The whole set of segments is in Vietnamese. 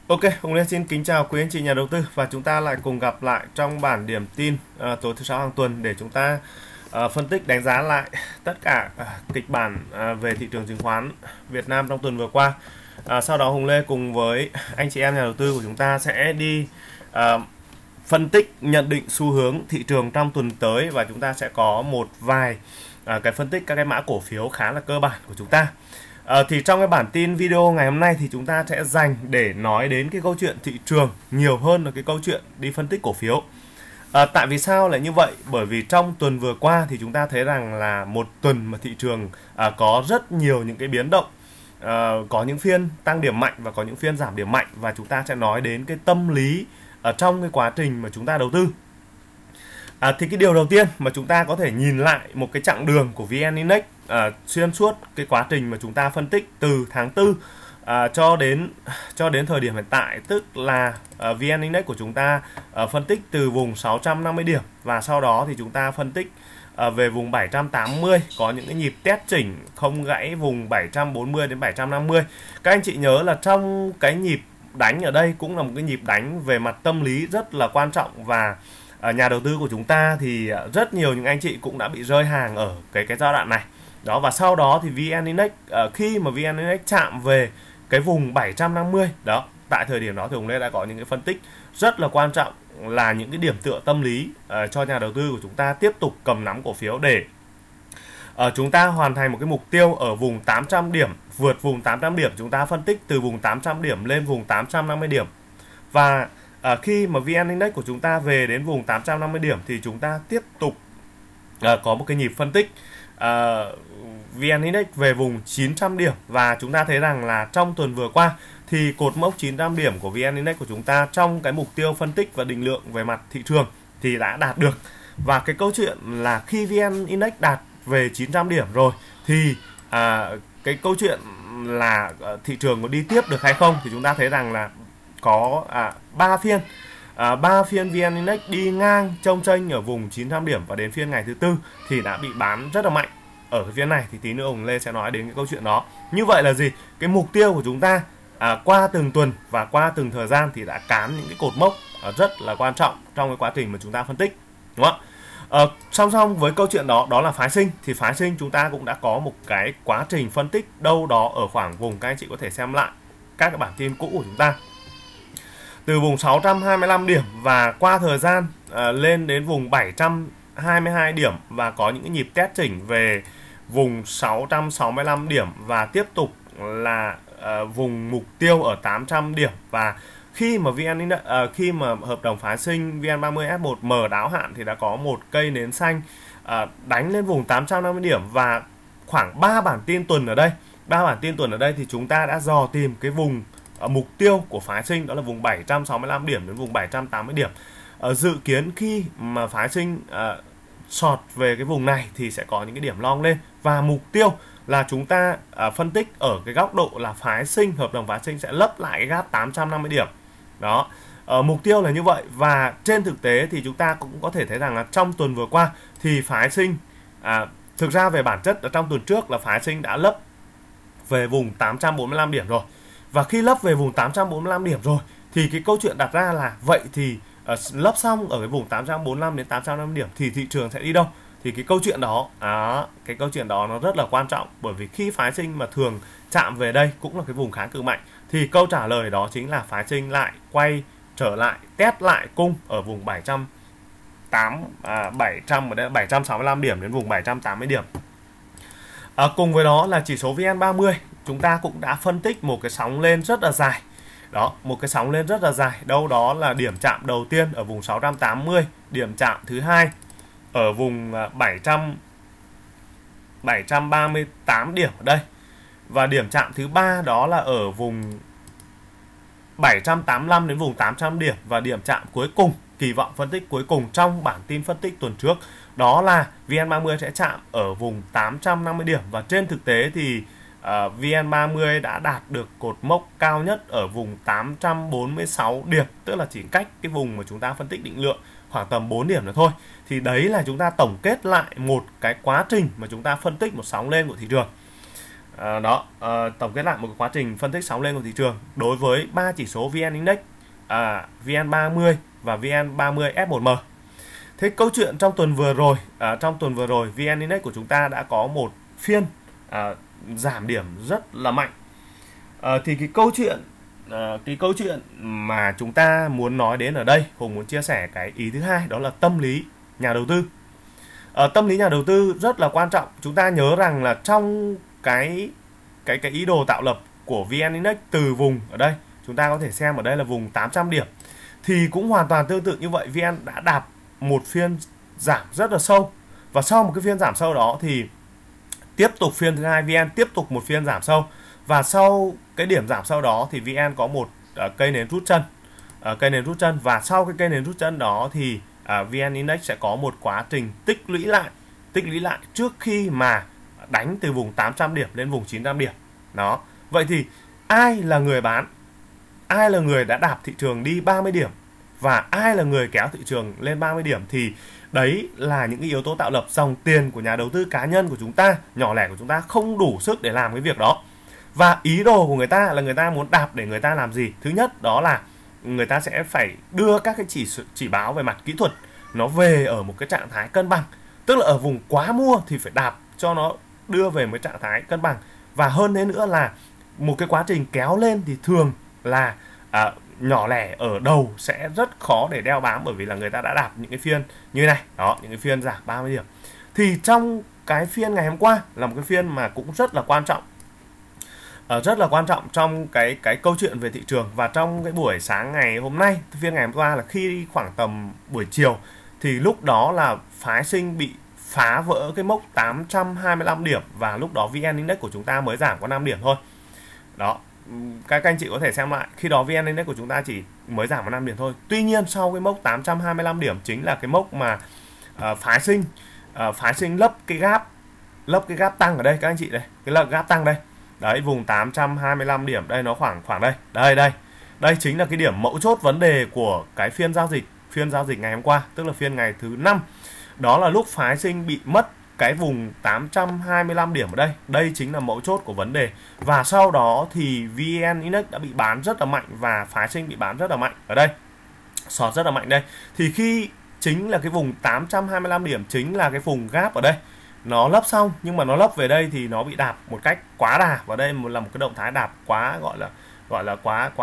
Ok, Hùng Lê xin kính chào quý anh chị nhà đầu tư và chúng ta lại cùng gặp lại trong bản điểm tin tối thứ sáu hàng tuần để chúng ta phân tích đánh giá lại tất cả kịch bản về thị trường chứng khoán Việt Nam trong tuần vừa qua. Sau đó Hùng Lê cùng với anh chị em nhà đầu tư của chúng ta sẽ đi phân tích nhận định xu hướng thị trường trong tuần tới và chúng ta sẽ có một vài cái phân tích các cái mã cổ phiếu khá là cơ bản của chúng ta. Thì trong cái bản tin video ngày hôm nay thì chúng ta sẽ dành để nói đến cái câu chuyện thị trường nhiều hơn là cái câu chuyện đi phân tích cổ phiếu. Tại vì sao lại như vậy? Bởi vì trong tuần vừa qua thì chúng ta thấy rằng là một tuần mà thị trường có rất nhiều những cái biến động, có những phiên tăng điểm mạnh và có những phiên giảm điểm mạnh, và chúng ta sẽ nói đến cái tâm lý ở trong cái quá trình mà chúng ta đầu tư. Thì cái điều đầu tiên mà chúng ta có thể nhìn lại một cái chặng đường của VN Index xuyên suốt cái quá trình mà chúng ta phân tích từ tháng 4 cho đến thời điểm hiện tại, tức là VN Index của chúng ta phân tích từ vùng 650 điểm và sau đó thì chúng ta phân tích về vùng 780, có những cái nhịp test chỉnh không gãy vùng 740 đến 750. Các anh chị nhớ là trong cái nhịp đánh ở đây cũng là một cái nhịp đánh về mặt tâm lý rất là quan trọng, và nhà đầu tư của chúng ta thì rất nhiều những anh chị cũng đã bị rơi hàng ở cái giai đoạn này đó. Và sau đó thì VN Index khi mà VN Index chạm về cái vùng 750 đó, tại thời điểm đó thì Hùng Lê đã có những cái phân tích rất là quan trọng, là những cái điểm tựa tâm lý cho nhà đầu tư của chúng ta tiếp tục cầm nắm cổ phiếu để chúng ta hoàn thành một cái mục tiêu ở vùng 800 điểm. Vượt vùng 800 điểm chúng ta phân tích từ vùng 800 điểm lên vùng 850 điểm, và khi mà VN Index của chúng ta về đến vùng 850 điểm thì chúng ta tiếp tục có một cái nhịp phân tích VN Index về vùng 900 điểm, và chúng ta thấy rằng là trong tuần vừa qua thì cột mốc 900 điểm của VN Index của chúng ta trong cái mục tiêu phân tích và định lượng về mặt thị trường thì đã đạt được. Và cái câu chuyện là khi VN Index đạt về 900 điểm rồi thì cái câu chuyện là thị trường có đi tiếp được hay không thì chúng ta thấy rằng là có 3 phiên VN Index đi ngang chông chênh ở vùng 900 điểm, và đến phiên ngày thứ tư thì đã bị bán rất là mạnh ở cái phiên này, thì tí nữa Hùng Lê sẽ nói đến cái câu chuyện đó. Như vậy là gì? Cái mục tiêu của chúng ta qua từng tuần và qua từng thời gian thì đã cán những cái cột mốc rất là quan trọng trong cái quá trình mà chúng ta phân tích, đúng không ạ? Song song với câu chuyện đó là phái sinh, thì phái sinh chúng ta cũng đã có một cái quá trình phân tích đâu đó ở khoảng vùng, các anh chị có thể xem lại các cái bản tin cũ của chúng ta, từ vùng 625 điểm và qua thời gian lên đến vùng 722 điểm, và có những cái nhịp test chỉnh về vùng 665 điểm và tiếp tục là vùng mục tiêu ở 800 điểm. Và khi mà khi mà hợp đồng phái sinh VN30 S1 mở đáo hạn thì đã có một cây nến xanh đánh lên vùng 850 điểm, và khoảng 3 bản tin tuần ở đây thì chúng ta đã dò tìm cái vùng mục tiêu của phái sinh, đó là vùng 765 điểm đến vùng 780 điểm. Dự kiến khi mà phái sinh sọt về cái vùng này thì sẽ có những cái điểm long lên, và mục tiêu là chúng ta phân tích ở cái góc độ là hợp đồng phái sinh sẽ lấp lại cái gap 850 điểm đó. Mục tiêu là như vậy, và trên thực tế thì chúng ta cũng có thể thấy rằng là trong tuần vừa qua thì phái sinh thực ra về bản chất ở trong tuần trước là phái sinh đã lấp về vùng 845 điểm rồi. Và khi lấp về vùng 845 điểm rồi thì cái câu chuyện đặt ra là vậy thì lấp xong ở cái vùng 845 đến 850 điểm thì thị trường sẽ đi đâu? Thì cái câu chuyện đó nó rất là quan trọng, bởi vì khi phái sinh mà thường chạm về đây cũng là cái vùng kháng cự mạnh, thì câu trả lời đó chính là phái sinh lại quay trở lại test lại cung ở vùng 765 điểm đến vùng 780 điểm. Cùng với đó là chỉ số VN30 chúng ta cũng đã phân tích một cái sóng lên rất là dài đó, đâu đó là điểm chạm đầu tiên ở vùng 680, điểm chạm thứ hai ở vùng 738 điểm ở đây, và điểm chạm thứ ba đó là ở vùng 785 đến vùng 800 điểm, và điểm chạm cuối cùng, kỳ vọng phân tích cuối cùng trong bản tin phân tích tuần trước đó là VN30 sẽ chạm ở vùng 850 điểm. Và trên thực tế thì VN30 đã đạt được cột mốc cao nhất ở vùng 846 điểm, tức là chỉ cách cái vùng mà chúng ta phân tích định lượng khoảng tầm 4 điểm nữa thôi. Thì đấy là chúng ta tổng kết lại một cái quá trình mà chúng ta phân tích một sóng lên của thị trường. Tổng kết lại một cái quá trình phân tích sóng lên của thị trường đối với ba chỉ số VN Index, VN30 và VN30 F1M. Thế câu chuyện trong tuần vừa rồi VN Index của chúng ta đã có một phiên giảm điểm rất là mạnh. Thì cái câu chuyện mà chúng ta muốn nói đến ở đây, Hùng muốn chia sẻ cái ý thứ hai, đó là tâm lý nhà đầu tư. Tâm lý nhà đầu tư rất là quan trọng. Chúng ta nhớ rằng là trong cái ý đồ tạo lập của VN Index từ vùng ở đây, chúng ta có thể xem ở đây là vùng 800 điểm, thì cũng hoàn toàn tương tự như vậy. VN đã đạp một phiên giảm rất là sâu, và sau một cái phiên giảm sâu đó thì tiếp tục phiên thứ hai VN tiếp tục một phiên giảm sâu, và sau cái điểm giảm sâu đó thì VN có một cây nến rút chân, và sau cái cây nến rút chân đó thì VN Index sẽ có một quá trình tích lũy lại trước khi mà đánh từ vùng 800 điểm lên vùng 900 điểm. Đó. Vậy thì ai là người bán? Ai là người đã đạp thị trường đi 30 điểm? Và ai là người kéo thị trường lên 30 điểm? Thì đấy là những cái yếu tố tạo lập. Dòng tiền của nhà đầu tư cá nhân của chúng ta, nhỏ lẻ của chúng ta không đủ sức để làm cái việc đó. Và ý đồ của người ta là người ta muốn đạp để người ta làm gì? Thứ nhất đó là người ta sẽ phải đưa các cái chỉ báo về mặt kỹ thuật nó về ở một cái trạng thái cân bằng. Tức là ở vùng quá mua thì phải đạp cho nó đưa về một trạng thái cân bằng. Và hơn thế nữa là một cái quá trình kéo lên thì thường là nhỏ lẻ ở đầu sẽ rất khó để đeo bám, bởi vì là người ta đã đạp những cái phiên như này đó, những cái phiên giảm 30 điểm. Thì trong cái phiên ngày hôm qua là một cái phiên mà cũng rất là quan trọng trong cái câu chuyện về thị trường. Và trong cái buổi sáng ngày hôm nay, phiên ngày hôm qua là khi khoảng tầm buổi chiều, thì lúc đó là phái sinh bị phá vỡ cái mốc 825 điểm, và lúc đó VN Index của chúng ta mới giảm có 5 điểm thôi. Đó, các anh chị có thể xem lại, khi đó VN Index của chúng ta chỉ mới giảm có 5 điểm thôi. Tuy nhiên sau cái mốc 825 điểm chính là cái mốc mà phái sinh lấp cái gap tăng ở đây các anh chị đây, cái là gap tăng đây. Đấy, vùng 825 điểm đây, nó khoảng đây. Đây chính là cái điểm mấu chốt vấn đề của cái phiên giao dịch ngày hôm qua, tức là phiên ngày thứ 5. Đó là lúc phái sinh bị mất cái vùng 825 điểm ở đây. Đây chính là mấu chốt của vấn đề. Và sau đó thì VN Index đã bị bán rất là mạnh, và phái sinh bị bán rất là mạnh ở đây, sọt rất là mạnh đây. Thì khi chính là cái vùng 825 điểm chính là cái vùng gap ở đây, nó lấp xong, nhưng mà nó lấp về đây thì nó bị đạp một cách quá đà, và đây là một cái động thái đạp quá, gọi là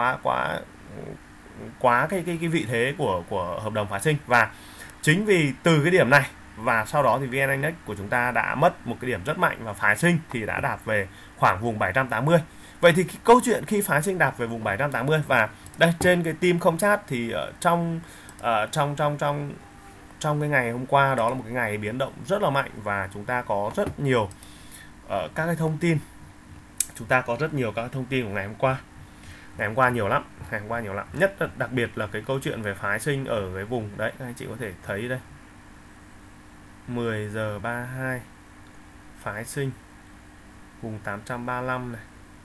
quá cái vị thế của hợp đồng phái sinh. Và chính vì từ cái điểm này và sau đó thì VN Index của chúng ta đã mất một cái điểm rất mạnh, và phái sinh thì đã đạp về khoảng vùng 780. Vậy thì cái câu chuyện khi phái sinh đạp về vùng 780, và đây trên cái team không chat thì trong cái ngày hôm qua, đó là một cái ngày biến động rất là mạnh, và chúng ta có rất nhiều các cái thông tin. Chúng ta có rất nhiều các thông tin của ngày hôm qua. Ngày hôm qua nhiều lắm. Nhất là đặc biệt là cái câu chuyện về phái sinh ở cái vùng đấy, các anh chị có thể thấy đây. 10 giờ 32 phái sinh vùng 835 này.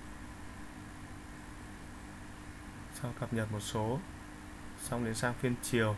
Sau cập nhật một số, xong đến sang phiên chiều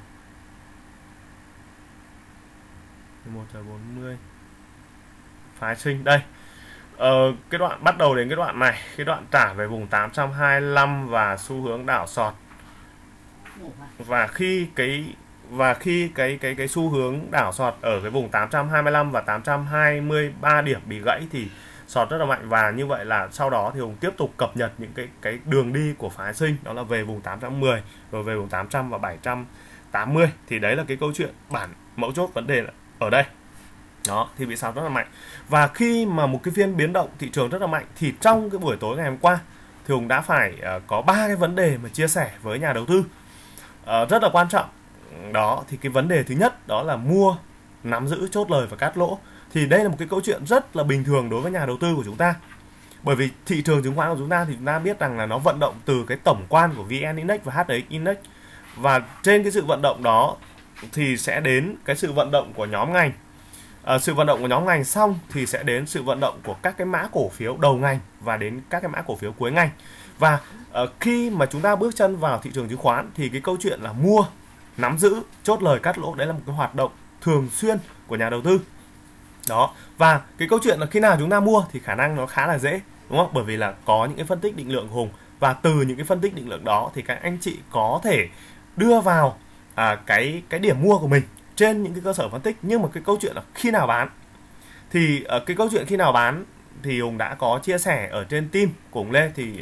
11 giờ 40 phái sinh đây. Cái đoạn bắt đầu đến cái đoạn này, cái đoạn trả về vùng 825 và xu hướng đảo sọt. Và khi cái xu hướng đảo sọt ở cái vùng 825 và 823 điểm bị gãy thì sọt rất là mạnh. Và như vậy là sau đó thì Hùng tiếp tục cập nhật những cái đường đi của phái sinh, đó là về vùng 810 rồi về vùng 800 và 780. Thì đấy là cái câu chuyện bản mấu chốt vấn đề ở đây. Đó, thì bị sọt rất là mạnh. Và khi mà một cái phiên biến động thị trường rất là mạnh, thì trong cái buổi tối ngày hôm qua thì Hùng đã phải có 3 cái vấn đề mà chia sẻ với nhà đầu tư rất là quan trọng. Đó, thì cái vấn đề thứ nhất đó là mua, nắm giữ, chốt lời và cắt lỗ. Thì đây là một cái câu chuyện rất là bình thường đối với nhà đầu tư của chúng ta. Bởi vì thị trường chứng khoán của chúng ta thì chúng ta biết rằng là nó vận động từ cái tổng quan của VN Index và HNX Index. Và trên cái sự vận động đó thì sẽ đến cái sự vận động của nhóm ngành. Sự vận động của nhóm ngành xong thì sẽ đến sự vận động của các cái mã cổ phiếu đầu ngành và đến các cái mã cổ phiếu cuối ngành. Và khi mà chúng ta bước chân vào thị trường chứng khoán thì cái câu chuyện là mua, nắm giữ, chốt lời, cắt lỗ, đấy là một cái hoạt động thường xuyên của nhà đầu tư. Đó, và cái câu chuyện là khi nào chúng ta mua thì khả năng nó khá là dễ. đúng không? Bởi vì là có những cái phân tích định lượng của Hùng, và từ những cái phân tích định lượng đó thì các anh chị có thể đưa vào cái điểm mua của mình trên những cái cơ sở phân tích. Nhưng mà cái câu chuyện là khi nào bán thì cái câu chuyện khi nào bán thì Hùng đã có chia sẻ ở trên team của Hùng Lê. Thì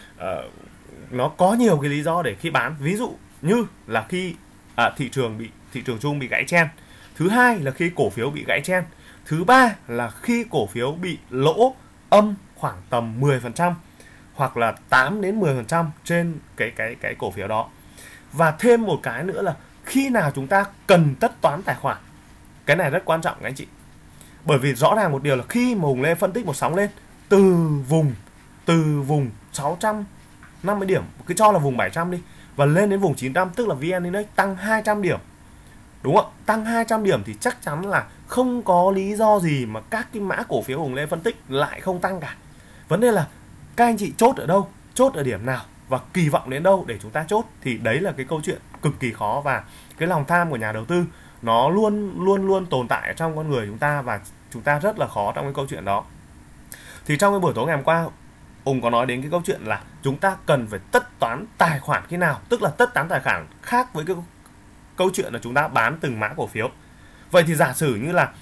nó có nhiều cái lý do để khi bán, ví dụ như là khi thị trường chung bị gãy chen, thứ hai là khi cổ phiếu bị gãy chen, thứ ba là khi cổ phiếu bị lỗ âm khoảng tầm 10% hoặc là 8 đến 10% trên cái cổ phiếu đó. Và thêm một cái nữa là khi nào chúng ta cần tất toán tài khoản. Cái này rất quan trọng các anh chị. Bởi vì rõ ràng một điều là khi mà Hùng Lê phân tích một sóng lên từ vùng 650 điểm, cứ cho là vùng 700 đi, và lên đến vùng 900, tức là VN Index tăng 200 điểm. Đúng không? Tăng 200 điểm thì chắc chắn là không có lý do gì mà các cái mã cổ phiếu Hùng Lê phân tích lại không tăng cả. Vấn đề là các anh chị chốt ở đâu, chốt ở điểm nào và kỳ vọng đến đâu để chúng ta chốt. Thì đấy là cái câu chuyện cực kỳ khó, và cái lòng tham của nhà đầu tư nó luôn tồn tại trong con người chúng ta, và chúng ta rất là khó trong cái câu chuyện đó. Thì trong cái buổi tối ngày hôm qua, Hùng có nói đến cái câu chuyện là chúng ta cần phải tất toán tài khoản khi nào, tức là tất toán tài khoản khác với cái câu chuyện là chúng ta bán từng mã cổ phiếu. Vậy thì giả sử như là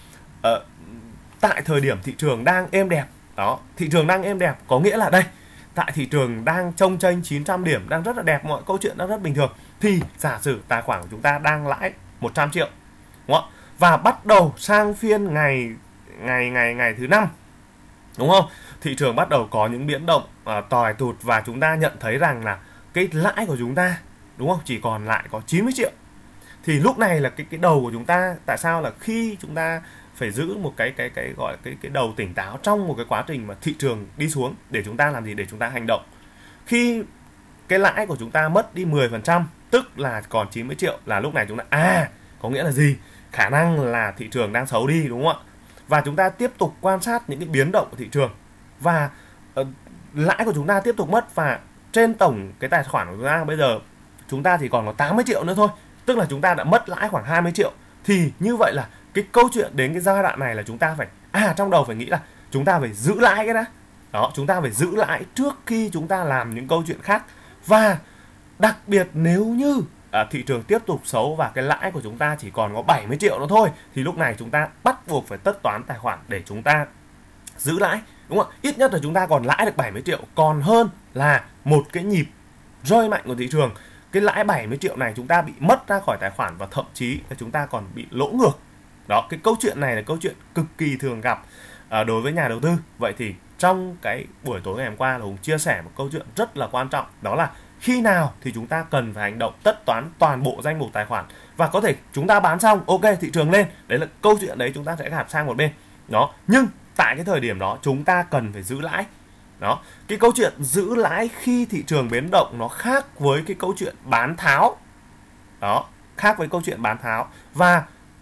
tại thời điểm thị trường đang êm đẹp đó, thị trường đang êm đẹp có nghĩa là đây, tại thị trường đang chông chênh 900 điểm, đang rất là đẹp, mọi câu chuyện đang rất bình thường, thì giả sử tài khoản của chúng ta đang lãi 100 triệu, đúng không? Và bắt đầu sang phiên ngày thứ 5, đúng không? Thị trường bắt đầu có những biến động tòi tụt, và chúng ta nhận thấy rằng là cái lãi của chúng ta, đúng không, chỉ còn lại có 90 triệu. Thì lúc này là cái đầu của chúng ta, tại sao là khi chúng ta phải giữ một cái gọi là cái đầu tỉnh táo trong một cái quá trình mà thị trường đi xuống, để chúng ta làm gì? Để chúng ta hành động. Khi cái lãi của chúng ta mất đi 10%, tức là còn 90 triệu, là lúc này chúng ta có nghĩa là gì? Khả năng là thị trường đang xấu đi, đúng không ạ? Và chúng ta tiếp tục quan sát những cái biến động của thị trường, và lãi của chúng ta tiếp tục mất, và trên tổng cái tài khoản của chúng ta bây giờ chúng ta chỉ còn có 80 triệu nữa thôi, tức là chúng ta đã mất lãi khoảng 20 triệu. Thì như vậy là cái câu chuyện đến cái giai đoạn này là chúng ta phải trong đầu phải nghĩ là chúng ta phải giữ lãi cái đó, chúng ta phải giữ lãi trước khi chúng ta làm những câu chuyện khác. Và đặc biệt nếu như thị trường tiếp tục xấu và cái lãi của chúng ta chỉ còn có 70 triệu nữa thôi, thì lúc này chúng ta bắt buộc phải tất toán tài khoản để chúng ta giữ lãi, đúng không ạ? Ít nhất là chúng ta còn lãi được 70 triệu, còn hơn là một cái nhịp rơi mạnh của thị trường, cái lãi 70 triệu này chúng ta bị mất ra khỏi tài khoản, và thậm chí là chúng ta còn bị lỗ ngược. Đó, cái câu chuyện này là câu chuyện cực kỳ thường gặp đối với nhà đầu tư. Vậy thì trong cái buổi tối ngày hôm qua là Hùng chia sẻ một câu chuyện rất là quan trọng, đó là khi nào thì chúng ta cần phải hành động tất toán toàn bộ danh mục tài khoản. Và có thể chúng ta bán xong, ok, thị trường lên, đấy là câu chuyện đấy chúng ta sẽ gạt sang một bên. Đó, nhưng tại cái thời điểm đó chúng ta cần phải giữ lãi. Đó, cái câu chuyện giữ lãi khi thị trường biến động nó khác với cái câu chuyện bán tháo. Đó, khác với câu chuyện bán tháo. Và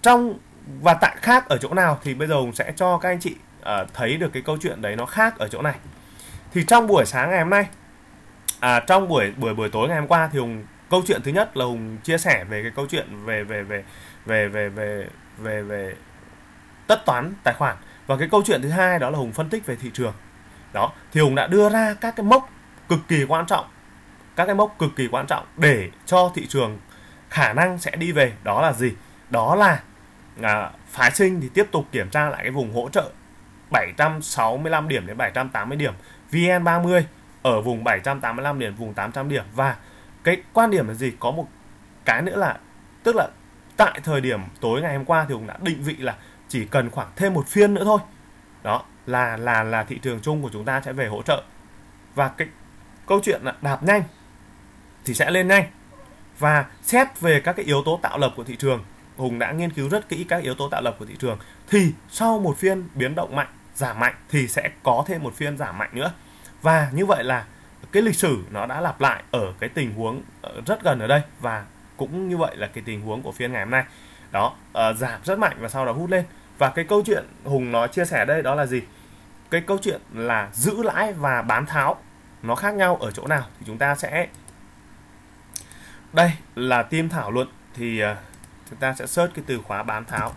tại khác ở chỗ nào thì bây giờ Hùng sẽ cho các anh chị thấy được cái câu chuyện đấy nó khác ở chỗ này. Thì trong buổi sáng ngày hôm nay, trong buổi tối ngày hôm qua thì câu chuyện thứ nhất là Hùng chia sẻ về cái câu chuyện về tất toán tài khoản, và cái câu chuyện thứ hai đó là Hùng phân tích về thị trường. Đó, thì Hùng đã đưa ra các cái mốc cực kỳ quan trọng để cho thị trường khả năng sẽ đi về. Đó là gì? Đó là phái sinh thì tiếp tục kiểm tra lại cái vùng hỗ trợ 765 điểm đến 780 điểm, VN30 ở vùng 785 điểm, vùng 800 điểm. Và cái quan điểm là gì? Có một cái nữa là, tức là tại thời điểm tối ngày hôm qua thì Hùng đã định vị là chỉ cần khoảng thêm một phiên nữa thôi. Đó, là thị trường chung của chúng ta sẽ về hỗ trợ. Và cái câu chuyện là đạp nhanh thì sẽ lên nhanh. Và xét về các cái yếu tố tạo lập của thị trường, Hùng đã nghiên cứu rất kỹ các yếu tố tạo lập của thị trường, thì sau một phiên biến động mạnh, giảm mạnh thì sẽ có thêm một phiên giảm mạnh nữa. Và như vậy là cái lịch sử nó đã lặp lại ở cái tình huống rất gần ở đây, và cũng như vậy là cái tình huống của phiên ngày hôm nay. Đó, giảm rất mạnh và sau đó hút lên. Và cái câu chuyện Hùng nói chia sẻ đây đó là gì? Cái câu chuyện là giữ lãi và bán tháo nó khác nhau ở chỗ nào thì chúng ta sẽ, đây là team thảo luận, thì chúng ta sẽ search cái từ khóa bán tháo.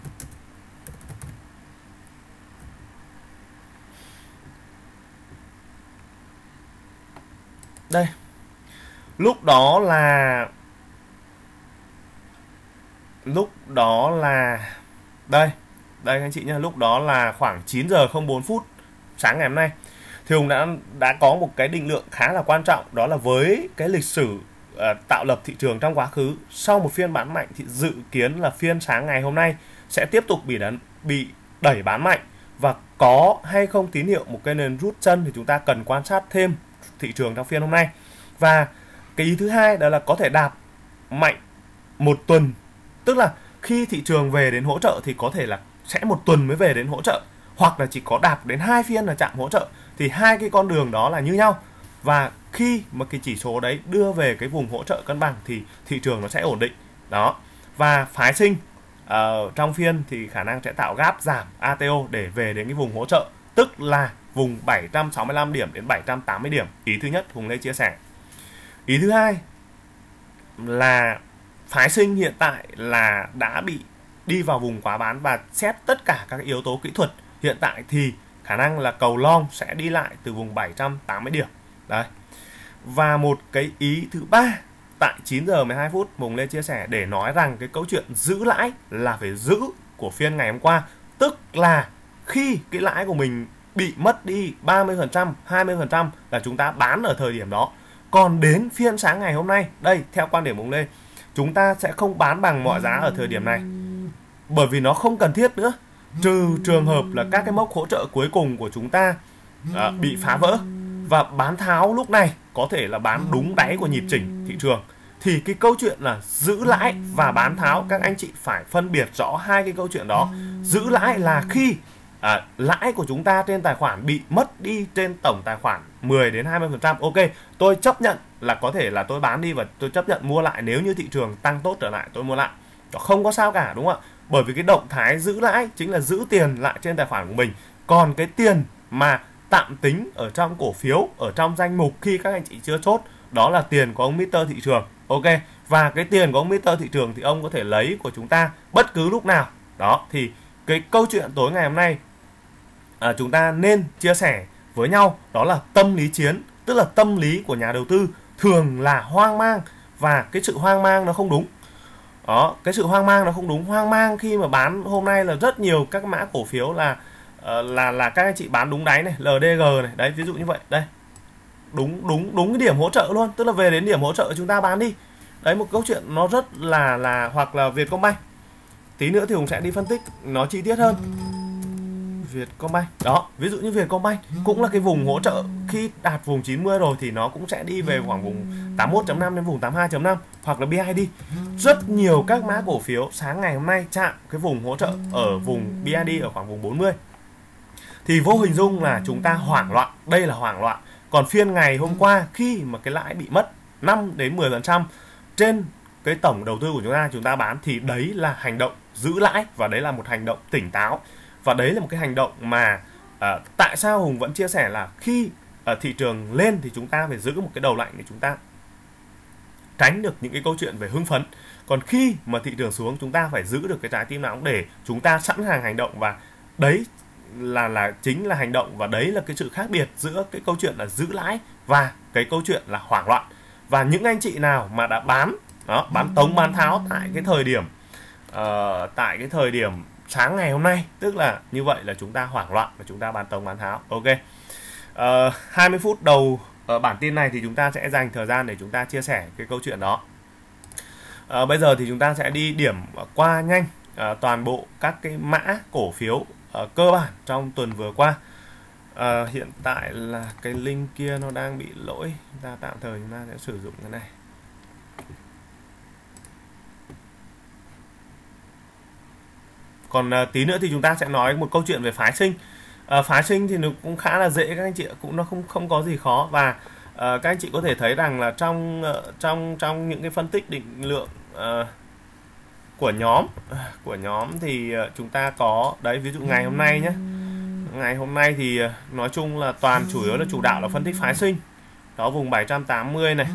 Đây, lúc đó là đây đây các anh chị nhé, lúc đó là khoảng 9 giờ 04 phút sáng ngày hôm nay thì Hùng đã có một cái định lượng khá là quan trọng, đó là với cái lịch sử tạo lập thị trường trong quá khứ, sau một phiên bán mạnh thì dự kiến là phiên sáng ngày hôm nay sẽ tiếp tục bị đẩy bán mạnh, và có hay không tín hiệu một cái nền rút chân thì chúng ta cần quan sát thêm thị trường trong phiên hôm nay. Và cái ý thứ hai đó là có thể đạp mạnh một tuần, tức là khi thị trường về đến hỗ trợ thì có thể là sẽ một tuần mới về đến hỗ trợ, hoặc là chỉ có đạp đến 2 phiên là chạm hỗ trợ, thì hai cái con đường đó là như nhau. Và khi mà cái chỉ số đấy đưa về cái vùng hỗ trợ cân bằng thì thị trường nó sẽ ổn định đó. Và phái sinh trong phiên thì khả năng sẽ tạo gap giảm ATO để về đến cái vùng hỗ trợ, tức là vùng 765 điểm đến 780 điểm. Ý thứ nhất Hùng Lê chia sẻ. Ý thứ hai là phái sinh hiện tại là đã bị đi vào vùng quá bán, và xét tất cả các yếu tố kỹ thuật hiện tại thì khả năng là cầu long sẽ đi lại từ vùng 780 điểm. Đấy. Và một cái ý thứ ba, tại 9 giờ 12 phút Hùng Lê chia sẻ để nói rằng cái câu chuyện giữ lãi là phải giữ của phiên ngày hôm qua, tức là khi cái lãi của mình bị mất đi 30%, 20% là chúng ta bán ở thời điểm đó. Còn đến phiên sáng ngày hôm nay, đây theo quan điểm Hùng Lê, chúng ta sẽ không bán bằng mọi giá ở thời điểm này, bởi vì nó không cần thiết nữa, trừ trường hợp là các cái mốc hỗ trợ cuối cùng của chúng ta bị phá vỡ, và bán tháo lúc này có thể là bán đúng đáy của nhịp chỉnh thị trường. Thì cái câu chuyện là giữ lãi và bán tháo, các anh chị phải phân biệt rõ hai cái câu chuyện đó. Giữ lãi là khi lãi của chúng ta trên tài khoản bị mất đi trên tổng tài khoản 10 đến 20%. Ok, tôi chấp nhận là có thể là tôi bán đi và tôi chấp nhận mua lại nếu như thị trường tăng tốt trở lại, tôi mua lại. Đó không có sao cả, đúng không ạ? Bởi vì cái động thái giữ lãi chính là giữ tiền lại trên tài khoản của mình. Còn cái tiền mà tạm tính ở trong cổ phiếu, ở trong danh mục khi các anh chị chưa chốt, đó là tiền của ông Mr. Thị trường. Ok, và cái tiền của ông Mr. Thị trường thì ông có thể lấy của chúng ta bất cứ lúc nào. Đó, thì cái câu chuyện tối ngày hôm nay chúng ta nên chia sẻ với nhau đó là tâm lý chiến, tức là tâm lý của nhà đầu tư thường là hoang mang, và cái sự hoang mang nó không đúng. Đó, cái sự hoang mang nó không đúng. Hoang mang khi mà bán hôm nay là rất nhiều các mã cổ phiếu là các anh chị bán đúng đáy này, LDG này, đấy ví dụ như vậy. Đây. Đúng cái điểm hỗ trợ luôn, tức là về đến điểm hỗ trợ chúng ta bán đi. Đấy, một câu chuyện nó rất là hoặc là Vietcombank. Tí nữa thì Hùng sẽ đi phân tích nó chi tiết hơn. Vietcombank. Đó, ví dụ như Vietcombank cũng là cái vùng hỗ trợ, khi đạt vùng 90 rồi thì nó cũng sẽ đi về khoảng vùng 81.5 đến vùng 82.5, hoặc là BID. Rất nhiều các mã cổ phiếu sáng ngày hôm nay chạm cái vùng hỗ trợ ở vùng BID ở khoảng vùng 40. Thì vô hình dung là chúng ta hoảng loạn, đây là hoảng loạn. Còn phiên ngày hôm qua khi mà cái lãi bị mất 5 đến 10% trên cái tổng đầu tư của chúng ta bán, thì đấy là hành động giữ lãi, và đấy là một hành động tỉnh táo. Và đấy là một cái hành động mà tại sao Hùng vẫn chia sẻ là khi thị trường lên thì chúng ta phải giữ một cái đầu lạnh để chúng ta tránh được những cái câu chuyện về hưng phấn. Còn khi mà thị trường xuống, chúng ta phải giữ được cái trái tim nóng để chúng ta sẵn sàng hành động, và đấy là chính là hành động, và đấy là cái sự khác biệt giữa cái câu chuyện là giữ lãi và cái câu chuyện là hoảng loạn. Và những anh chị nào mà đã bán tống bán tháo tại cái thời điểm sáng ngày hôm nay, tức là như vậy là chúng ta hoảng loạn và chúng ta bán tống bán tháo. Ok, 20 phút đầu bản tin này thì chúng ta sẽ dành thời gian để chúng ta chia sẻ cái câu chuyện đó. Bây giờ thì chúng ta sẽ đi điểm qua nhanh toàn bộ các cái mã cổ phiếu cơ bản trong tuần vừa qua. Hiện tại là cái link kia nó đang bị lỗi, chúng ta tạm thời chúng ta sẽ sử dụng cái này. Còn tí nữa thì chúng ta sẽ nói một câu chuyện về phái sinh. Phái sinh thì nó cũng khá là dễ các anh chị ạ, cũng nó không có gì khó. Và các anh chị có thể thấy rằng là trong những cái phân tích định lượng của nhóm thì chúng ta có đấy, ví dụ ngày hôm nay nhé. Ngày hôm nay thì nói chung là toàn chủ yếu là chủ đạo là phân tích phái sinh. Đó, vùng 780 này.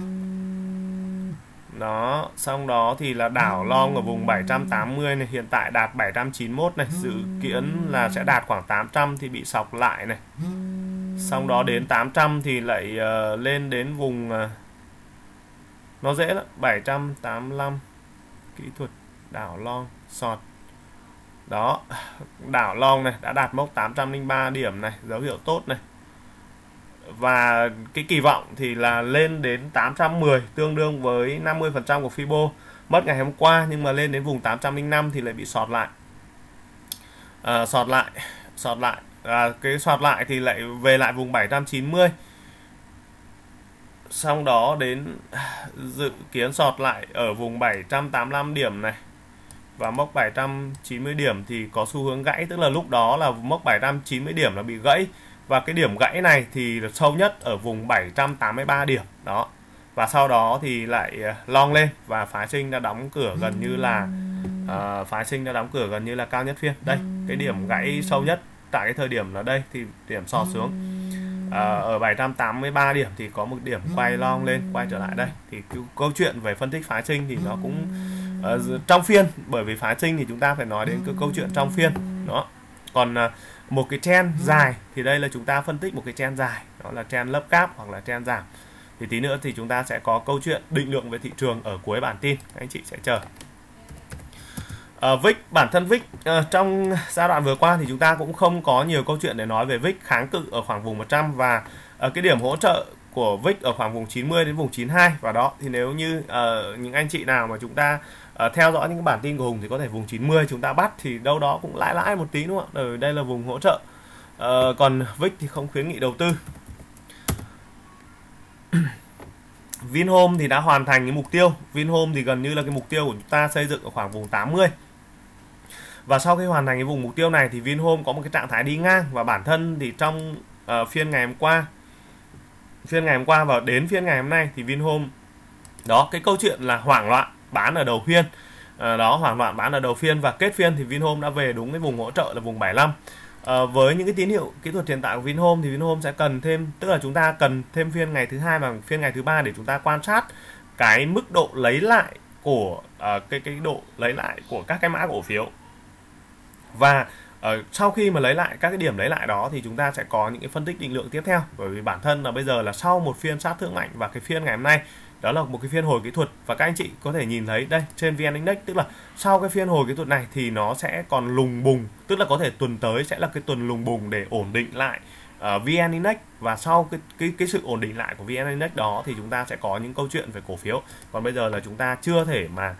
Đó, xong đó thì là đảo long ở vùng 780 này, hiện tại đạt 791 này, dự kiến là sẽ đạt khoảng 800 thì bị sọc lại này. Xong đó đến 800 thì lại lên đến vùng nó dễ lắm, 785, kỹ thuật đảo long sọt. Đó, đảo long này đã đạt mốc 803 điểm này, dấu hiệu tốt này. Và cái kỳ vọng thì là lên đến 810, tương đương với 50% của Fibo. Mất ngày hôm qua nhưng mà lên đến vùng 805 thì lại bị sọt lại. Sọt lại. Cái sọt lại thì lại về lại vùng 790. Xong đó đến dự kiến sọt lại ở vùng 785 điểm này. Và mốc 790 điểm thì có xu hướng gãy, tức là lúc đó là mốc 790 điểm là bị gãy. Và cái điểm gãy này thì sâu nhất ở vùng 783 điểm đó. Và sau đó thì lại long lên và phái sinh đã đóng cửa gần như là cao nhất phiên. Đây, cái điểm gãy sâu nhất tại cái thời điểm là đây thì điểm sọt xuống ở 783 điểm thì có một điểm quay long lên, quay trở lại đây. Thì câu chuyện về phân tích phái sinh thì nó cũng trong phiên, bởi vì phái sinh thì chúng ta phải nói đến cái câu chuyện trong phiên đó. Còn một cái trend dài thì đây là chúng ta phân tích một cái trend dài, đó là trend lấp cáp hoặc là trend giảm. Thì tí nữa thì chúng ta sẽ có câu chuyện định lượng về thị trường ở cuối bản tin, các anh chị sẽ chờ. VIX, bản thân VIX trong giai đoạn vừa qua thì chúng ta cũng không có nhiều câu chuyện để nói về VIX, kháng cự ở khoảng vùng 100 và cái điểm hỗ trợ của VIX ở khoảng vùng 90 đến vùng 92. Và đó thì nếu như những anh chị nào mà chúng ta theo dõi những cái bản tin của Hùng thì có thể vùng 90 chúng ta bắt thì đâu đó cũng lãi một tí đúng không ạ? Ở đây là vùng hỗ trợ. Còn VIX thì không khuyến nghị đầu tư. Vinhome thì đã hoàn thành cái mục tiêu. Vinhome thì gần như là cái mục tiêu của chúng ta xây dựng ở khoảng vùng 80. Và sau khi hoàn thành cái vùng mục tiêu này thì Vinhome có một cái trạng thái đi ngang, và bản thân thì trong phiên ngày hôm qua và đến phiên ngày hôm nay thì Vinhome đó, cái câu chuyện là hoảng loạn bán ở đầu phiên. Hoảng loạn bán ở đầu phiên và kết phiên thì Vinhome đã về đúng cái vùng hỗ trợ là vùng 75. Với những cái tín hiệu kỹ thuật hiện tại của Vinhome thì Vinhome sẽ cần thêm, tức là chúng ta cần thêm phiên ngày thứ hai và phiên ngày thứ ba để chúng ta quan sát cái mức độ lấy lại của cái độ lấy lại của các cái mã cổ phiếu. Và sau khi mà lấy lại các cái điểm lấy lại đó thì chúng ta sẽ có những cái phân tích định lượng tiếp theo, bởi vì bản thân là bây giờ là sau một phiên sát thương mạnh và cái phiên ngày hôm nay đó là một cái phiên hồi kỹ thuật, và các anh chị có thể nhìn thấy đây trên VN Index, tức là sau cái phiên hồi kỹ thuật này thì nó sẽ còn lùng bùng, tức là có thể tuần tới sẽ là cái tuần lùng bùng để ổn định lại VN Index. Và sau cái sự ổn định lại của VN Index đó thì chúng ta sẽ có những câu chuyện về cổ phiếu. Còn bây giờ là chúng ta chưa thể mà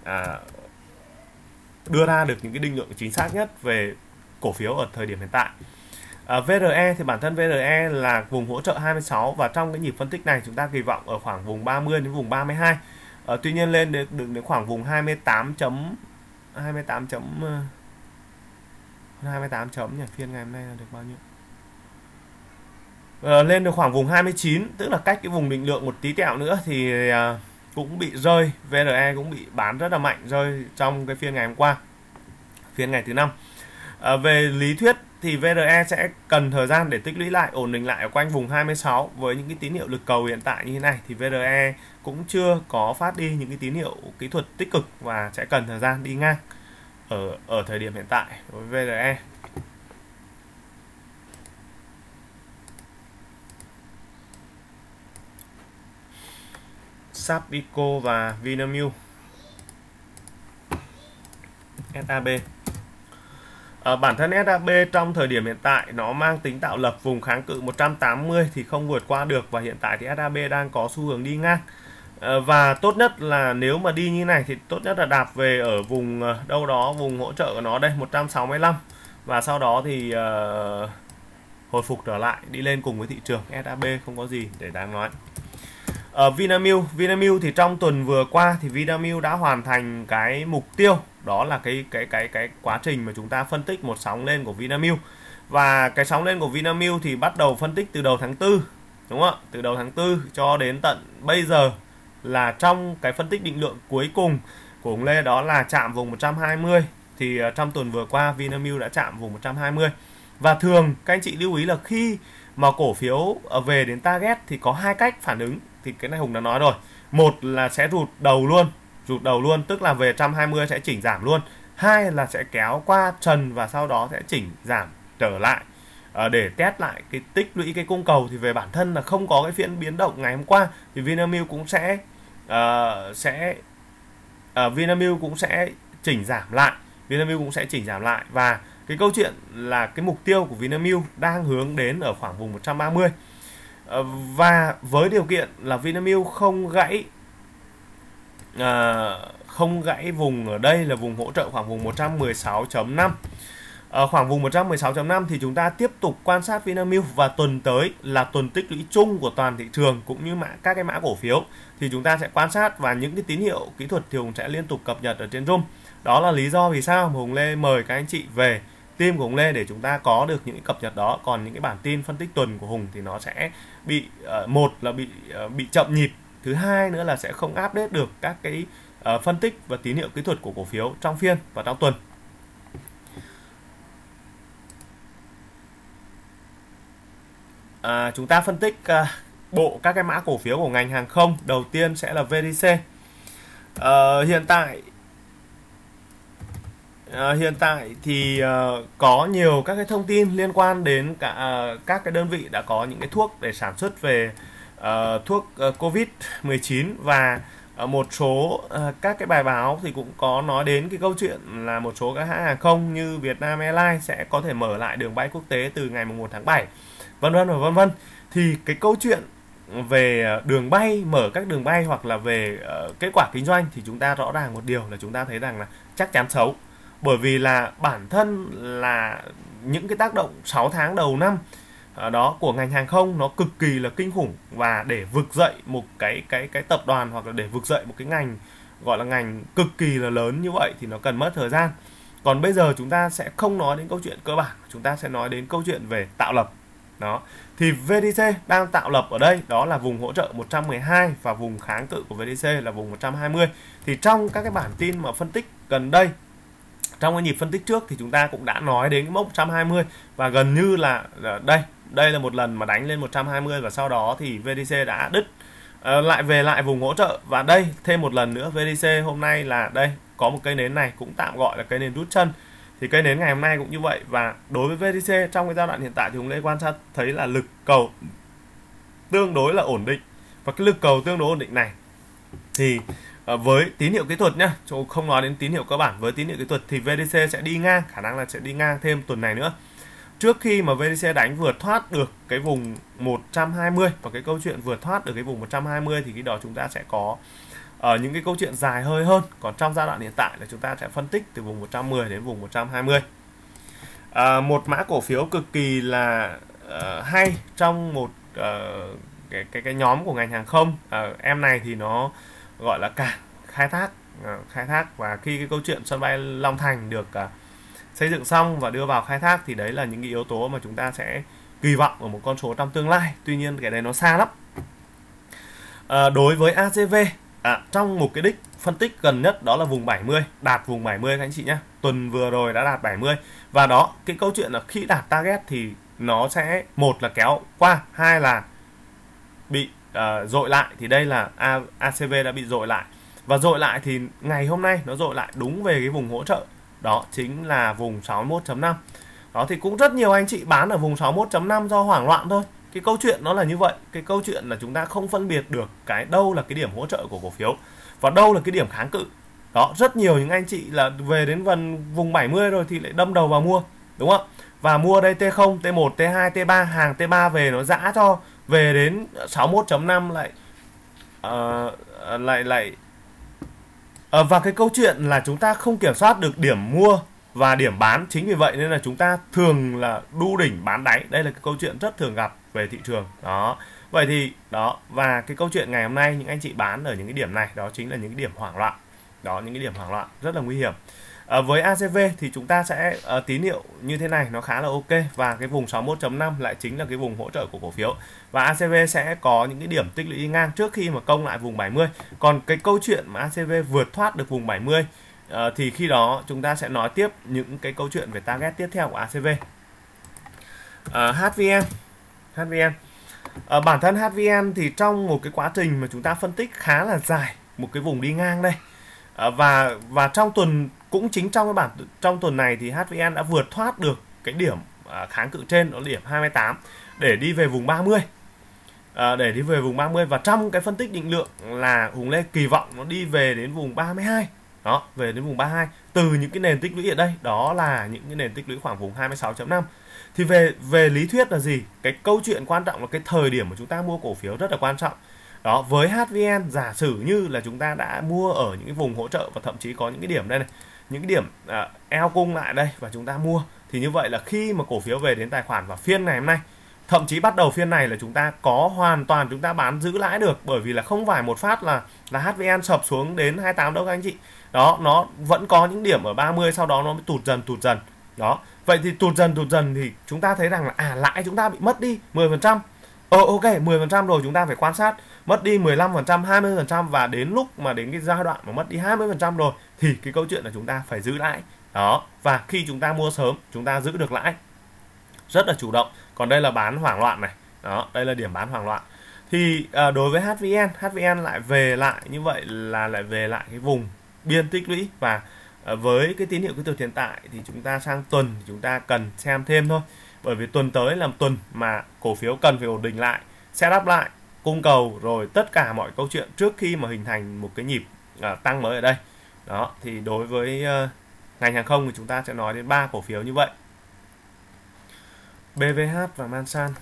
đưa ra được những cái định lượng chính xác nhất về cổ phiếu ở thời điểm hiện tại. VRE thì bản thân VRE là vùng hỗ trợ 26, và trong cái nhịp phân tích này chúng ta kỳ vọng ở khoảng vùng 30 đến vùng 32. Tuy nhiên lên được đến khoảng vùng 28 chấm nhỉ, phiên ngày hôm nay là được bao nhiêu? Lên được khoảng vùng 29, tức là cách cái vùng định lượng một tí tẹo nữa thì cũng bị rơi, VRE cũng bị bán rất là mạnh, rơi trong cái phiên ngày hôm qua, phiên ngày thứ 5. Về lý thuyết thì VRE sẽ cần thời gian để tích lũy lại, ổn định lại ở quanh vùng 26. Với những cái tín hiệu lực cầu hiện tại như thế này thì VRE cũng chưa có phát đi những cái tín hiệu kỹ thuật tích cực và sẽ cần thời gian đi ngang ở thời điểm hiện tại với VRE. Sapico và Vinamilk. SAB. Bản thân SAB trong thời điểm hiện tại nó mang tính tạo lập, vùng kháng cự 180 thì không vượt qua được, và hiện tại thì SAB đang có xu hướng đi ngang. Và tốt nhất là nếu mà đi như này thì tốt nhất là đạp về ở vùng đâu đó, vùng hỗ trợ của nó đây 165, và sau đó thì hồi phục trở lại đi lên cùng với thị trường. SAB không có gì để đáng nói. Vinamilk thì trong tuần vừa qua thì Vinamilk đã hoàn thành cái mục tiêu, đó là cái quá trình mà chúng ta phân tích một sóng lên của Vinamilk. Và cái sóng lên của Vinamilk thì bắt đầu phân tích từ đầu tháng 4, đúng không ạ? Từ đầu tháng 4 cho đến tận bây giờ là trong cái phân tích định lượng cuối cùng của ông Lê, đó là chạm vùng 120. Thì trong tuần vừa qua Vinamilk đã chạm vùng 120. Và thường các anh chị lưu ý là khi mà cổ phiếu về đến target thì có hai cách phản ứng. Thì cái này Hùng đã nói rồi. Một là sẽ rụt đầu luôn, tức là về 120 sẽ chỉnh giảm luôn. Hai là sẽ kéo qua trần và sau đó sẽ chỉnh giảm trở lại để test lại cái tích lũy cái cung cầu, thì về bản thân là không có cái phiên biến động ngày hôm qua thì Vinamilk cũng sẽ chỉnh giảm lại. Và cái câu chuyện là cái mục tiêu của Vinamilk đang hướng đến ở khoảng vùng 130. Và với điều kiện là Vinamilk không gãy vùng ở đây là vùng hỗ trợ khoảng vùng 116.5. Khoảng vùng 116.5 thì chúng ta tiếp tục quan sát Vinamilk, và tuần tới là tuần tích lũy chung của toàn thị trường cũng như các cái mã cổ phiếu thì chúng ta sẽ quan sát, và những cái tín hiệu kỹ thuật thì Hùng sẽ liên tục cập nhật ở trên Zoom. Đó là lý do vì sao Hùng Lê mời các anh chị về team của Hùng Lê để chúng ta có được những cập nhật đó. Còn những cái bản tin phân tích tuần của Hùng thì nó sẽ bị một là bị chậm nhịp, thứ hai nữa là sẽ không update được các cái phân tích và tín hiệu kỹ thuật của cổ phiếu trong phiên và trong tuần. Chúng ta phân tích bộ các cái mã cổ phiếu của ngành hàng không. Đầu tiên sẽ là VDC. Hiện tại thì có nhiều các cái thông tin liên quan đến các cái đơn vị đã có những cái thuốc để sản xuất về thuốc COVID-19, và một số các cái bài báo thì cũng có nói đến cái câu chuyện là một số các hãng hàng không như Vietnam Airlines sẽ có thể mở lại đường bay quốc tế từ ngày 1 tháng 7, vân vân và vân vân. Thì cái câu chuyện về đường bay, mở các đường bay hoặc là về kết quả kinh doanh thì chúng ta rõ ràng một điều là chúng ta thấy rằng là chắc chắn xấu. Bởi vì là bản thân là những cái tác động 6 tháng đầu năm đó của ngành hàng không nó cực kỳ là kinh khủng, và để vực dậy một cái tập đoàn hoặc là để vực dậy một cái ngành gọi là ngành cực kỳ là lớn như vậy thì nó cần mất thời gian. Còn bây giờ chúng ta sẽ không nói đến câu chuyện cơ bản, chúng ta sẽ nói đến câu chuyện về tạo lập. Đó. Thì VDC đang tạo lập ở đây đó là vùng hỗ trợ 112 và vùng kháng cự của VDC là vùng 120. Thì trong các cái bản tin mà phân tích gần đây, trong cái nhịp phân tích trước thì chúng ta cũng đã nói đến cái mốc 120, và gần như là đây là một lần mà đánh lên 120 và sau đó thì VDC đã đứt lại về lại vùng hỗ trợ. Và đây thêm một lần nữa VDC hôm nay là đây có một cây nến này cũng tạm gọi là cây nến rút chân. Thì cây nến ngày hôm nay cũng như vậy, và đối với VDC trong cái giai đoạn hiện tại thì chúng ta quan sát thấy là lực cầu tương đối là ổn định, và cái lực cầu tương đối ổn định này thì với tín hiệu kỹ thuật nhá, không nói đến tín hiệu cơ bản, với tín hiệu kỹ thuật thì VDC sẽ đi ngang, khả năng là sẽ đi ngang thêm tuần này nữa. Trước khi mà VDC đánh vượt thoát được cái vùng 120, và cái câu chuyện vượt thoát được cái vùng 120 thì khi đó chúng ta sẽ có những cái câu chuyện dài hơi hơn. Còn trong giai đoạn hiện tại là chúng ta sẽ phân tích từ vùng 110 đến vùng 120. Một mã cổ phiếu cực kỳ là hay trong một cái nhóm của ngành hàng không. Em này thì nó gọi là cảng khai thác, và khi cái câu chuyện sân bay Long Thành được xây dựng xong và đưa vào khai thác thì đấy là những cái yếu tố mà chúng ta sẽ kỳ vọng ở một con số trong tương lai. Tuy nhiên cái đấy nó xa lắm. Đối với ACV trong một cái đích phân tích gần nhất đó là vùng 70, đạt vùng 70 các anh chị nhé. Tuần vừa rồi đã đạt 70, và đó cái câu chuyện là khi đạt target thì nó sẽ một là kéo qua, hai là bị dội lại. Thì đây là ACV đã bị dội lại, và dội lại thì ngày hôm nay nó dội lại đúng về cái vùng hỗ trợ, đó chính là vùng 61.5. Đó thì cũng rất nhiều anh chị bán ở vùng 61.5 do hoảng loạn thôi. Cái câu chuyện nó là như vậy. Cái câu chuyện là chúng ta không phân biệt được cái đâu là cái điểm hỗ trợ của cổ phiếu và đâu là cái điểm kháng cự. Đó, rất nhiều những anh chị là về đến vùng 70 rồi thì lại đâm đầu vào mua, đúng không? Và mua đây T0, T1, T2, T3, hàng T3 về nó giã cho về đến 61.5 và cái câu chuyện là chúng ta không kiểm soát được điểm mua và điểm bán. Chính vì vậy nên là chúng ta thường là đu đỉnh bán đáy. Đây là cái câu chuyện rất thường gặp về thị trường. Đó. Vậy thì đó, và cái câu chuyện ngày hôm nay những anh chị bán ở những cái điểm này, đó chính là những cái điểm hoảng loạn. Đó, những cái điểm hoảng loạn rất là nguy hiểm. Với ACV thì chúng ta sẽ tín hiệu như thế này nó khá là ok, và cái vùng 61.5 lại chính là cái vùng hỗ trợ của cổ phiếu, và ACV sẽ có những cái điểm tích lũy ngang trước khi mà công lại vùng 70. Còn cái câu chuyện mà ACV vượt thoát được vùng 70 thì khi đó chúng ta sẽ nói tiếp những cái câu chuyện về target tiếp theo của ACV. HVN bản thân HVN thì trong một cái quá trình mà chúng ta phân tích khá là dài, một cái vùng đi ngang đây, và trong tuần cũng chính trong tuần này thì HVN đã vượt thoát được cái điểm kháng cự trên, đó là điểm 28 để đi về vùng 30. Để đi về vùng 30, và trong cái phân tích định lượng là Hùng Lê kỳ vọng nó đi về đến vùng 32. Đó, về đến vùng 32 từ những cái nền tích lũy ở đây, đó là những cái nền tích lũy khoảng vùng 26.5. Thì về lý thuyết là gì? Cái câu chuyện quan trọng là cái thời điểm mà chúng ta mua cổ phiếu rất là quan trọng. Đó, với HVN giả sử như là chúng ta đã mua ở những cái vùng hỗ trợ và thậm chí có những cái điểm đây này, những cái điểm eo cung lại đây và chúng ta mua, thì như vậy là khi mà cổ phiếu về đến tài khoản vào phiên ngày hôm nay, thậm chí bắt đầu phiên này là chúng ta có hoàn toàn chúng ta bán giữ lãi được, bởi vì là không phải một phát là HVN sập xuống đến 28 đâu các anh chị. Đó, nó vẫn có những điểm ở 30, sau đó nó mới tụt dần. Đó, vậy thì tụt dần thì chúng ta thấy rằng là lãi chúng ta bị mất đi 10%. Ok, 10% rồi chúng ta phải quan sát, mất đi 15%, 20%, và đến lúc mà đến cái giai đoạn mà mất đi 20% rồi thì cái câu chuyện là chúng ta phải giữ lãi. Đó, và khi chúng ta mua sớm chúng ta giữ được lãi rất là chủ động. Còn đây là bán hoảng loạn này. Đó, đây là điểm bán hoảng loạn. Thì đối với HVN lại về lại như vậy là lại về lại cái vùng biên tích lũy, và với cái tín hiệu kỹ thuật hiện tại thì chúng ta sang tuần thì chúng ta cần xem thêm thôi. Bởi vì tuần tới là tuần mà cổ phiếu cần phải ổn định lại, setup lại cung cầu rồi tất cả mọi câu chuyện trước khi mà hình thành một cái nhịp tăng mới ở đây. Đó, thì đối với ngành hàng không thì chúng ta sẽ nói đến 3 cổ phiếu như vậy: BVH và Mansan.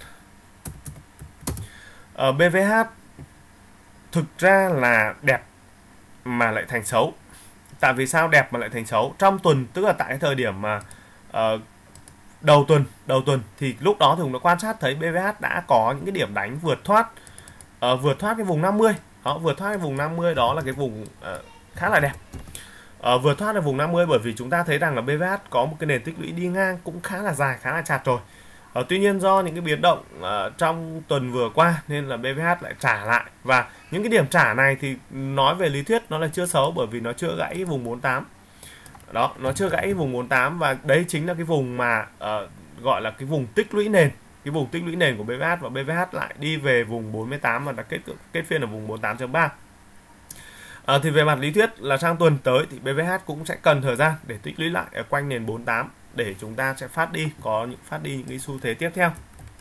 Ở BVH thực ra là đẹp mà lại thành xấu. Tại vì sao đẹp mà lại thành xấu? Trong tuần, tức là tại cái thời điểm mà đầu tuần thì lúc đó thì chúng ta quan sát thấy BVH đã có những cái điểm đánh vượt thoát cái vùng 50. Đó, vượt thoát cái vùng 50 đó là cái vùng khá là đẹp. Vượt thoát cái vùng 50 bởi vì chúng ta thấy rằng là BVH có một cái nền tích lũy đi ngang cũng khá là dài, khá là chặt rồi. Tuy nhiên do những cái biến động trong tuần vừa qua nên là BVH lại trả lại, và những cái điểm trả này thì nói về lý thuyết nó là chưa xấu, bởi vì nó chưa gãy vùng 48. Đó, nó chưa gãy vùng 48, và đấy chính là cái vùng mà gọi là cái vùng tích lũy nền, cái vùng tích lũy nền của BVH, và BVH lại đi về vùng 48 và đã kết phiên ở vùng 48.3. Thì về mặt lý thuyết là sang tuần tới thì BVH cũng sẽ cần thời gian để tích lũy lại ở quanh nền 48 để chúng ta sẽ phát đi những cái xu thế tiếp theo.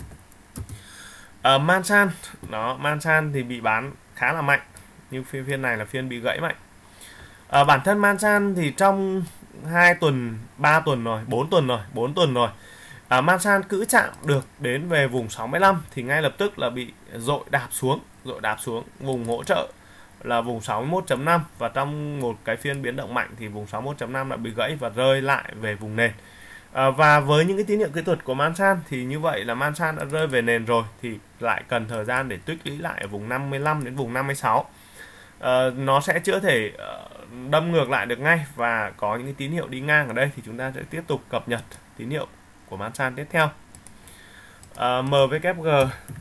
Mansan, Mansan thì bị bán khá là mạnh, nhưng phiên này là phiên bị gãy mạnh. Bản thân Mansan thì trong 2 tuần, 3 tuần rồi, 4 tuần rồi, Mansan cứ chạm được đến về vùng 65 thì ngay lập tức là bị dội đạp xuống vùng hỗ trợ là vùng 61.5, và trong một cái phiên biến động mạnh thì vùng 61.5 đã bị gãy và rơi lại về vùng nền. Và với những cái tín hiệu kỹ thuật của Mansan thì như vậy là Mansan đã rơi về nền rồi, thì lại cần thời gian để tích lũy lại ở vùng 55 đến vùng 56. Nó sẽ chưa thể đâm ngược lại được ngay, và có những cái tín hiệu đi ngang ở đây thì chúng ta sẽ tiếp tục cập nhật tín hiệu của Mansan tiếp theo. MWG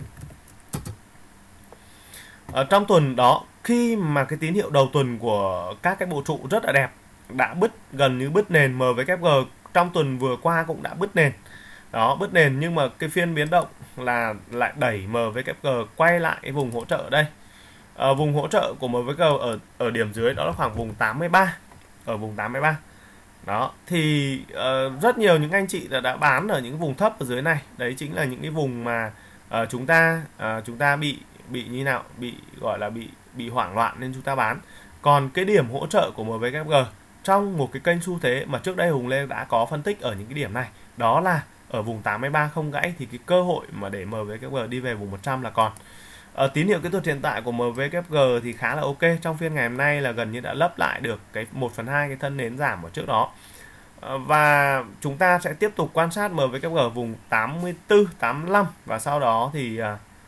trong tuần đó, khi mà cái tín hiệu đầu tuần của các cái bộ trụ rất là đẹp đã gần như bứt nền, MWG trong tuần vừa qua cũng đã bứt nền. Đó, bứt nền, nhưng mà cái phiên biến động là lại đẩy MWG quay lại cái vùng hỗ trợ ở đây. Vùng hỗ trợ của MWG ở điểm dưới đó là khoảng vùng 83, ở vùng 83. Đó, thì rất nhiều những anh chị đã bán ở những vùng thấp ở dưới này. Đấy chính là những cái vùng mà chúng ta bị như nào, bị gọi là bị hoảng loạn nên chúng ta bán. Còn cái điểm hỗ trợ của MWG trong một cái kênh xu thế mà trước đây Hùng Lê đã có phân tích ở những cái điểm này, đó là ở vùng 83 không gãy thì cái cơ hội mà để MWG đi về vùng 100 là còn. Tín hiệu kỹ thuật hiện tại của MWG thì khá là ok. Trong phiên ngày hôm nay là gần như đã lấp lại được cái 1/2 cái thân nến giảm ở trước đó. Và chúng ta sẽ tiếp tục quan sát MWG ở vùng 84, 85, và sau đó thì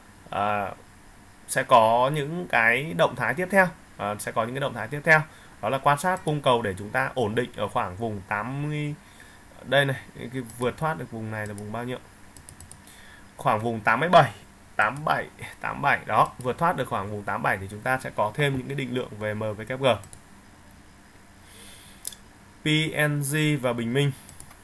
sẽ có những cái động thái tiếp theo. Đó là quan sát cung cầu để chúng ta ổn định ở khoảng vùng 80. Đây này, cái vượt thoát được vùng này là vùng bao nhiêu? Khoảng vùng 87 đó, vượt thoát được khoảng vùng 87 thì chúng ta sẽ có thêm những cái định lượng về MWG. PNG và Bình Minh.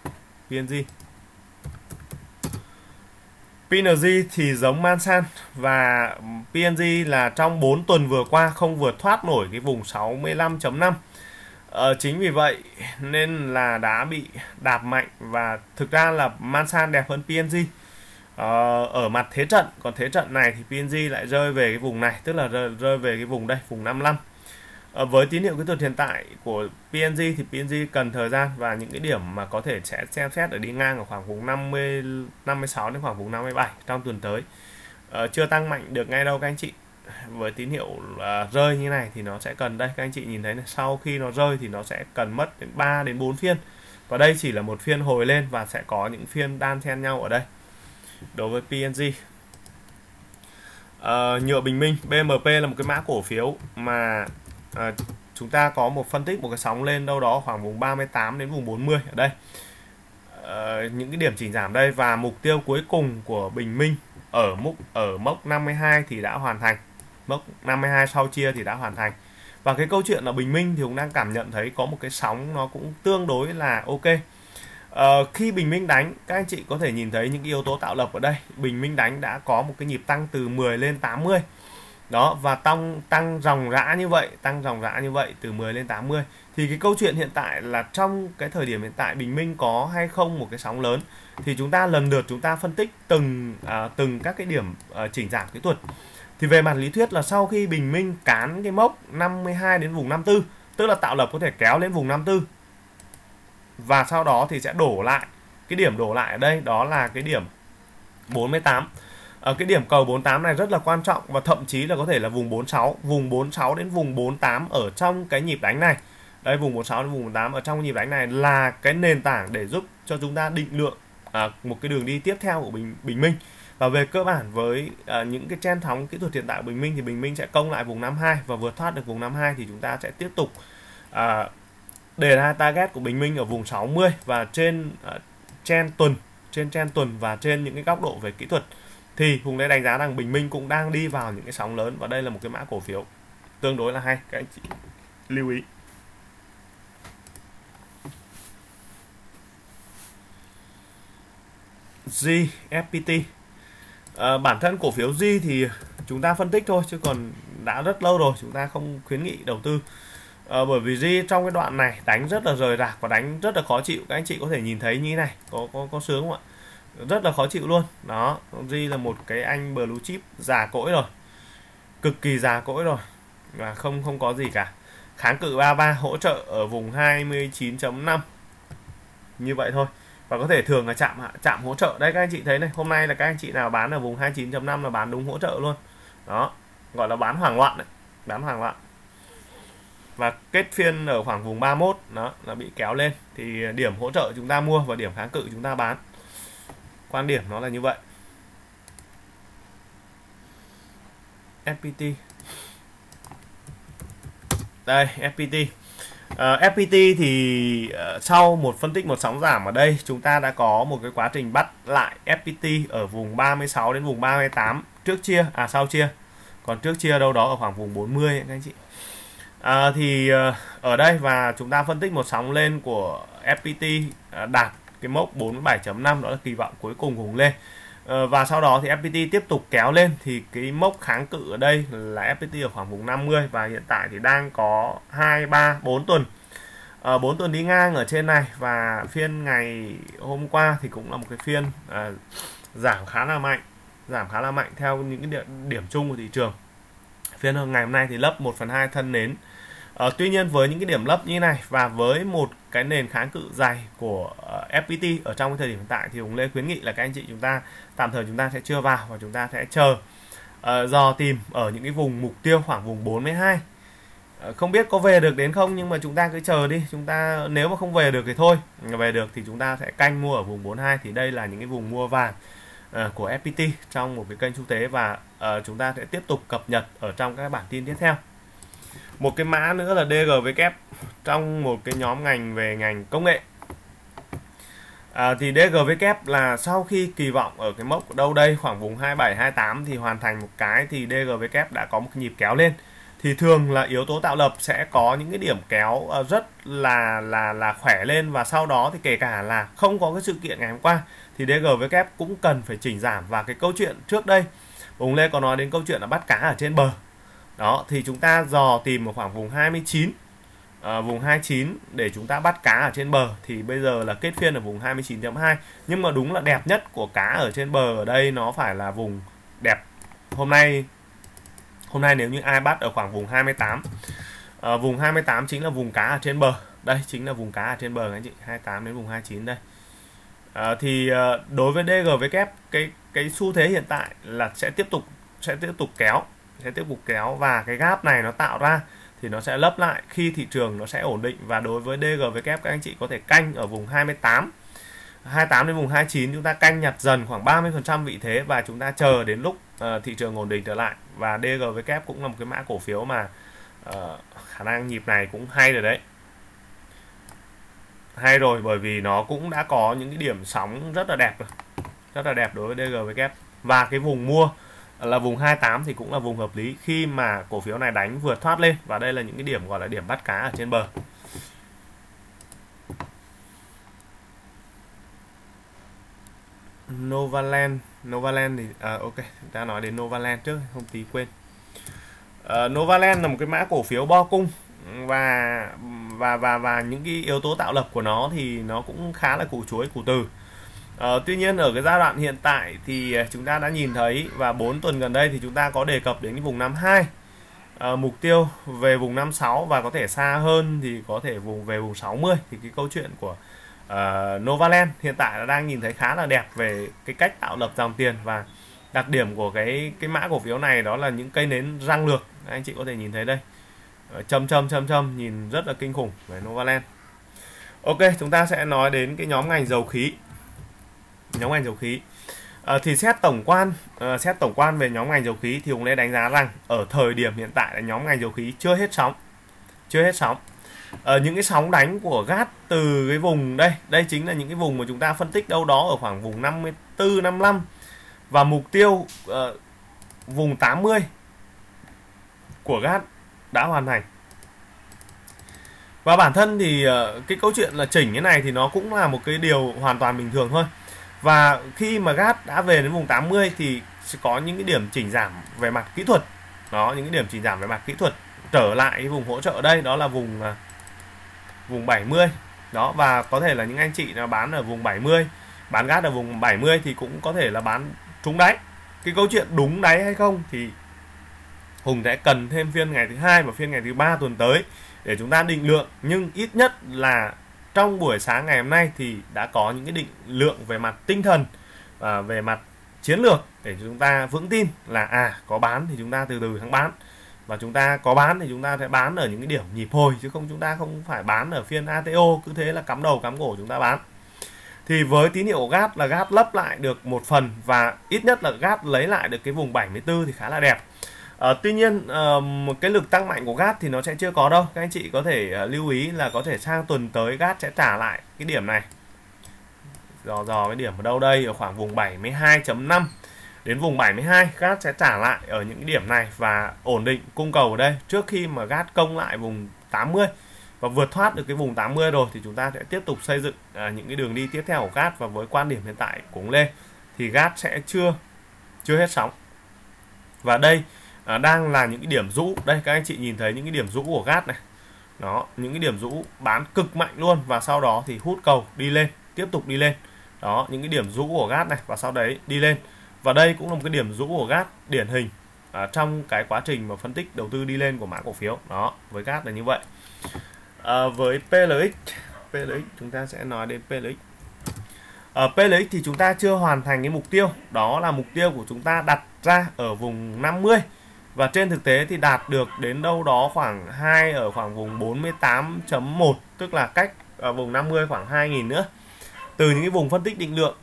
PNG thì giống Mansan, và PNG là trong 4 tuần vừa qua không vượt thoát nổi cái vùng 65.5. Chính vì vậy nên là đã bị đạp mạnh, và thực ra là Masan đẹp hơn PNG ở mặt thế trận. Còn thế trận này thì PNG lại rơi về cái vùng này, tức là rơi về cái vùng đây, vùng 55. Với tín hiệu kỹ thuật hiện tại của PNG thì PNG cần thời gian, và những cái điểm mà có thể sẽ xem xét ở đi ngang ở khoảng vùng 56 đến khoảng vùng 57 trong tuần tới. Chưa tăng mạnh được ngay đâu các anh chị. Với tín hiệu rơi như này thì nó sẽ cần, đây các anh chị nhìn thấy này, sau khi nó rơi thì nó sẽ cần mất đến 3 đến 4 phiên, và đây chỉ là một phiên hồi lên và sẽ có những phiên đan xen nhau ở đây. Đối với PNG, nhựa bình minh BMP là một cái mã cổ phiếu mà chúng ta có một phân tích một cái sóng lên đâu đó khoảng vùng 38 đến vùng 40 ở đây. Những cái điểm chỉnh giảm đây, và mục tiêu cuối cùng của bình minh ở mốc 52 thì đã hoàn thành. Mốc 52 sau chia thì đã hoàn thành. Và cái câu chuyện là bình minh thì cũng đang cảm nhận thấy có một cái sóng nó cũng tương đối là ok. Khi bình minh đánh, các anh chị có thể nhìn thấy những yếu tố tạo lập ở đây. Bình minh đánh đã có một cái nhịp tăng từ 10 lên 80 đó, và tăng ròng rã như vậy từ 10 lên 80. Thì cái câu chuyện hiện tại là trong cái thời điểm hiện tại bình minh có hay không một cái sóng lớn, thì chúng ta lần lượt chúng ta phân tích từng các cái điểm chỉnh giảm kỹ thuật. Thì về mặt lý thuyết là sau khi bình minh cán cái mốc 52 đến vùng 54, tức là tạo lập có thể kéo lên vùng 54, và sau đó thì sẽ đổ lại. Cái điểm đổ lại ở đây đó là cái điểm 48. Cái điểm cầu 48 này rất là quan trọng, và thậm chí là có thể là vùng 46 đến vùng 48 ở trong cái nhịp đánh này. Đây, vùng 46 đến vùng 48 ở trong nhịp đánh này là cái nền tảng để giúp cho chúng ta định lượng một cái đường đi tiếp theo của bình minh. Và về cơ bản với những cái trend thóng kỹ thuật hiện tại của bình minh thì bình minh sẽ công lại vùng 52 và vượt thoát được vùng 52 thì chúng ta sẽ tiếp tục đề ra target của bình minh ở vùng 60, và trên trend tuần và trên những cái góc độ về kỹ thuật thì Hùng đã đánh giá rằng bình minh cũng đang đi vào những cái sóng lớn, và đây là một cái mã cổ phiếu tương đối là hay, các anh chị lưu ý. FPT, bản thân cổ phiếu G thì chúng ta phân tích thôi, chứ còn đã rất lâu rồi chúng ta không khuyến nghị đầu tư. Bởi vì G trong cái đoạn này đánh rất là rời rạc và đánh rất là khó chịu. Các anh chị có thể nhìn thấy như thế này, có sướng không ạ? Rất là khó chịu luôn. Đó, G là một cái anh blue chip già cỗi rồi, cực kỳ già cỗi rồi, và không có gì cả. Kháng cự 33, hỗ trợ ở vùng 29.5 như vậy thôi, và có thể thường là chạm hỗ trợ. Đây các anh chị thấy này, hôm nay là các anh chị nào bán ở vùng 29.5 là bán đúng hỗ trợ luôn. Đó, gọi là bán hoảng loạn đấy, bán hoảng loạn. Và kết phiên ở khoảng vùng 31 đó là bị kéo lên, thì điểm hỗ trợ chúng ta mua và điểm kháng cự chúng ta bán. Quan điểm nó là như vậy. FPT, đây FPT. FPT thì sau một phân tích một sóng giảm ở đây, chúng ta đã có một cái quá trình bắt lại FPT ở vùng 36 đến vùng 38 trước chia, sau chia. Còn trước chia đâu đó ở khoảng vùng 40 ấy, các anh chị. Thì ở đây và chúng ta phân tích một sóng lên của FPT đạt cái mốc 47.5, đó là kỳ vọng cuối cùng Hùng lên. Và sau đó thì FPT tiếp tục kéo lên, thì cái mốc kháng cự ở đây là FPT ở khoảng vùng 50, và hiện tại thì đang có 2, 3, 4 tuần. 4 tuần đi ngang ở trên này, và phiên ngày hôm qua thì cũng là một cái phiên giảm khá là mạnh theo những cái điểm chung của thị trường. Phiên ngày hôm nay thì lấp 1/2 thân nến. Tuy nhiên với những cái điểm lấp như này và với một cái nền kháng cự dày của FPT ở trong cái thời điểm hiện tại, thì Hùng Lê khuyến nghị là các anh chị chúng ta tạm thời chúng ta sẽ chưa vào, và chúng ta sẽ chờ dò tìm ở những cái vùng mục tiêu khoảng vùng 42. Không biết có về được đến không, nhưng mà chúng ta cứ chờ đi. Chúng ta nếu mà không về được thì thôi, về được thì chúng ta sẽ canh mua ở vùng 42. Thì đây là những cái vùng mua vàng của FPT trong một cái kênh xu thế, và chúng ta sẽ tiếp tục cập nhật ở trong các bản tin tiếp theo. Một cái mã nữa là DGW trong một cái nhóm ngành về ngành công nghệ. Thì DGW là sau khi kỳ vọng ở cái mốc ở đâu đây khoảng vùng 27 28 thì hoàn thành một cái, thì DGW đã có một cái nhịp kéo lên. Thì thường là yếu tố tạo lập sẽ có những cái điểm kéo rất là khỏe lên, và sau đó thì kể cả là không có cái sự kiện ngày hôm qua thì DGW cũng cần phải chỉnh giảm. Và cái câu chuyện trước đây Hùng Lê có nói đến câu chuyện là bắt cá ở trên bờ. Đó, thì chúng ta dò tìm ở khoảng vùng 29 vùng 29 để chúng ta bắt cá ở trên bờ, thì bây giờ là kết phiên ở vùng 29.2. Nhưng mà đúng là đẹp nhất của cá ở trên bờ ở đây nó phải là vùng đẹp hôm nay nếu như ai bắt ở khoảng vùng 28. Vùng 28 chính là vùng cá ở trên bờ. Đây chính là vùng cá ở trên bờ anh chị, 28 đến vùng 29 đây. Đối với DGW cái xu thế hiện tại là sẽ tiếp tục kéo và cái gap này nó tạo ra thì nó sẽ lấp lại khi thị trường nó sẽ ổn định. Và đối với DGW các anh chị có thể canh ở vùng 28 đến vùng 29, chúng ta canh nhặt dần khoảng 30% vị thế và chúng ta chờ đến lúc thị trường ổn định trở lại. Và DGW cũng là một cái mã cổ phiếu mà khả năng nhịp này cũng hay rồi đấy. Hay rồi, bởi vì nó cũng đã có những cái điểm sóng rất là đẹp rồi. Rất là đẹp đối với DGW. Và cái vùng mua là vùng 28 thì cũng là vùng hợp lý khi mà cổ phiếu này đánh vượt thoát lên. Và đây là những cái điểm gọi là điểm bắt cá ở trên bờ. Novaland thì ok, chúng ta nói đến Novaland trước, không tí quên. Novaland là một cái mã cổ phiếu bo cung và những cái yếu tố tạo lập của nó thì nó cũng khá là củ chuối củ từ. Tuy nhiên ở cái giai đoạn hiện tại thì chúng ta đã nhìn thấy, và 4 tuần gần đây thì chúng ta có đề cập đến cái vùng 52, mục tiêu về vùng 56 và có thể xa hơn thì có thể về vùng 60. Thì cái câu chuyện của Novaland hiện tại là đang nhìn thấy khá là đẹp về cái cách tạo lập dòng tiền. Và đặc điểm của cái mã cổ phiếu này đó là những cây nến răng lược, anh chị có thể nhìn thấy đây, châm nhìn rất là kinh khủng về Novaland. Ok, chúng ta sẽ nói đến cái nhóm ngành dầu khí. Thì xét tổng quan về nhóm ngành dầu khí thì Hùng Lê đánh giá rằng ở thời điểm hiện tại là nhóm ngành dầu khí chưa hết sóng. Những cái sóng đánh của GAT từ cái vùng đây chính là những cái vùng mà chúng ta phân tích đâu đó ở khoảng vùng 54 55 và mục tiêu vùng 80 của GAT đã hoàn thành. Và bản thân thì cái câu chuyện là chỉnh cái này thì nó cũng là một cái điều hoàn toàn bình thường thôi. Và khi mà GAT đã về đến vùng 80 thì sẽ có những cái điểm chỉnh giảm về mặt kỹ thuật. Đó, những cái điểm chỉnh giảm về mặt kỹ thuật trở lại cái vùng hỗ trợ đây, đó là vùng 70. Đó, và có thể là những anh chị nào bán ở vùng 70, bán GAT ở vùng 70 thì cũng có thể là bán trúng đáy. Cái câu chuyện đúng đáy hay không thì Hùng sẽ cần thêm phiên ngày thứ 2 và phiên ngày thứ 3 tuần tới để chúng ta định lượng. Nhưng ít nhất là trong buổi sáng ngày hôm nay thì đã có những cái định lượng về mặt tinh thần và về mặt chiến lược để chúng ta vững tin là có bán thì chúng ta từ từ thắng bán, và chúng ta có bán thì chúng ta sẽ bán ở những cái điểm nhịp hồi, chứ chúng ta không phải bán ở phiên ATO cứ thế là cắm đầu cắm cổ chúng ta bán. Thì với tín hiệu của GAT là GAT lấp lại được một phần và ít nhất là GAT lấy lại được cái vùng 74 thì khá là đẹp. Tuy nhiên một cái lực tăng mạnh của GAT thì nó sẽ chưa có đâu. Các anh chị có thể lưu ý là có thể sang tuần tới GAT sẽ trả lại cái điểm này. Dò cái điểm ở đâu đây, ở khoảng vùng 72.5 đến vùng 72, GAT sẽ trả lại ở những cái điểm này và ổn định cung cầu ở đây trước khi mà GAT công lại vùng 80 và vượt thoát được cái vùng 80 rồi thì chúng ta sẽ tiếp tục xây dựng những cái đường đi tiếp theo của GAT. Và với quan điểm hiện tại của Lê thì GAT sẽ chưa hết sóng. Và đây đang là những cái điểm rũ. Đây các anh chị nhìn thấy những cái điểm rũ của GAT này. Đó, những cái điểm rũ bán cực mạnh luôn và sau đó thì hút cầu đi lên, tiếp tục đi lên. Đó, những cái điểm rũ của GAT này và sau đấy đi lên. Và đây cũng là một cái điểm rũ của GAT điển hình trong cái quá trình mà phân tích đầu tư đi lên của mã cổ phiếu. Đó, với GAT là như vậy. Với PLX chúng ta sẽ nói đến PLX. PLX thì chúng ta chưa hoàn thành cái mục tiêu, đó là mục tiêu của chúng ta đặt ra ở vùng 50 và trên thực tế thì đạt được đến đâu đó khoảng ở khoảng vùng 48.1, tức là cách vùng 50 khoảng 2.000 nữa. Từ những cái vùng phân tích định lượng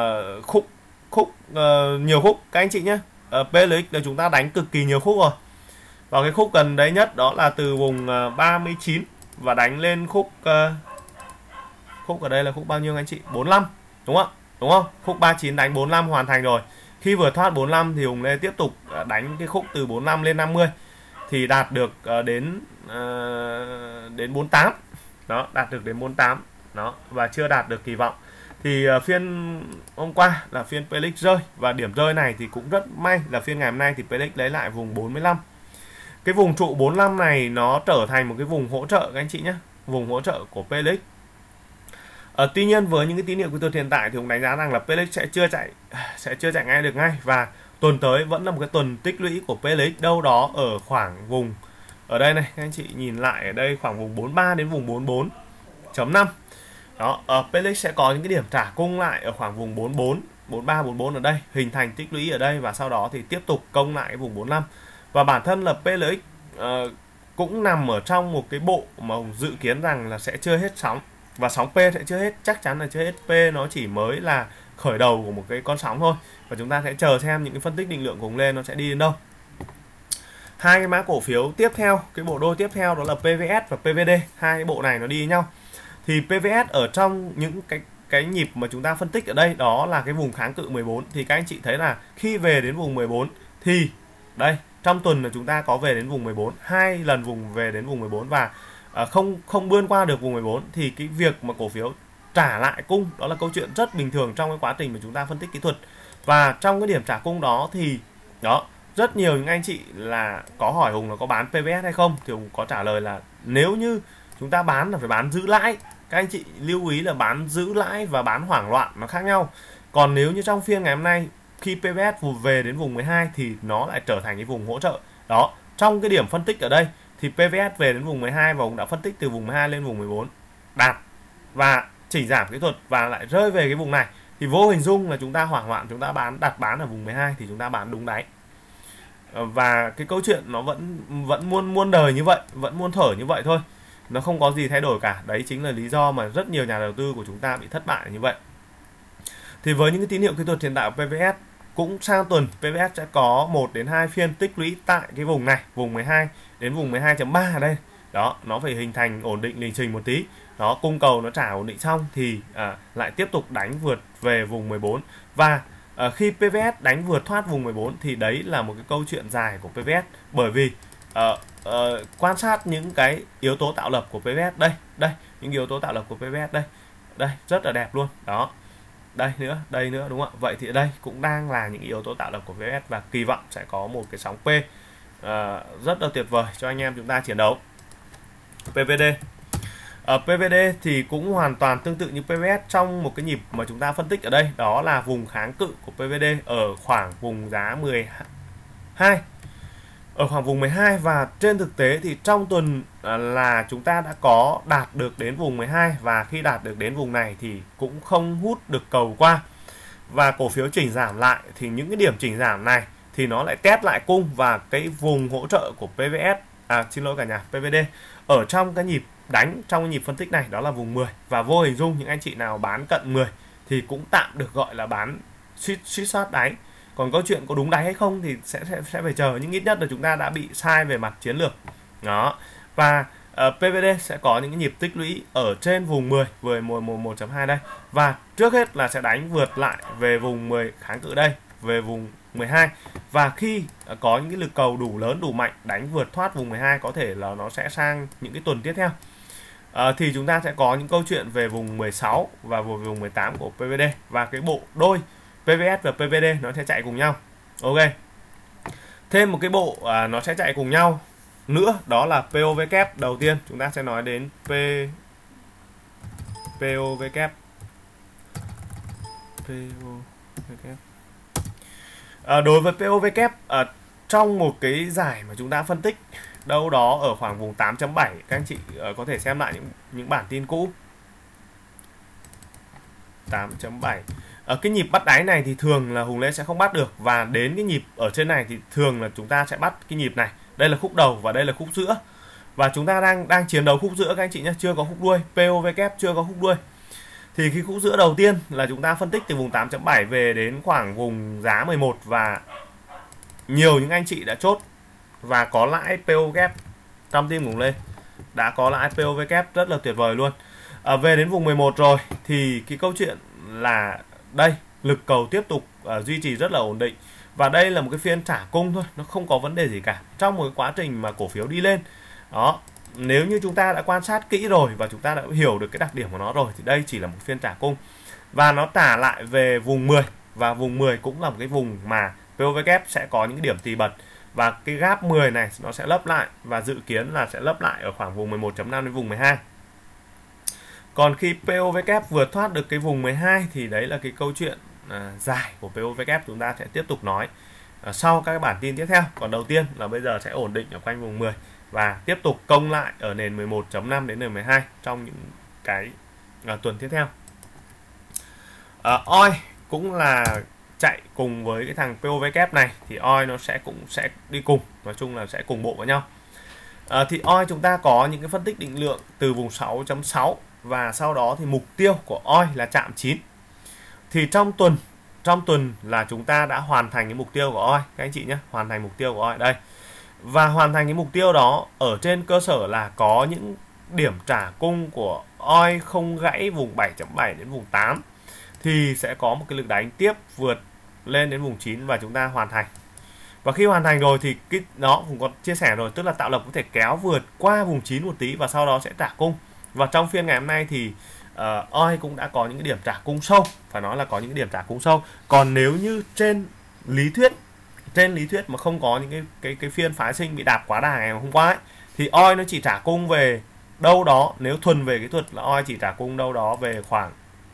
nhiều khúc các anh chị nhé. PLX là chúng ta đánh cực kỳ nhiều khúc rồi. Và cái khúc gần đấy nhất đó là từ vùng 39 và đánh lên khúc ở đây là khúc bao nhiêu anh chị? 45, đúng không? Khúc 39 đánh 45 hoàn thành rồi. Khi vừa thoát 45 thì Hùng Lê tiếp tục đánh cái khúc từ 45 lên 50 thì đạt được đến 48. Đó, đạt được đến 48. Đó, và chưa đạt được kỳ vọng. Thì phiên hôm qua là phiên PLX rơi và điểm rơi này thì cũng rất may là phiên ngày hôm nay thì PLX lấy lại vùng 45. cái vùng trụ 45 này nó trở thành một cái vùng hỗ trợ các anh chị nhé, vùng hỗ trợ của PLX. Tuy nhiên với những cái tín hiệu kỹ thuật hiện tại thì cũng đánh giá rằng là PLX sẽ chưa chạy ngay được ngay, và tuần tới vẫn là một cái tuần tích lũy của PLX đâu đó ở khoảng vùng ở đây này, các anh chị nhìn lại ở đây khoảng vùng 43 đến vùng 44.5. Đó, PLX sẽ có những cái điểm trả cung lại ở khoảng vùng 44, 43, 44 ở đây, hình thành tích lũy ở đây và sau đó thì tiếp tục công lại cái vùng 45. Và bản thân là PLX cũng nằm ở trong một cái bộ mà dự kiến rằng là sẽ chưa hết sóng, và sóng P sẽ chưa hết, chắc chắn là chưa hết. P nó chỉ mới là khởi đầu của một cái con sóng thôi, và chúng ta sẽ chờ xem những cái phân tích định lượng cùng lên nó sẽ đi đến đâu. Hai cái mã cổ phiếu tiếp theo, cái bộ đôi tiếp theo đó là PVS và PVD. Hai cái bộ này nó đi với nhau. Thì PVS ở trong những cái nhịp mà chúng ta phân tích ở đây, đó là cái vùng kháng cự 14, thì các anh chị thấy là khi về đến vùng 14 thì đây, trong tuần là chúng ta có về đến vùng 14, 2 lần vùng về đến vùng 14 và không bươn qua được vùng 14, thì cái việc mà cổ phiếu trả lại cung đó là câu chuyện rất bình thường trong cái quá trình mà chúng ta phân tích kỹ thuật. Và trong cái điểm trả cung đó thì đó, rất nhiều những anh chị là có hỏi Hùng là có bán PVS hay không, thì Hùng có trả lời là nếu như chúng ta bán là phải bán giữ lãi. Các anh chị lưu ý là bán giữ lãi và bán hoảng loạn nó khác nhau. Còn nếu như trong phiên ngày hôm nay khi PVS về đến vùng 12 thì nó lại trở thành cái vùng hỗ trợ. Đó, trong cái điểm phân tích ở đây thì PVS về đến vùng 12 và Hùng đã phân tích từ vùng 12 lên vùng 14, đạt và chỉnh giảm kỹ thuật và lại rơi về cái vùng này, thì vô hình dung là chúng ta hoảng loạn, chúng ta đặt bán ở vùng 12 thì chúng ta bán đúng đáy. Và cái câu chuyện nó vẫn muôn đời như vậy, vẫn muôn thở như vậy thôi, nó không có gì thay đổi cả. Đấy chính là lý do mà rất nhiều nhà đầu tư của chúng ta bị thất bại như vậy. Thì với những cái tín hiệu kỹ thuật hiện tại của PVS, cũng sang tuần PVS sẽ có 1 đến 2 phiên tích lũy tại cái vùng này, vùng 12 đến vùng 12.3 ở đây. Đó, nó phải hình thành ổn định lình trình một tí. Đó, cung cầu nó trả ổn định xong thì lại tiếp tục đánh vượt về vùng 14. Và khi PVS đánh vượt thoát vùng 14 thì đấy là một cái câu chuyện dài của PVS. Bởi vì quan sát những cái yếu tố tạo lập của PVS đây, những yếu tố tạo lập của PVS đây rất là đẹp luôn. Đó, đây nữa đúng không ạ? Vậy thì đây cũng đang là những yếu tố tạo lập của PVS, và kỳ vọng sẽ có một cái sóng P rất là tuyệt vời cho anh em chúng ta chiến đấu. PVD PVD thì cũng hoàn toàn tương tự như PVS trong một cái nhịp mà chúng ta phân tích ở đây, đó là vùng kháng cự của PVD ở khoảng vùng giá 12, ở khoảng vùng 12. Và trên thực tế thì trong tuần là chúng ta đã có đạt được đến vùng 12, và khi đạt được đến vùng này thì cũng không hút được cầu qua, và cổ phiếu chỉnh giảm lại. Thì những cái điểm chỉnh giảm này thì nó lại test lại cung, và cái vùng hỗ trợ của PVS, xin lỗi cả nhà, PVD ở trong cái nhịp đánh, trong cái nhịp phân tích này đó là vùng 10. Và vô hình dung những anh chị nào bán cận 10 thì cũng tạm được gọi là bán suýt soát đáy. Còn câu chuyện có đúng đáy hay không thì sẽ phải chờ, nhưng ít nhất là chúng ta đã bị sai về mặt chiến lược. Đó. Và PVD sẽ có những cái nhịp tích lũy ở trên vùng 10, về 1.2 đây. Và trước hết là sẽ đánh vượt lại về vùng 10 kháng cự đây, về vùng 12. Và khi có những cái lực cầu đủ lớn, đủ mạnh đánh vượt thoát vùng 12, có thể là nó sẽ sang những cái tuần tiếp theo. Thì chúng ta sẽ có những câu chuyện về vùng 16 và vùng 18 của PVD, và cái bộ đôi PVS và PVD nó sẽ chạy cùng nhau. Ok. Thêm một cái bộ nó sẽ chạy cùng nhau nữa, đó là POV kép. Đầu tiên chúng ta sẽ nói đến POV kép. Đối với POV kép, trong một cái giải mà chúng ta phân tích đâu đó ở khoảng vùng 8.7, các anh chị có thể xem lại những bản tin cũ. 8.7. Ở cái nhịp bắt đáy này thì thường là Hùng Lê sẽ không bắt được, và đến cái nhịp ở trên này thì thường là chúng ta sẽ bắt cái nhịp này. Đây là khúc đầu và đây là khúc giữa, và chúng ta đang chiến đấu khúc giữa các anh chị nhé, chưa có khúc đuôi. POV kép chưa có khúc đuôi. Thì khi khúc giữa đầu tiên là chúng ta phân tích từ vùng 8.7 về đến khoảng vùng giá 11, và nhiều những anh chị đã chốt và có lãi POV kép trong team Hùng Lê, đã có lãi POV kép rất là tuyệt vời luôn. Về đến vùng 11 rồi thì cái câu chuyện là đây, lực cầu tiếp tục duy trì rất là ổn định, và đây là một cái phiên trả cung thôi, nó không có vấn đề gì cả trong một cái quá trình mà cổ phiếu đi lên. Đó, nếu như chúng ta đã quan sát kỹ rồi và chúng ta đã hiểu được cái đặc điểm của nó rồi thì đây chỉ là một phiên trả cung, và nó trả lại về vùng 10, và vùng 10 cũng là một cái vùng mà POV kép sẽ có những cái điểm tì bật. và cái gap 10 này nó sẽ lấp lại và dự kiến là sẽ lấp lại ở khoảng vùng 11.5 đến vùng 12. Còn khi POVK vượt thoát được cái vùng 12 thì đấy là cái câu chuyện dài của POVK chúng ta sẽ tiếp tục nói sau các bản tin tiếp theo. Còn đầu tiên là bây giờ sẽ ổn định ở quanh vùng 10 và tiếp tục công lại ở nền 11.5 đến nền 12 trong những cái tuần tiếp theo. OI cũng là chạy cùng với cái thằng POVK này thì OI nó cũng sẽ đi cùng, nói chung là sẽ cùng bộ với nhau. Thì OI chúng ta có những cái phân tích định lượng từ vùng 6.6 và sau đó thì mục tiêu của OI là chạm 9. Thì trong tuần là chúng ta đã hoàn thành cái mục tiêu của OI các anh chị nhé, hoàn thành mục tiêu của OI đây. Và hoàn thành cái mục tiêu đó ở trên cơ sở là có những điểm trả cung của OI không gãy vùng 7.7 đến vùng 8 thì sẽ có một cái lực đánh tiếp vượt lên đến vùng 9 và chúng ta hoàn thành. Và khi hoàn thành rồi thì cái nó cũng có chia sẻ rồi, tức là tạo lập có thể kéo vượt qua vùng 9 một tí và sau đó sẽ trả cung. Và trong phiên ngày hôm nay thì OI cũng đã có những cái điểm trả cung sâu, phải nói là có những cái điểm trả cung sâu. Còn nếu như trên lý thuyết mà không có những cái phiên phái sinh bị đạp quá đà ngày hôm qua ấy, thì OI nó chỉ trả cung về đâu đó, nếu thuần về kỹ thuật là OI chỉ trả cung đâu đó về khoảng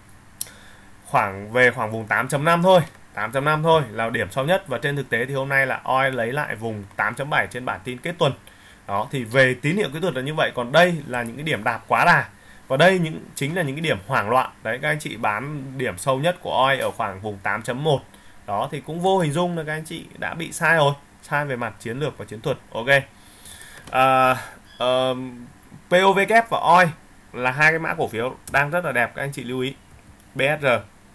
vùng 8.5 thôi, 8.5 thôi là điểm sâu nhất. Và trên thực tế thì hôm nay là OI lấy lại vùng 8.7 trên bản tin kết tuần. Đó thì về tín hiệu kỹ thuật là như vậy, còn đây là những cái điểm đạp quá đà. Và đây chính là những cái điểm hoảng loạn. Đấy, các anh chị bán điểm sâu nhất của OI ở khoảng vùng 8.1. Đó thì cũng vô hình dung là các anh chị đã bị sai rồi, sai về mặt chiến lược và chiến thuật. Ok. POVK và OI là hai cái mã cổ phiếu đang rất là đẹp, các anh chị lưu ý. BSR.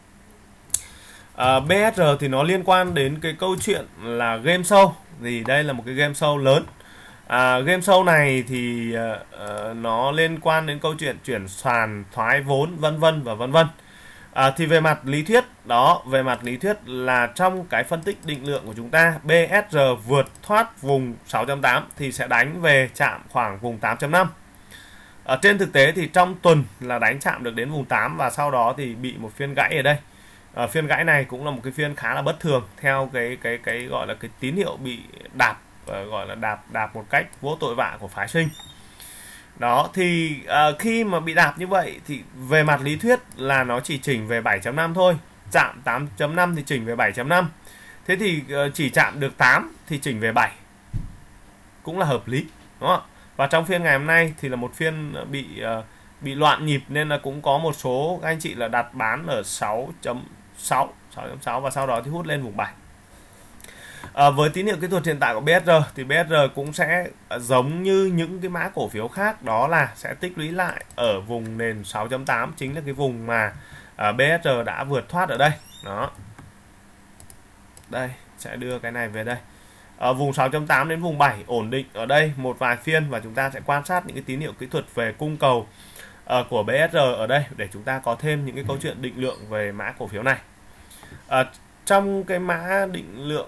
BSR thì nó liên quan đến cái câu chuyện là game show. Thì đây là một cái game show lớn. Game show này thì nó liên quan đến câu chuyện chuyển sàn, thoái vốn, vân vân và vân vân. Thì về mặt lý thuyết đó, về mặt lý thuyết là trong cái phân tích định lượng của chúng ta, BSR vượt thoát vùng 6.8 thì sẽ đánh về chạm khoảng vùng 8.5. Trên thực tế thì trong tuần là đánh chạm được đến vùng 8 và sau đó thì bị một phiên gãy ở đây. Phiên gãy này cũng là một cái phiên khá là bất thường theo cái gọi là cái tín hiệu bị đạp, gọi là đạp một cách vô tội vạ của phái sinh. Đó thì khi mà bị đạp như vậy thì về mặt lý thuyết là nó chỉ chỉnh về 7.5 thôi, chạm 8.5 thì chỉnh về 7.5. Thế thì chỉ chạm được 8 thì chỉnh về 7 cũng là hợp lý, đúng không? Và trong phiên ngày hôm nay thì là một phiên bị loạn nhịp nên là cũng có một số anh chị là đặt bán ở 6.6 và sau đó thì hút lên vùng 7. Với tín hiệu kỹ thuật hiện tại của BSR thì BSR cũng sẽ giống như những cái mã cổ phiếu khác, đó là sẽ tích lũy lại ở vùng nền 6.8, chính là cái vùng mà BSR đã vượt thoát ở đây. Đó. Đây, sẽ đưa cái này về đây. Ở vùng 6.8 đến vùng 7 ổn định ở đây một vài phiên và chúng ta sẽ quan sát những cái tín hiệu kỹ thuật về cung cầu của BSR ở đây để chúng ta có thêm những cái câu chuyện định lượng về mã cổ phiếu này. Trong cái mã định lượng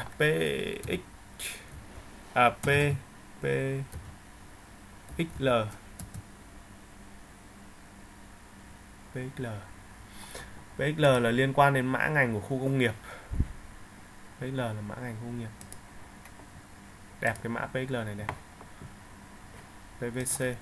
PXL là liên quan đến mã ngành của khu công nghiệp. PXL là mã ngành khu công nghiệp. Đẹp, cái mã PXL này đẹp. PVC.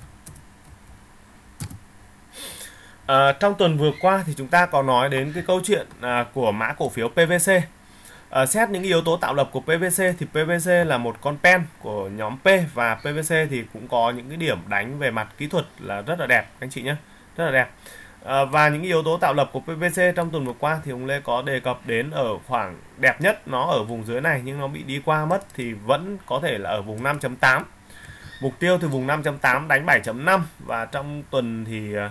Trong tuần vừa qua thì chúng ta có nói đến cái câu chuyện của mã cổ phiếu PVC. Xét những yếu tố tạo lập của PVC thì PVC là một con pen của nhóm P và PVC thì cũng có những cái điểm đánh về mặt kỹ thuật là rất là đẹp các anh chị nhé, rất là đẹp. Và những yếu tố tạo lập của PVC trong tuần vừa qua thì ông Lê có đề cập đến ở khoảng đẹp nhất nó ở vùng dưới này nhưng nó bị đi qua mất thì vẫn có thể là ở vùng 5.8. Mục tiêu từ vùng 5.8 đánh 7.5 và trong tuần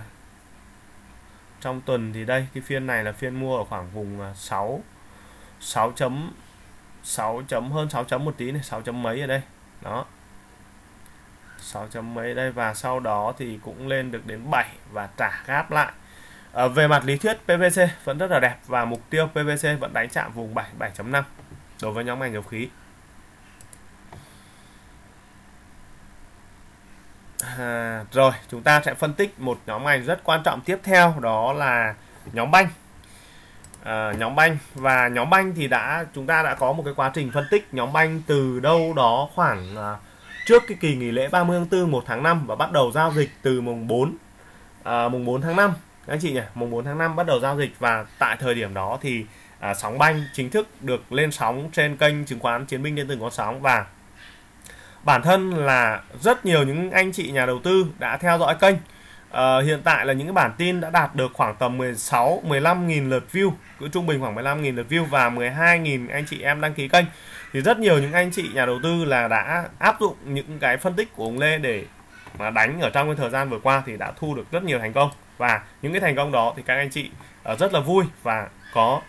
thì đây cái phiên này là phiên mua ở khoảng vùng 6 chấm hơn 6 chấm một tí này, 6 chấm mấy ở đây. Đó. 6 chấm mấy đây và sau đó thì cũng lên được đến 7 và trả gáp lại. Về mặt lý thuyết PVC vẫn rất là đẹp và mục tiêu PVC vẫn đánh chạm vùng 7.5 đối với nhóm ngành dầu khí. Rồi chúng ta sẽ phân tích một nhóm ngành rất quan trọng tiếp theo, đó là nhóm banh. nhóm banh. Và nhóm banh thì chúng ta đã có một cái quá trình phân tích nhóm banh từ đâu đó khoảng trước cái kỳ nghỉ lễ 30 tháng 4 1 tháng 5 và bắt đầu giao dịch từ mùng 4 tháng 5 các anh chị nhỉ, mùng 4 tháng 5 bắt đầu giao dịch. Và tại thời điểm đó thì sóng banh chính thức được lên sóng trên kênh chứng khoán Chiến binh Điện tử Có Sóng. Và bản thân là rất nhiều những anh chị nhà đầu tư đã theo dõi kênh. Hiện tại là những cái bản tin đã đạt được khoảng tầm 15.000 lượt view, cứ trung bình khoảng 15.000 lượt view và 12.000 anh chị em đăng ký kênh. Thì rất nhiều những anh chị nhà đầu tư là đã áp dụng những cái phân tích của ông Lê để mà đánh ở trong cái thời gian vừa qua thì đã thu được rất nhiều thành công. Và những cái thành công đó thì các anh chị rất là vui và có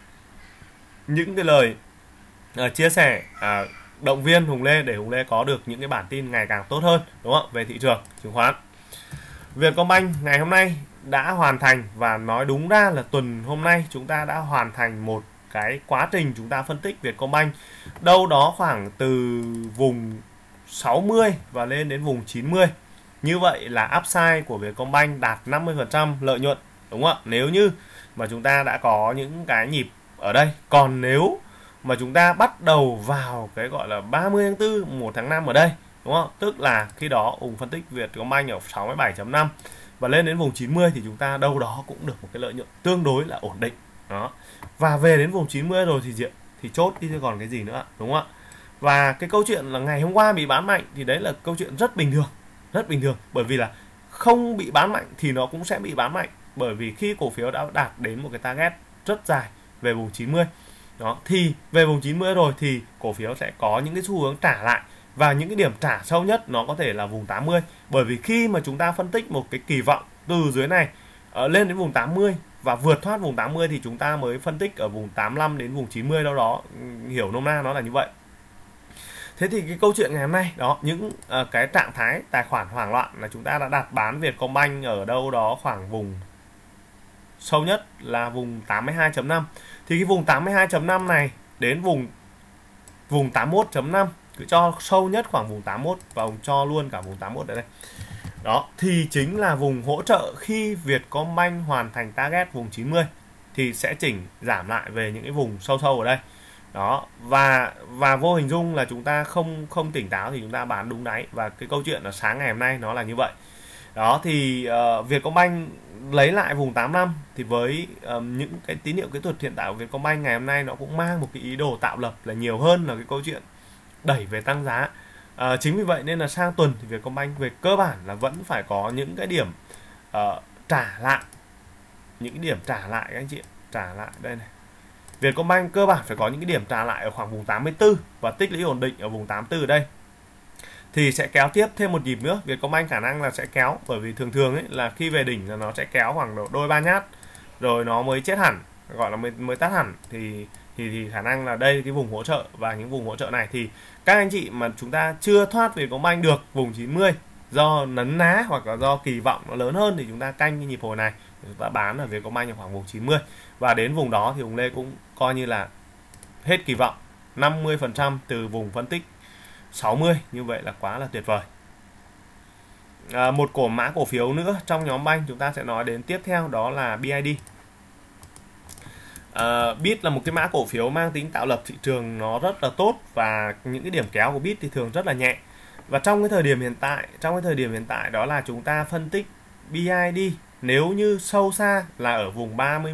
những cái lời chia sẻ động viên Hùng Lê để Hùng Lê có được những cái bản tin ngày càng tốt hơn, đúng không, về thị trường chứng khoán. Vietcombank ngày hôm nay đã hoàn thành, và nói đúng ra là tuần hôm nay chúng ta đã hoàn thành một cái quá trình chúng ta phân tích Vietcombank đâu đó khoảng từ vùng 60 và lên đến vùng 90. Như vậy là upside của Vietcombank đạt 50% lợi nhuận, đúng không ạ? Nếu như mà chúng ta đã có những cái nhịp ở đây. Còn nếu mà chúng ta bắt đầu vào cái gọi là 30 tháng 4, 1 tháng 5 ở đây, đúng không? Tức là khi đó Hùng phân tích Vietcombank ở 67.5 và lên đến vùng 90 thì chúng ta đâu đó cũng được một cái lợi nhuận tương đối là ổn định. Đó. Và về đến vùng 90 rồi thì chốt đi, còn cái gì nữa, đúng không ạ? Và cái câu chuyện là ngày hôm qua bị bán mạnh thì đấy là câu chuyện rất bình thường. Rất bình thường, bởi vì là không bị bán mạnh thì nó cũng sẽ bị bán mạnh, bởi vì khi cổ phiếu đã đạt đến một cái target rất dài về vùng 90 đó, thì về vùng 90 rồi thì cổ phiếu sẽ có những cái xu hướng trả lại, và những cái điểm trả sâu nhất nó có thể là vùng 80. Bởi vì khi mà chúng ta phân tích một cái kỳ vọng từ dưới này lên đến vùng 80 và vượt thoát vùng 80 thì chúng ta mới phân tích ở vùng 85 đến vùng 90 đâu đó, hiểu nôm na nó là như vậy. Thế thì cái câu chuyện ngày hôm nay đó, những cái trạng thái tài khoản hoảng loạn là chúng ta đã đặt bán Vietcombank ở đâu đó khoảng vùng sâu nhất là vùng 82.5. Thì cái vùng 82.5 này đến vùng 81.5, cứ cho sâu nhất khoảng vùng 81 và Hùng cho luôn cả vùng 81 ở đây. Đó thì chính là vùng hỗ trợ khi Vietcombank hoàn thành target vùng 90 thì sẽ chỉnh giảm lại về những cái vùng sâu ở đây. Đó, và vô hình dung là chúng ta không tỉnh táo thì chúng ta bán đúng đáy, và cái câu chuyện là sáng ngày hôm nay nó là như vậy. Đó thì Vietcombank lấy lại vùng 85 thì với những cái tín hiệu kỹ thuật hiện tại của Vietcombank ngày hôm nay nó cũng mang một cái ý đồ tạo lập là nhiều hơn là cái câu chuyện đẩy về tăng giá. Chính vì vậy nên là sang tuần thì Vietcombank về cơ bản là vẫn phải có những cái điểm trả lại, những cái điểm trả lại các anh chị, trả lại đây này. Vietcombank cơ bản phải có những cái điểm trả lại ở khoảng vùng 84 và tích lũy ổn định ở vùng 84 ở đây. Thì sẽ kéo tiếp thêm một nhịp nữa. Vietcombank khả năng là sẽ kéo, bởi vì thường ấy là khi về đỉnh là nó sẽ kéo khoảng đôi ba nhát rồi nó mới chết hẳn, gọi là mới tắt hẳn. Thì khả năng là đây cái vùng hỗ trợ, và những vùng hỗ trợ này thì các anh chị mà chúng ta chưa thoát Vietcombank được vùng 90 do nấn ná hoặc là do kỳ vọng nó lớn hơn thì chúng ta canh cái nhịp hồi này, chúng ta bán ở Vietcombank ở khoảng vùng 90, và đến vùng đó thì Hùng Lê cũng coi như là hết kỳ vọng 50% từ vùng phân tích 60, như vậy là quá là tuyệt vời. Một mã cổ phiếu nữa trong nhóm banh chúng ta sẽ nói đến tiếp theo đó là BID. BID là một cái mã cổ phiếu mang tính tạo lập thị trường nó rất là tốt, và những cái điểm kéo của BID thì thường rất là nhẹ. Và trong cái thời điểm hiện tại đó là chúng ta phân tích BID nếu như sâu xa là ở vùng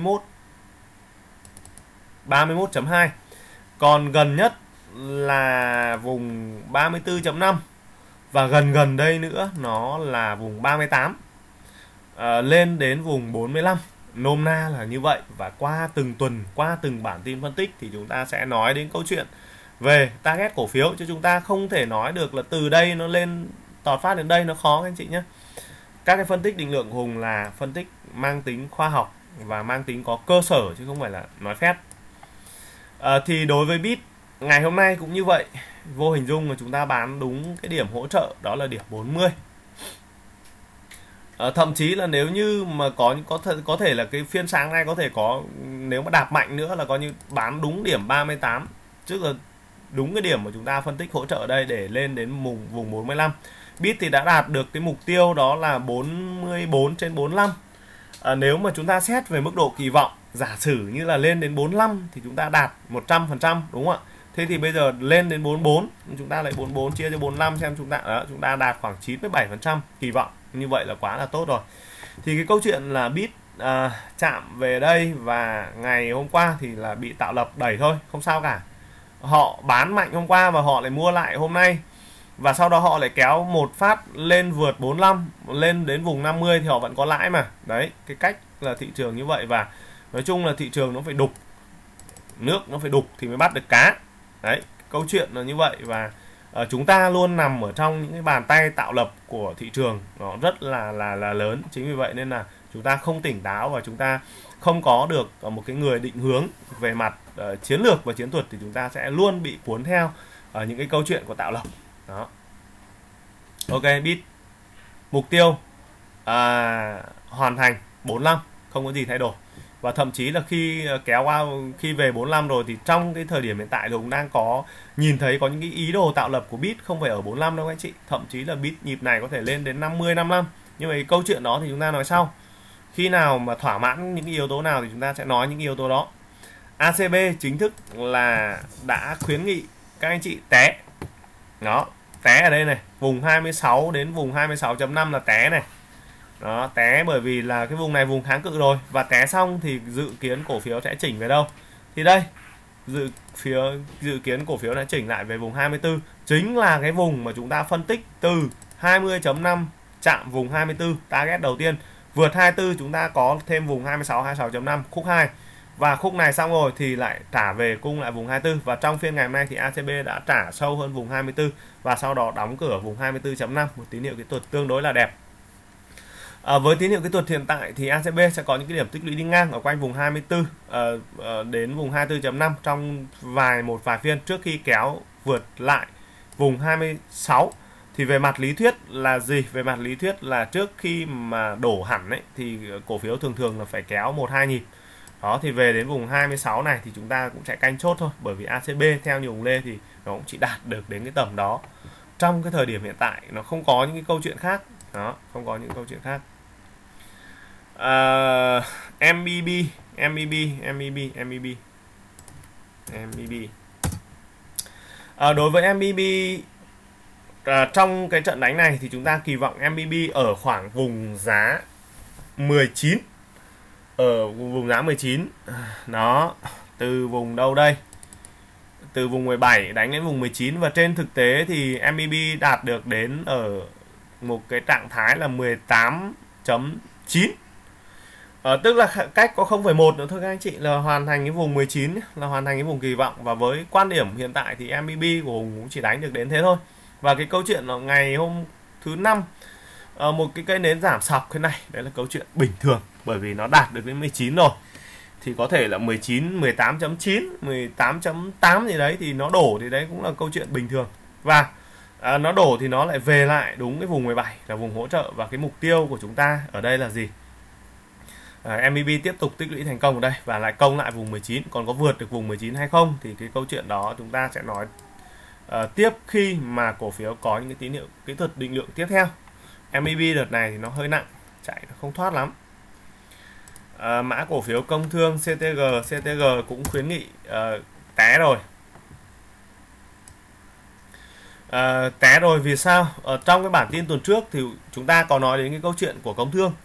31.2, còn gần nhất là vùng 34.5, và gần đây nữa nó là vùng 38 lên đến vùng 45, nôm na là như vậy. Và qua từng tuần, qua từng bản tin phân tích thì chúng ta sẽ nói đến câu chuyện về target cổ phiếu, chứ chúng ta không thể nói được là từ đây nó lên tọt phát đến đây, nó khó các anh chị nhé. Các cái phân tích định lượng của Hùng là phân tích mang tính khoa học và mang tính có cơ sở chứ không phải là nói phét. Thì đối với BID ngày hôm nay cũng như vậy, vô hình dung là chúng ta bán đúng cái điểm hỗ trợ đó là điểm 40. Thậm chí là nếu như mà có thể là cái phiên sáng nay có thể có, nếu mà đạp mạnh nữa là coi như bán đúng điểm 38, tức là đúng cái điểm mà chúng ta phân tích hỗ trợ đây để lên đến vùng 45. BID thì đã đạt được cái mục tiêu đó là 44/45. Nếu mà chúng ta xét về mức độ kỳ vọng giả sử như là lên đến 45 thì chúng ta đạt 100%, đúng không ạ? Thế thì bây giờ lên đến 44, chúng ta lại 44 chia cho 45 xem chúng ta đạt khoảng 97% kỳ vọng. Như vậy là quá là tốt rồi. Thì cái câu chuyện là bit chạm về đây và ngày hôm qua thì là bị tạo lập đẩy thôi, không sao cả. Họ bán mạnh hôm qua và họ lại mua lại hôm nay, và sau đó họ lại kéo một phát lên vượt 45, lên đến vùng 50 thì họ vẫn có lãi mà. Đấy, cái cách là thị trường như vậy. Và nói chung là thị trường nó phải đục, nước nó phải đục thì mới bắt được cá. Đấy, câu chuyện là như vậy. Và chúng ta luôn nằm ở trong những cái bàn tay tạo lập của thị trường, nó rất là lớn. Chính vì vậy nên là chúng ta không tỉnh táo và chúng ta không có được một cái người định hướng về mặt chiến lược và chiến thuật, thì chúng ta sẽ luôn bị cuốn theo những cái câu chuyện của tạo lập. Đó. Ok, bit mục tiêu hoàn thành 45, không có gì thay đổi. Và thậm chí là khi kéo qua, khi về 45 rồi thì trong cái thời điểm hiện tại cũng đang có nhìn thấy có những cái ý đồ tạo lập của bit không phải ở 45 đâu anh chị. Thậm chí là bit nhịp này có thể lên đến 50, 55. Nhưng mà cái câu chuyện đó thì chúng ta nói sau. Khi nào mà thỏa mãn những cái yếu tố nào thì chúng ta sẽ nói những yếu tố đó. ACB chính thức là đã khuyến nghị các anh chị té. Đó, té ở đây này, vùng 26 đến vùng 26.5 là té này. Đó, té bởi vì là cái vùng này vùng kháng cự rồi, và té xong thì dự kiến cổ phiếu sẽ chỉnh về đâu? Thì đây, dự kiến cổ phiếu sẽ chỉnh lại về vùng 24, chính là cái vùng mà chúng ta phân tích từ 20.5 chạm vùng 24, target đầu tiên. Vượt 24 chúng ta có thêm vùng 26, 26.5 khúc 2. Và khúc này xong rồi thì lại trả về cung lại vùng 24. Và trong phiên ngày hôm nay thì ACB đã trả sâu hơn vùng 24 và sau đó đóng cửa vùng 24.5, một tín hiệu kỹ thuật tương đối là đẹp. Với tín hiệu kỹ thuật hiện tại thì ACB sẽ có những cái điểm tích lũy đi ngang ở quanh vùng 24 đến vùng 24.5 trong một vài phiên trước khi kéo vượt lại vùng 26. Thì về mặt lý thuyết là gì? Về mặt lý thuyết là trước khi mà đổ hẳn ấy, thì cổ phiếu thường là phải kéo 1-2 nhịp. Đó, thì về đến vùng 26 này thì chúng ta cũng sẽ canh chốt thôi. Bởi vì ACB theo nhiều lê thì nó cũng chỉ đạt được đến cái tầm đó. Trong cái thời điểm hiện tại nó không có những cái câu chuyện khác. Đó, không có những câu chuyện khác. MEB. Đối với MEB, trong cái trận đánh này thì chúng ta kỳ vọng MEB ở khoảng vùng giá 19. Ở vùng giá 19. Nó từ vùng đâu đây? Từ vùng 17 đánh đến vùng 19, và trên thực tế thì MEB đạt được đến ở một cái trạng thái là 18.9. Tức là cách có 0,1 nữa thôi các anh chị, là hoàn thành cái vùng 19, là hoàn thành cái vùng kỳ vọng. Và với quan điểm hiện tại thì MEB của Hùng cũng chỉ đánh được đến thế thôi. Và cái câu chuyện là ngày hôm thứ 5 một cái cây nến giảm sọc thế này, đấy là câu chuyện bình thường, bởi vì nó đạt được đến 19 rồi. Thì có thể là 19, 18.9, 18.8 gì đấy thì nó đổ, thì đấy cũng là câu chuyện bình thường. Và nó đổ thì nó lại về lại đúng cái vùng 17 là vùng hỗ trợ. Và cái mục tiêu của chúng ta ở đây là gì? MEB tiếp tục tích lũy thành công ở đây và lại công lại vùng 19. Còn có vượt được vùng 19 hay không thì cái câu chuyện đó chúng ta sẽ nói tiếp khi mà cổ phiếu có những cái tín hiệu kỹ thuật định lượng tiếp theo. MEB đợt này thì nó hơi nặng, chạy nó không thoát lắm. Mã cổ phiếu Công Thương CTG cũng khuyến nghị té rồi. Té rồi vì sao? Trong cái bản tin tuần trước thì chúng ta có nói đến cái câu chuyện của Công Thương.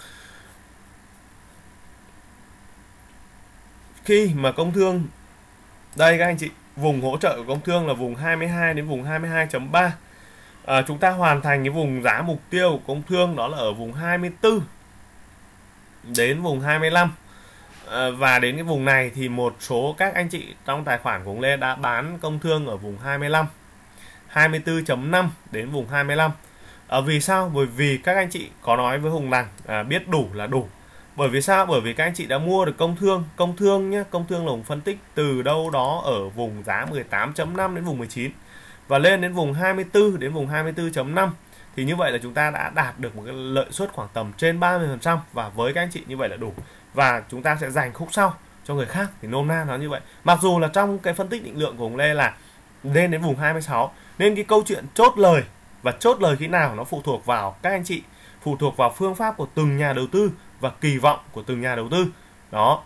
Khi mà Công Thương, đây các anh chị, vùng hỗ trợ của Công Thương là vùng 22 đến vùng 22.3. Chúng ta hoàn thành cái vùng giá mục tiêu của Công Thương đó là ở vùng 24 đến vùng 25. Và đến cái vùng này thì một số các anh chị trong tài khoản của Lê đã bán Công Thương ở vùng 25, 24.5 đến vùng 25. Vì sao? Bởi vì các anh chị có nói với Hùng rằng biết đủ là đủ. Bởi vì sao? Bởi vì các anh chị đã mua được Công Thương nhé. Công Thương là Hùng phân tích từ đâu đó ở vùng giá 18.5 đến vùng 19 và lên đến vùng 24 đến vùng 24.5. Thì như vậy là chúng ta đã đạt được một cái lợi suất khoảng tầm trên 30%. Và với các anh chị như vậy là đủ. Và chúng ta sẽ dành khúc sau cho người khác. Thì nôm na nó như vậy. Mặc dù là trong cái phân tích định lượng của Hùng Lê là lên đến vùng 26. Nên cái câu chuyện chốt lời và chốt lời khi nào nó phụ thuộc vào các anh chị, phụ thuộc vào phương pháp của từng nhà đầu tư và kỳ vọng của từng nhà đầu tư. Đó.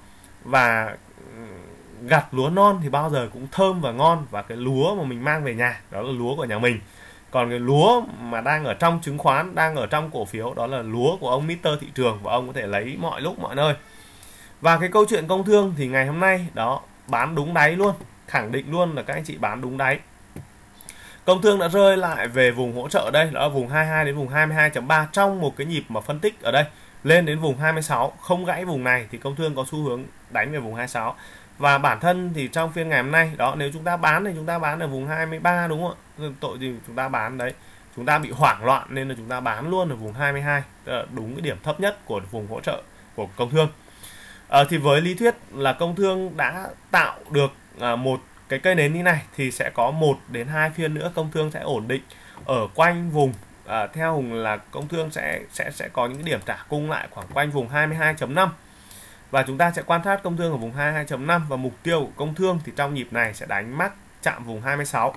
và gặt lúa non thì bao giờ cũng thơm và ngon, và cái lúa mà mình mang về nhà đó là lúa của nhà mình. Còn cái lúa mà đang ở trong chứng khoán, đang ở trong cổ phiếu, đó là lúa của ông Mr. Thị trường, và ông có thể lấy mọi lúc mọi nơi. Và cái câu chuyện công thương thì ngày hôm nay đó bán đúng đáy luôn, khẳng định luôn là các anh chị bán đúng đáy. Công thương đã rơi lại về vùng hỗ trợ đây, đó là vùng 22 đến vùng 22.3 trong một cái nhịp mà phân tích ở đây lên đến vùng 26, không gãy vùng này thì công thương có xu hướng đánh về vùng 26. Và bản thân thì trong phiên ngày hôm nay đó, nếu chúng ta bán thì chúng ta bán ở vùng 23 đúng không ạ? Tội gì chúng ta bán đấy, chúng ta bị hoảng loạn nên là chúng ta bán luôn ở vùng 22, đúng cái điểm thấp nhất của vùng hỗ trợ của công thương. Thì với lý thuyết là công thương đã tạo được một cái cây nến như này thì sẽ có 1 đến 2 phiên nữa công thương sẽ ổn định ở quanh vùng, theo Hùng là công thương sẽ có những cái điểm trả cung lại khoảng quanh vùng 22.5, và chúng ta sẽ quan sát công thương ở vùng 22.5, và mục tiêu của công thương thì trong nhịp này sẽ đánh mắc chạm vùng 26,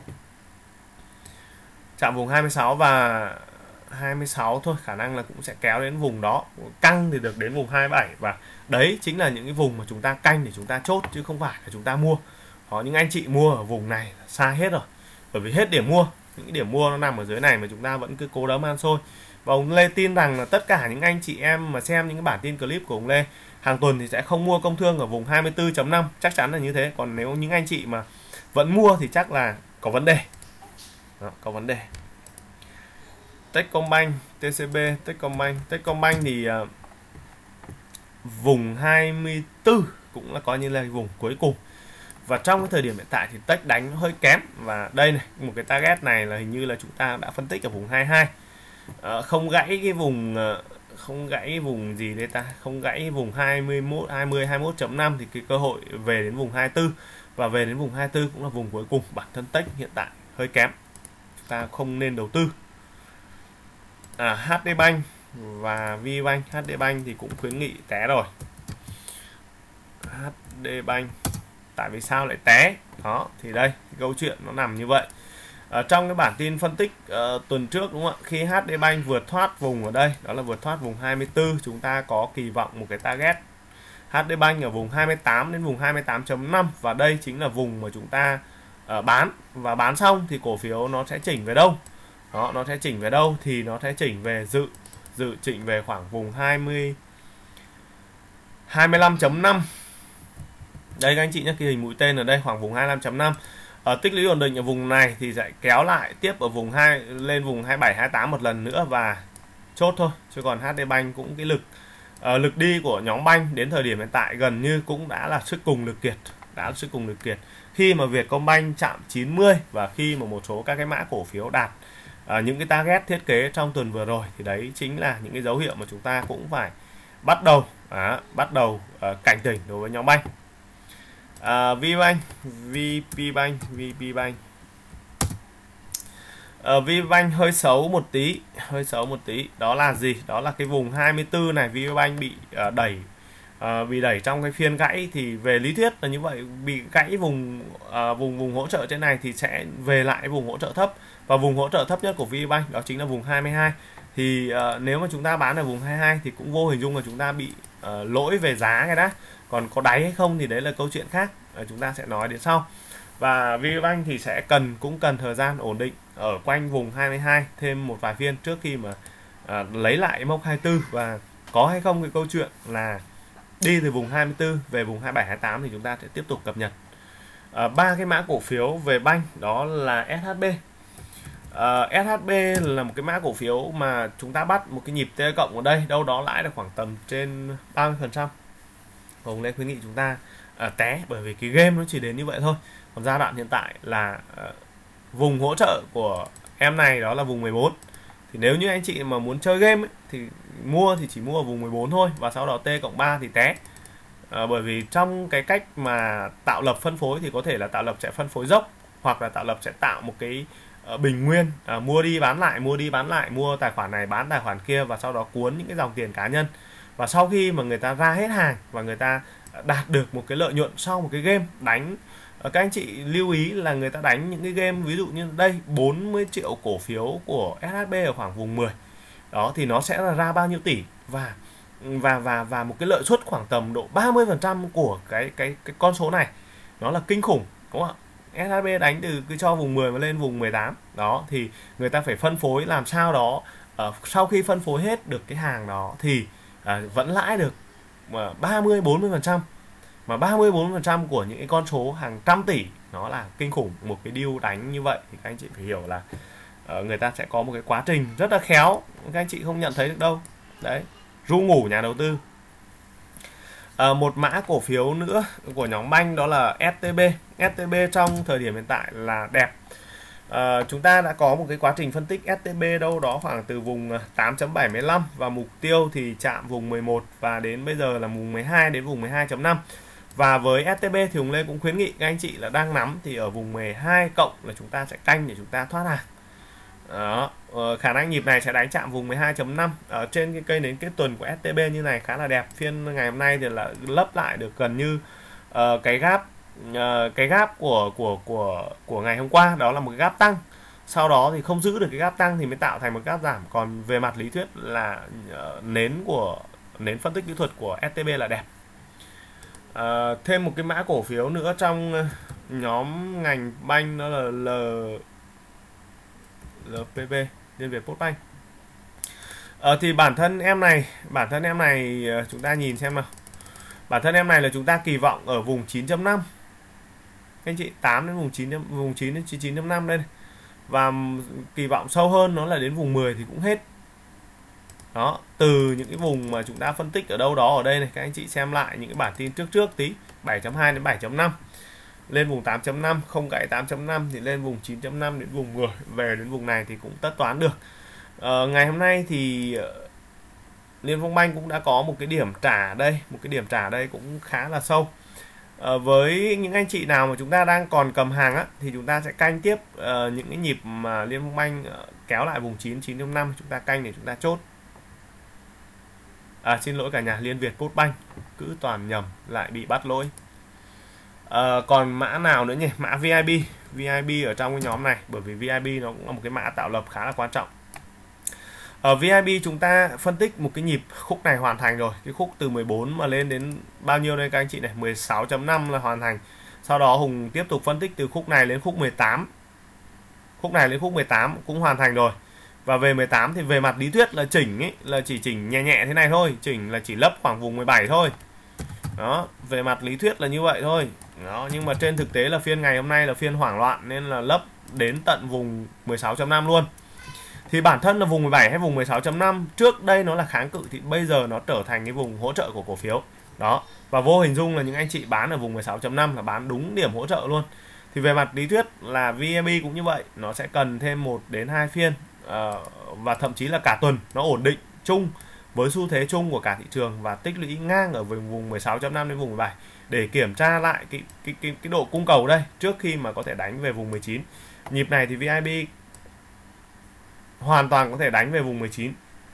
chạm vùng 26 và 26 thôi, khả năng là cũng sẽ kéo đến vùng đó, căng thì được đến vùng 27, và đấy chính là những cái vùng mà chúng ta canh để chúng ta chốt chứ không phải là chúng ta mua. Có những anh chị mua ở vùng này sai hết rồi, bởi vì hết điểm mua, những cái điểm mua nó nằm ở dưới này mà chúng ta vẫn cứ cố đấm ăn xôi. Và ông Lê tin rằng là tất cả những anh chị em mà xem những cái bản tin clip của ông Lê hàng tuần thì sẽ không mua công thương ở vùng 24.5, chắc chắn là như thế. Còn nếu những anh chị mà vẫn mua thì chắc là có vấn đề. Đó, có vấn đề. Techcombank, TCB, Techcombank thì vùng 24 cũng là coi như là vùng cuối cùng. Và trong cái thời điểm hiện tại thì Tech đánh hơi kém, và đây này, một cái target này là hình như là chúng ta đã phân tích ở vùng 22. Không gãy cái vùng gì đây ta, không gãy vùng 21.5 thì cái cơ hội về đến vùng 24, và về đến vùng 24 cũng là vùng cuối cùng. Bản thân Tech hiện tại hơi kém, chúng ta không nên đầu tư. HD Bank và VBank, HD Bank thì cũng khuyến nghị té rồi. HD Bank tại vì sao lại té đó, thì đây câu chuyện nó nằm như vậy. Trong cái bản tin phân tích tuần trước đúng không ạ, khi HD Bank vượt thoát vùng ở đây, đó là vượt thoát vùng 24, chúng ta có kỳ vọng một cái target HD Bank ở vùng 28 đến vùng 28.5, và đây chính là vùng mà chúng ta bán, và bán xong thì cổ phiếu nó sẽ chỉnh về đâu đó, nó sẽ chỉnh về đâu thì nó sẽ chỉnh về dự chỉnh về khoảng vùng 25.5. đây các anh chị nhé, cái hình mũi tên ở đây khoảng vùng 25.5. Tích lũy ổn định ở vùng này thì sẽ kéo lại tiếp ở vùng 2 lên vùng 27 28 một lần nữa và chốt thôi. Chứ còn HD Bank cũng cái lực đi của nhóm banh đến thời điểm hiện tại gần như cũng đã là sức cùng lực kiệt, khi mà Vietcombank chạm 90 và khi mà một số các cái mã cổ phiếu đạt những cái target thiết kế trong tuần vừa rồi, thì đấy chính là những cái dấu hiệu mà chúng ta cũng phải bắt đầu cảnh tỉnh đối với nhóm banh. VPBank VPBank hơi xấu một tí, đó là gì? Đó là cái vùng 24 này, VPBank bị đẩy trong cái phiên gãy, thì về lý thuyết là như vậy, bị gãy vùng hỗ trợ trên này thì sẽ về lại vùng hỗ trợ thấp, và vùng hỗ trợ thấp nhất của VPBank đó chính là vùng 22. Thì nếu mà chúng ta bán ở vùng 22 thì cũng vô hình dung là chúng ta bị lỗi về giá cái đã. Còn có đáy hay không thì đấy là câu chuyện khác, chúng ta sẽ nói đến sau. Và VPBank thì cũng cần thời gian ổn định ở quanh vùng 22 thêm một vài phiên trước khi mà lấy lại mốc 24, và có hay không cái câu chuyện là đi từ vùng 24 về vùng 27 28 thì chúng ta sẽ tiếp tục cập nhật. Ba cái mã cổ phiếu về banh đó là SHB. SHB là một cái mã cổ phiếu mà chúng ta bắt một cái nhịp T cộng ở đây, đâu đó lãi được khoảng tầm trên 30%. Hùng Lê khuyến nghị chúng ta té, bởi vì cái game nó chỉ đến như vậy thôi. Còn giai đoạn hiện tại là vùng hỗ trợ của em này đó là vùng 14. Thì nếu như anh chị mà muốn chơi game ấy, thì chỉ mua ở vùng 14 thôi, và sau đó T cộng 3 thì té. Bởi vì trong cái cách mà tạo lập phân phối thì có thể là tạo lập sẽ phân phối dốc, hoặc là tạo lập sẽ tạo một cái bình nguyên, mua đi bán lại, mua tài khoản này bán tài khoản kia, và sau đó cuốn những cái dòng tiền cá nhân. Và sau khi mà người ta ra hết hàng và người ta đạt được một cái lợi nhuận sau một cái game đánh, các anh chị lưu ý là người ta đánh những cái game ví dụ như đây 40 triệu cổ phiếu của SHB ở khoảng vùng 10 đó, thì nó sẽ là ra bao nhiêu tỷ, và và một cái lợi suất khoảng tầm độ 30% của cái con số này, nó là kinh khủng, đúng không ạ? SHB đánh từ cứ cho vùng 10 mà lên vùng 18 đó, thì người ta phải phân phối làm sao đó, sau khi phân phối hết được cái hàng đó thì vẫn lãi được 30-40%, mà 30-40% của những cái con số hàng trăm tỷ nó là kinh khủng. Một cái deal đánh như vậy thì các anh chị phải hiểu là người ta sẽ có một cái quá trình rất là khéo, các anh chị không nhận thấy được đâu đấy, ru ngủ nhà đầu tư. Một mã cổ phiếu nữa của nhóm banh đó là STB. STB trong thời điểm hiện tại là đẹp. Chúng ta đã có một cái quá trình phân tích STB đâu đó khoảng từ vùng 8.75 và mục tiêu thì chạm vùng 11 và đến bây giờ là vùng 12 đến vùng 12.5. Và với STB thì Hùng Lê cũng khuyến nghị các anh chị là đang nắm thì ở vùng 12 cộng là chúng ta sẽ canh để chúng ta thoát hàng. Đó, khả năng nhịp này sẽ đánh chạm vùng 12.5 ở trên cái cây nến kết tuần của STB như này khá là đẹp. Phiên ngày hôm nay thì là lấp lại được gần như cái gap của ngày hôm qua, đó là một cái gap tăng. Sau đó thì không giữ được cái gap tăng thì mới tạo thành một gap giảm. Còn về mặt lý thuyết là nến phân tích kỹ thuật của STB là đẹp. Thêm một cái mã cổ phiếu nữa trong nhóm ngành banh đó là LPB, Liên Việt Postbank. Thì bản thân em này chúng ta nhìn xem nào. Bản thân em này là chúng ta kỳ vọng ở vùng 9.5. Các anh chị 8 đến vùng 9 đến 9.5 đây này. Và kỳ vọng sâu hơn nó là đến vùng 10 thì cũng hết. Đó, từ những cái vùng mà chúng ta phân tích ở đâu đó ở đây này, các anh chị xem lại những cái bản tin trước tí, 7.2 đến 7.5. Lên vùng 8.5, không gãy 8.5 thì lên vùng 9.5 đến vùng 10, về đến vùng này thì cũng tất toán được. Ngày hôm nay thì Liên Phong Banh cũng đã có một cái điểm trả đây, cũng khá là sâu. Với những anh chị nào mà chúng ta đang còn cầm hàng á, thì chúng ta sẽ canh tiếp những cái nhịp mà Liên Phong Banh kéo lại vùng 9.5, chúng ta canh để chúng ta chốt. Xin lỗi cả nhà, Liên Việt Postbank cứ toàn nhầm, lại bị bắt lỗi. Còn mã nào nữa nhỉ? Mã VIB ở trong cái nhóm này, bởi vì VIB nó cũng là một cái mã tạo lập khá là quan trọng. Ở VIB chúng ta phân tích một cái nhịp khúc này hoàn thành rồi, cái khúc từ 14 mà lên đến bao nhiêu đây các anh chị này, 16.5 là hoàn thành. Sau đó Hùng tiếp tục phân tích từ khúc này đến khúc 18. Khúc này đến khúc 18 cũng hoàn thành rồi. Và về 18 thì về mặt lý thuyết là chỉnh ấy, là chỉ chỉnh nhẹ nhẹ thế này thôi, chỉnh là chỉ lấp khoảng vùng 17 thôi. Đó, về mặt lý thuyết là như vậy thôi. Đó, nhưng mà trên thực tế là phiên ngày hôm nay là phiên hoảng loạn nên là lấp đến tận vùng 16.5 luôn. Thì bản thân là vùng 17 hay vùng 16.5 trước đây nó là kháng cự thì bây giờ nó trở thành cái vùng hỗ trợ của cổ phiếu. Đó, và vô hình dung là những anh chị bán ở vùng 16.5 là bán đúng điểm hỗ trợ luôn. Thì về mặt lý thuyết là VIB cũng như vậy, nó sẽ cần thêm 1 đến 2 phiên và thậm chí là cả tuần nó ổn định chung với xu thế chung của cả thị trường và tích lũy ngang ở vùng 16.5 đến vùng 17 để kiểm tra lại cái độ cung cầu đây trước khi mà có thể đánh về vùng 19. Nhịp này thì VIB hoàn toàn có thể đánh về vùng 19,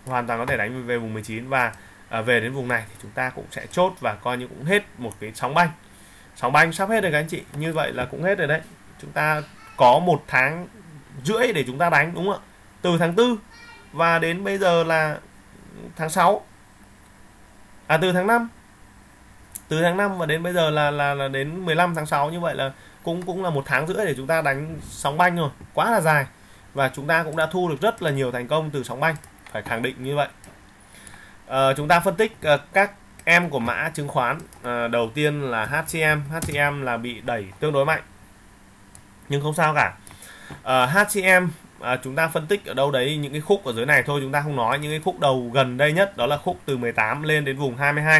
và về đến vùng này thì chúng ta cũng sẽ chốt và coi như cũng hết một cái sóng banh sắp hết rồi các anh chị. Như vậy là cũng hết rồi đấy. Chúng ta có 1 tháng rưỡi để chúng ta đánh, đúng không ạ? Từ tháng 4 và đến bây giờ là tháng 6, từ tháng 5 và đến bây giờ là đến 15 tháng 6, như vậy là cũng là 1 tháng rưỡi để chúng ta đánh sóng banh rồi, quá là dài. Và chúng ta cũng đã thu được rất là nhiều thành công từ sóng banh, phải khẳng định như vậy. Chúng ta phân tích các em của mã chứng khoán. Đầu tiên là HCM là bị đẩy tương đối mạnh, nhưng không sao cả. HCM chúng ta phân tích ở đâu đấy những cái khúc ở dưới này thôi, chúng ta không nói những cái khúc đầu gần đây nhất, đó là khúc từ 18 lên đến vùng 22.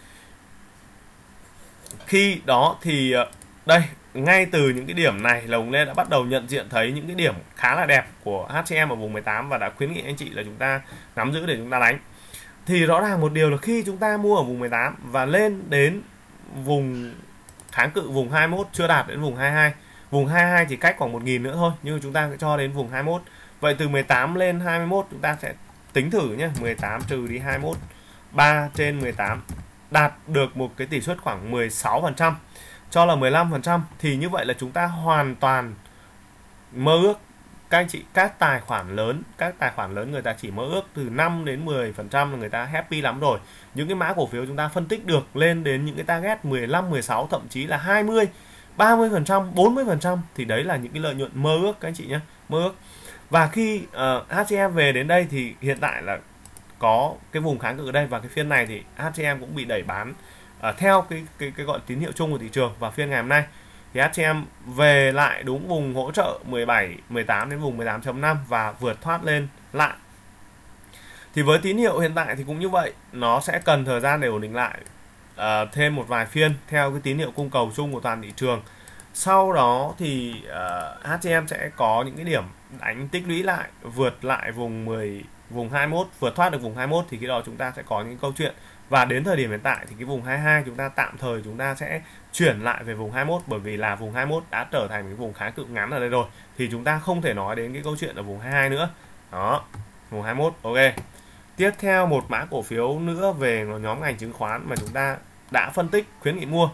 Khi đó thì đây, ngay từ những cái điểm này là Hùng Lê đã bắt đầu nhận diện thấy những cái điểm khá là đẹp của HCM ở vùng 18 và đã khuyến nghị anh chị là chúng ta nắm giữ để chúng ta đánh. Thì rõ ràng một điều là khi chúng ta mua ở vùng 18 và lên đến vùng kháng cự vùng 21 chưa đạt đến vùng 22, vùng 22 chỉ cách khoảng 1.000 nữa thôi, nhưng chúng ta sẽ cho đến vùng 21. Vậy từ 18 lên 21 chúng ta sẽ tính thử nhé, 18 trừ đi 21, 3 trên 18 đạt được một cái tỷ suất khoảng 16%, cho là 15%, thì như vậy là chúng ta hoàn toàn mơ ước các anh chị, các tài khoản lớn người ta chỉ mơ ước từ 5 đến 10% là người ta happy lắm rồi. Những cái mã cổ phiếu chúng ta phân tích được lên đến những cái target 15, 16, thậm chí là 20, 30%, 40% thì đấy là những cái lợi nhuận mơ ước các anh chị nhé, mơ ước. Và khi HCM về đến đây thì hiện tại là có cái vùng kháng cự ở đây, và cái phiên này thì HCM cũng bị đẩy bán theo cái gọi tín hiệu chung của thị trường. Và phiên ngày hôm nay thì HCM về lại đúng vùng hỗ trợ 17, 18 đến vùng 18.5 và vượt thoát lên lại. Thì với tín hiệu hiện tại thì cũng như vậy, nó sẽ cần thời gian để ổn định lại thêm một vài phiên theo cái tín hiệu cung cầu chung của toàn thị trường. Sau đó thì HCM sẽ có những cái điểm đánh tích lũy lại, vượt lại vùng 21, vượt thoát được vùng 21 thì khi đó chúng ta sẽ có những câu chuyện. Và đến thời điểm hiện tại thì cái vùng 22 chúng ta tạm thời chúng ta sẽ chuyển lại về vùng 21, bởi vì là vùng 21 đã trở thành cái vùng kháng cự ngắn ở đây rồi, thì chúng ta không thể nói đến cái câu chuyện ở vùng 22 nữa. Đó, vùng 21. Ok. Tiếp theo một mã cổ phiếu nữa về nhóm ngành chứng khoán mà chúng ta đã phân tích khuyến nghị mua.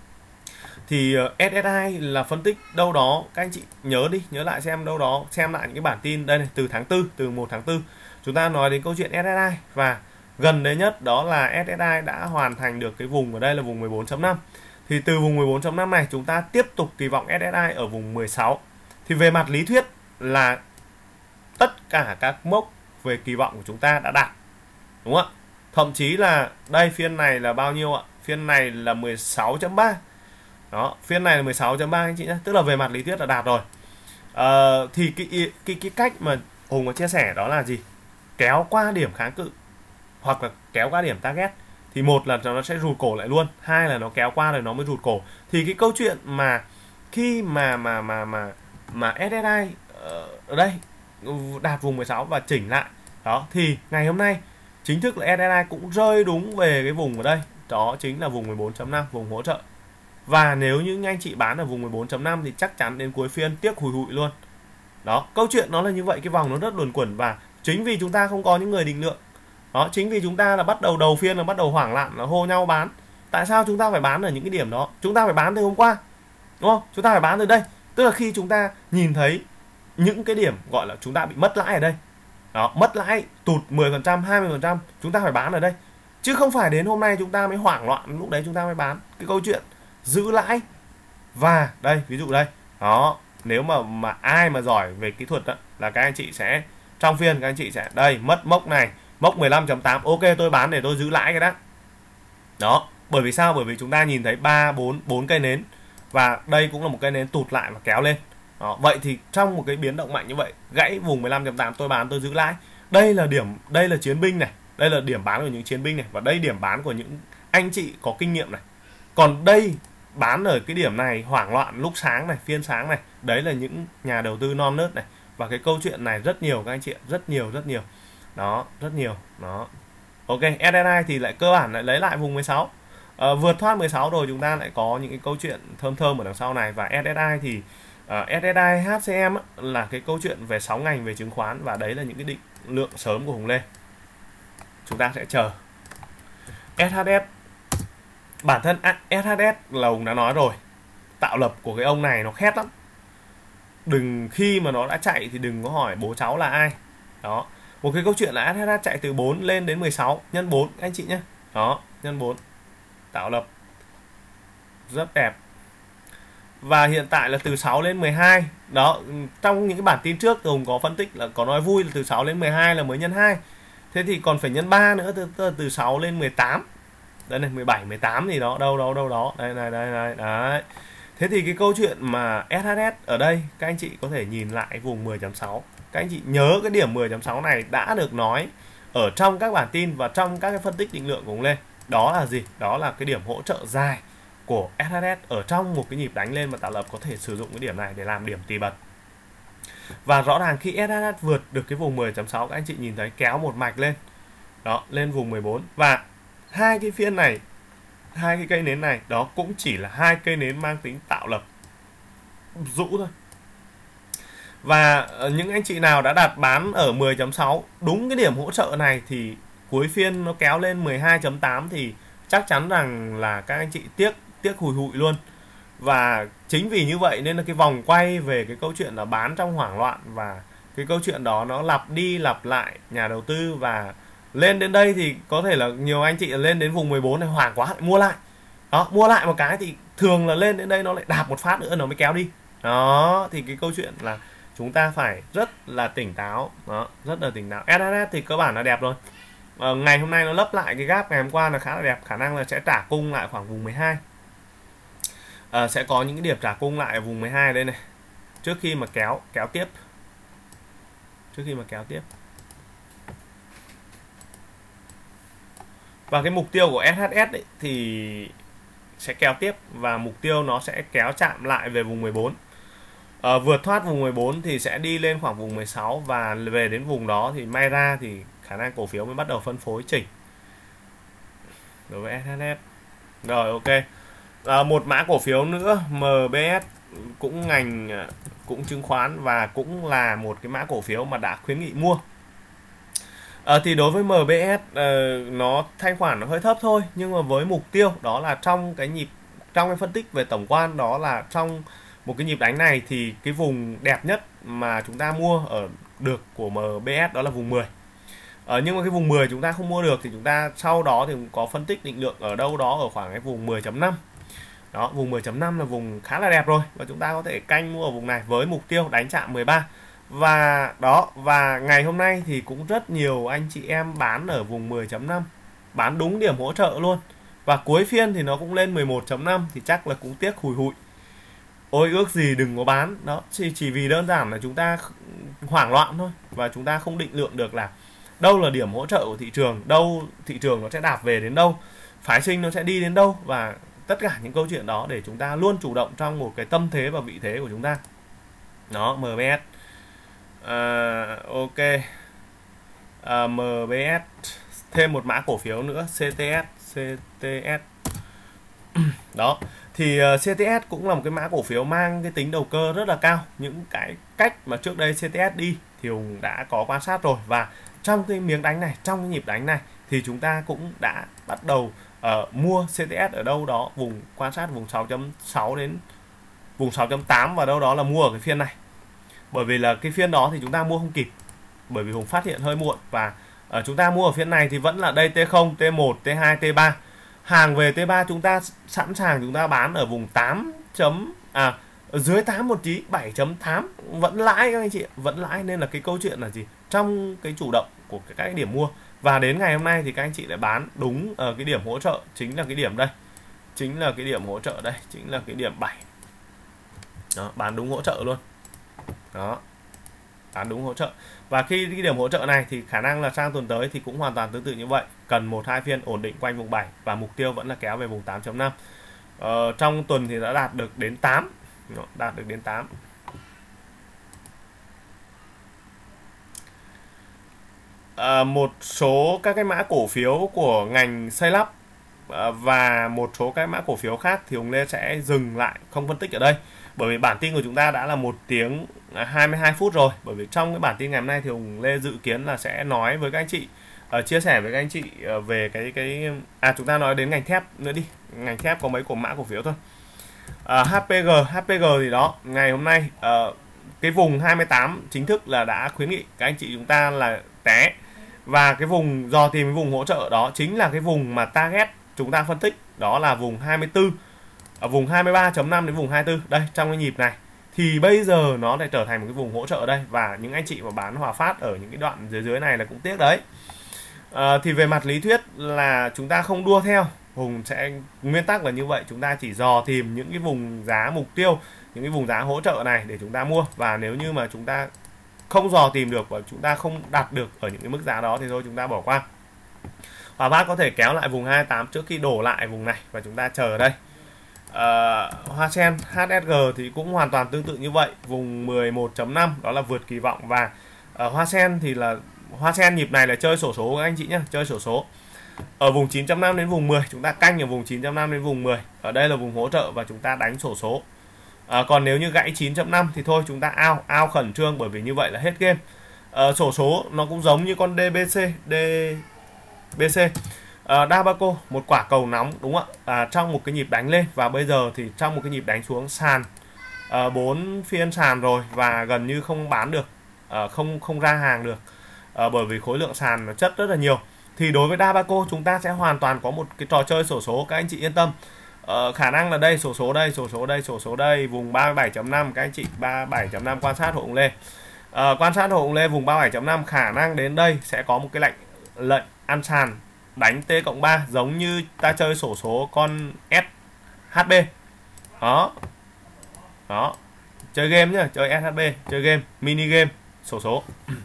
Thì SSI là phân tích đâu đó, các anh chị nhớ đi, nhớ lại xem đâu đó, xem lại những cái bản tin đây này, từ tháng 4, từ 1 tháng 4 chúng ta nói đến câu chuyện SSI, và gần đây nhất đó là SSI đã hoàn thành được cái vùng ở đây là vùng 14.5. Thì từ vùng 14.5 này chúng ta tiếp tục kỳ vọng SSI ở vùng 16. Thì về mặt lý thuyết là tất cả các mốc về kỳ vọng của chúng ta đã đạt, đúng không ạ? Thậm chí là đây phiên này là bao nhiêu ạ? Phiên này là 16.3. Đó, phiên này là 16.3 anh chị nhé, tức là về mặt lý thuyết là đạt rồi. Thì cái cách mà Hùng có chia sẻ đó là gì? Kéo qua điểm kháng cự hoặc là kéo qua điểm target thì một là nó sẽ rụt cổ lại luôn, hai là nó kéo qua rồi nó mới rụt cổ. Thì cái câu chuyện mà khi mà SSI ở đây đạt vùng 16 và chỉnh lại đó, thì ngày hôm nay chính thức là SSI cũng rơi đúng về cái vùng ở đây, đó chính là vùng 14.5, vùng hỗ trợ. Và nếu như anh chị bán ở vùng 14.5 thì chắc chắn đến cuối phiên tiếc hùi hụi luôn. Đó, câu chuyện nó là như vậy, cái vòng nó rất luẩn quẩn. Và chính vì chúng ta không có những người định lượng đó, chính vì chúng ta là bắt đầu phiên là bắt đầu hoảng loạn, là hô nhau bán. Tại sao chúng ta phải bán ở những cái điểm đó? Chúng ta phải bán từ hôm qua, đúng không? Chúng ta phải bán từ đây, tức là khi chúng ta nhìn thấy những cái điểm gọi là chúng ta bị mất lãi ở đây đó, mất lãi tụt 10%, 20%, chúng ta phải bán ở đây, chứ không phải đến hôm nay chúng ta mới hoảng loạn, lúc đấy chúng ta mới bán. Cái câu chuyện giữ lãi. Và đây, ví dụ đây đó, nếu mà ai mà giỏi về kỹ thuật đó, là các anh chị sẽ trong phiên các anh chị sẽ đây, mất mốc này, mốc 15.8, ok tôi bán để tôi giữ lãi cái đó. Đó, bởi vì sao? Bởi vì chúng ta nhìn thấy 3, 4 cây nến, và đây cũng là một cây nến tụt lại và kéo lên. Đó, vậy thì trong một cái biến động mạnh như vậy, gãy vùng 15.8 tôi bán tôi giữ lãi. Đây là điểm, đây là chiến binh này, đây là điểm bán của những chiến binh này, và đây điểm bán của những anh chị có kinh nghiệm này. Còn đây bán ở cái điểm này hoảng loạn lúc sáng này, phiên sáng này, đấy là những nhà đầu tư non nớt này. Và cái câu chuyện này rất nhiều các anh chị ạ, rất nhiều đó, rất nhiều đó. Ok, SSI thì lại cơ bản lại lấy lại vùng 16, vượt thoát 16 rồi, chúng ta lại có những cái câu chuyện thơm ở đằng sau này. Và SSI thì SSI HCM là cái câu chuyện về 6 ngành về chứng khoán, và đấy là những cái định lượng sớm của Hùng Lê. Chúng ta sẽ chờ. SHS, bản thân SHS là Hùng đã nói rồi, tạo lập của cái ông này nó khét lắm. Đừng, khi mà nó đã chạy thì đừng có hỏi bố cháu là ai. Đó, một cái câu chuyện là SHS chạy từ 4 lên đến 16 nhân 4 anh chị nhé. Đó, nhân 4 tạo lập rất đẹp. Và hiện tại là từ 6 lên 12. Đó, trong những cái bản tin trước thì Hùng có phân tích là có nói vui là từ 6 lên 12 là mới nhân 2. Thế thì còn phải nhân 3 nữa, từ 6 lên 18. Đây này, 17, 18 gì đó, đâu đó. Đây này, đấy. Thế thì cái câu chuyện mà SHS ở đây các anh chị có thể nhìn lại vùng 10.6. Các anh chị nhớ cái điểm 10.6 này đã được nói ở trong các bản tin và trong các cái phân tích định lượng của Hùng Lê. Đó là gì? Đó là cái điểm hỗ trợ dài của SHS ở trong một cái nhịp đánh lên mà tạo lập có thể sử dụng cái điểm này để làm điểm tỉ bật. Và rõ ràng khi SHS vượt được cái vùng 10.6, các anh chị nhìn thấy kéo một mạch lên. Đó, lên vùng 14. Và hai cái phiên này, hai cái cây nến này, đó cũng chỉ là hai cây nến mang tính tạo lập rũ thôi. Và những anh chị nào đã đặt bán ở 10.6 đúng cái điểm hỗ trợ này thì cuối phiên nó kéo lên 12.8 thì chắc chắn rằng là các anh chị tiếc hùi hụi luôn. Và chính vì như vậy nên là cái vòng quay về cái câu chuyện là bán trong hoảng loạn, và cái câu chuyện đó nó lặp đi lặp lại nhà đầu tư. Và lên đến đây thì có thể là nhiều anh chị lên đến vùng 14 này hoảng quá lại mua lại. Đó, mua lại một cái thì thường là lên đến đây nó lại đạp một phát nữa nó mới kéo đi. Đó, thì cái câu chuyện là chúng ta phải rất là tỉnh táo. Đó, rất là tỉnh táo. SHS thì cơ bản là đẹp rồi. Ngày hôm nay nó lấp lại cái gap ngày hôm qua là khá là đẹp, khả năng là sẽ trả cung lại khoảng vùng 12. Sẽ có những cái điểm trả cung lại ở vùng 12 đây này, trước khi mà kéo tiếp. Và cái mục tiêu của SHS ấy, thì sẽ kéo tiếp, và mục tiêu nó sẽ kéo chạm lại về vùng 14. Vượt thoát vùng 14 thì sẽ đi lên khoảng vùng 16, và về đến vùng đó thì may ra thì khả năng cổ phiếu mới bắt đầu phân phối chỉnh đối với SHS. Rồi, ok. Một mã cổ phiếu nữa, MBS, cũng ngành cũng chứng khoán và cũng là một cái mã cổ phiếu mà đã khuyến nghị mua. Thì đối với MBS nó thanh khoản nó hơi thấp thôi, nhưng mà với mục tiêu đó là trong cái phân tích về tổng quan, đó là trong một cái nhịp đánh này thì cái vùng đẹp nhất mà chúng ta mua ở được của MBS đó là vùng 10. Nhưng mà cái vùng 10 chúng ta không mua được thì chúng ta sau đó thì cũng có phân tích định lượng ở đâu đó ở khoảng cái vùng 10.5. Đó, vùng 10.5 là vùng khá là đẹp rồi, và chúng ta có thể canh mua ở vùng này với mục tiêu đánh chạm 13. Và ngày hôm nay thì cũng rất nhiều anh chị em bán ở vùng 10.5, bán đúng điểm hỗ trợ luôn. Và cuối phiên thì nó cũng lên 11.5 thì chắc là cũng tiếc hùi hụi. Ôi ước gì đừng có bán. Đó, chỉ vì đơn giản là chúng ta hoảng loạn thôi, và chúng ta không định lượng được là đâu là điểm hỗ trợ của thị trường, đâu thị trường nó sẽ đạp về đến đâu, phái sinh nó sẽ đi đến đâu, và tất cả những câu chuyện đó để chúng ta luôn chủ động trong một cái tâm thế và vị thế của chúng ta. Đó, MBS. Ok. MBS, thêm một mã cổ phiếu nữa, CTS. Đó, thì CTS cũng là một cái mã cổ phiếu mang cái tính đầu cơ rất là cao. Những cái cách mà trước đây CTS đi thì Hùng đã có quan sát rồi, và trong cái miếng đánh này, trong cái nhịp đánh này thì chúng ta cũng đã bắt đầu mua CTS ở đâu đó vùng, quan sát vùng 6.6 đến vùng 6.8, và đâu đó là mua ở cái phiên này. Bởi vì là cái phiên đó thì chúng ta mua không kịp, bởi vì Hùng phát hiện hơi muộn, và chúng ta mua ở phiên này thì vẫn là đây T0, T1, T2, T3. Hàng về T3 chúng ta sẵn sàng chúng ta bán ở vùng 8 ở dưới 8 một tí, 7.8 vẫn lãi các anh chị, vẫn lãi. Nên là cái câu chuyện là gì? Trong cái chủ động của các điểm mua, và đến ngày hôm nay thì các anh chị lại bán đúng ở cái điểm hỗ trợ, chính là cái điểm đây, chính là cái điểm hỗ trợ đây, chính là cái điểm 7. Đó, bán đúng hỗ trợ luôn. Đó, bán đúng hỗ trợ. Và khi cái điểm hỗ trợ này thì khả năng là sang tuần tới thì cũng hoàn toàn tương tự như vậy, cần 1-2 phiên ổn định quanh vùng 7, và mục tiêu vẫn là kéo về vùng 8.5. Trong tuần thì đã đạt được đến 8. Đạt được đến 8. Một số các cái mã cổ phiếu của ngành xây lắp và một số cái mã cổ phiếu khác thì Hùng Lê sẽ dừng lại không phân tích ở đây, bởi vì bản tin của chúng ta đã là 1 tiếng 22 phút rồi. Bởi vì trong cái bản tin ngày hôm nay thì Hùng Lê dự kiến là sẽ nói với các anh chị, chia sẻ với các anh chị về chúng ta nói đến ngành thép nữa đi. Ngành thép có mấy mã cổ phiếu thôi. HPG thì đó, ngày hôm nay cái vùng 28 chính thức là đã khuyến nghị các anh chị chúng ta là té, và cái vùng dò tìm cái vùng hỗ trợ đó chính là cái vùng mà target chúng ta phân tích, đó là vùng 24, ở vùng 23.5 đến vùng 24. Đây, trong cái nhịp này thì bây giờ nó lại trở thành một cái vùng hỗ trợ đây, và những anh chị mà bán Hòa Phát ở những cái đoạn dưới này là cũng tiếc đấy. Thì về mặt lý thuyết là chúng ta không đua theo, Hùng sẽ nguyên tắc là như vậy, chúng ta chỉ dò tìm những cái vùng giá mục tiêu, những cái vùng giá hỗ trợ này để chúng ta mua. Và nếu như mà chúng ta không dò tìm được và chúng ta không đạt được ở những cái mức giá đó thì thôi chúng ta bỏ qua. Hòa Phát có thể kéo lại vùng 28 trước khi đổ lại vùng này, và chúng ta chờ ở đây. Hoa Sen HSG thì cũng hoàn toàn tương tự như vậy, vùng 11.5 đó là vượt kỳ vọng. Và Hoa Sen thì là Hoa Sen nhịp này là chơi xổ số các anh chị nhé, chơi xổ số. Ở vùng 9.5 đến vùng 10, chúng ta canh ở vùng 9.5 đến vùng 10. Ở đây là vùng hỗ trợ và chúng ta đánh xổ số. Còn nếu như gãy 9.5 thì thôi chúng ta out khẩn trương, bởi vì như vậy là hết game. Xổ số nó cũng giống như con DBC. Dabaco một quả cầu nóng đúng không ạ, trong một cái nhịp đánh lên, và bây giờ thì trong một cái nhịp đánh xuống sàn 4 phiên sàn rồi và gần như không bán được, không ra hàng được, bởi vì khối lượng sàn nó chất rất là nhiều. Thì đối với Dabaco chúng ta sẽ hoàn toàn có một cái trò chơi xổ số, các anh chị yên tâm. Khả năng là đây, xổ số đây, xổ số đây, xổ số đây, vùng 37.5, các anh chị 37.5 quan sát hộ ông Lê. Quan sát hộ ông Lê vùng 37.5, khả năng đến đây sẽ có một cái lệnh ăn sàn đánh T+3 giống như ta chơi xổ số con SHB. Đó. Chơi game nhá, chơi SHB, chơi game, mini game, xổ số.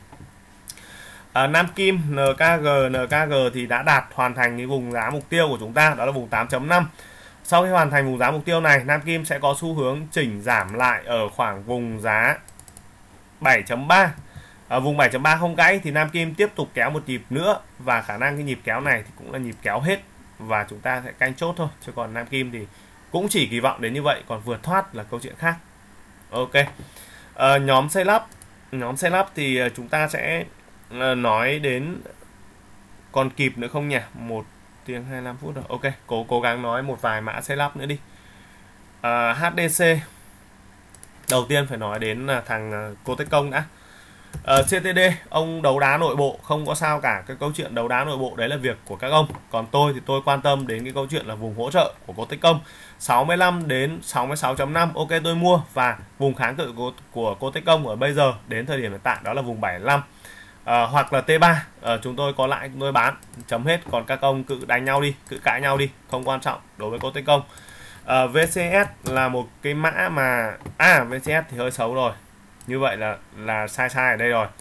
Nam Kim, NKG thì đã hoàn thành cái vùng giá mục tiêu của chúng ta, đó là vùng 8.5. Sau khi hoàn thành vùng giá mục tiêu này, Nam Kim sẽ có xu hướng chỉnh giảm lại ở khoảng vùng giá 7.3. Vùng 7.3 không gãy thì Nam Kim tiếp tục kéo một nhịp nữa, và khả năng cái nhịp kéo này thì cũng là nhịp kéo hết và chúng ta sẽ canh chốt thôi, chứ còn Nam Kim thì cũng chỉ kỳ vọng đến như vậy, còn vượt thoát là câu chuyện khác. Ok. Nhóm xây lắp thì chúng ta sẽ nói đến, còn kịp nữa không nhỉ? 1 tiếng 25 phút rồi. Ok, cố gắng nói một vài mã xây lắp nữa đi. HDC đầu tiên phải nói đến là thằng Cotecom đã. CTD ông đấu đá nội bộ không có sao cả, cái câu chuyện đấu đá nội bộ đấy là việc của các ông, còn tôi thì tôi quan tâm đến cái câu chuyện là vùng hỗ trợ của Cotecom 65 đến 66.5. ok tôi mua, và vùng kháng cự của Cotecom ở bây giờ đến thời điểm hiện tại đó là vùng 75, hoặc là T3. Chúng tôi có lại chúng tôi bán, chấm hết, còn các ông cứ đánh nhau đi, cứ cãi nhau đi, không quan trọng đối với Cotecom. VCS là một cái mã mà VCS thì hơi xấu rồi, như vậy là sai ở đây rồi.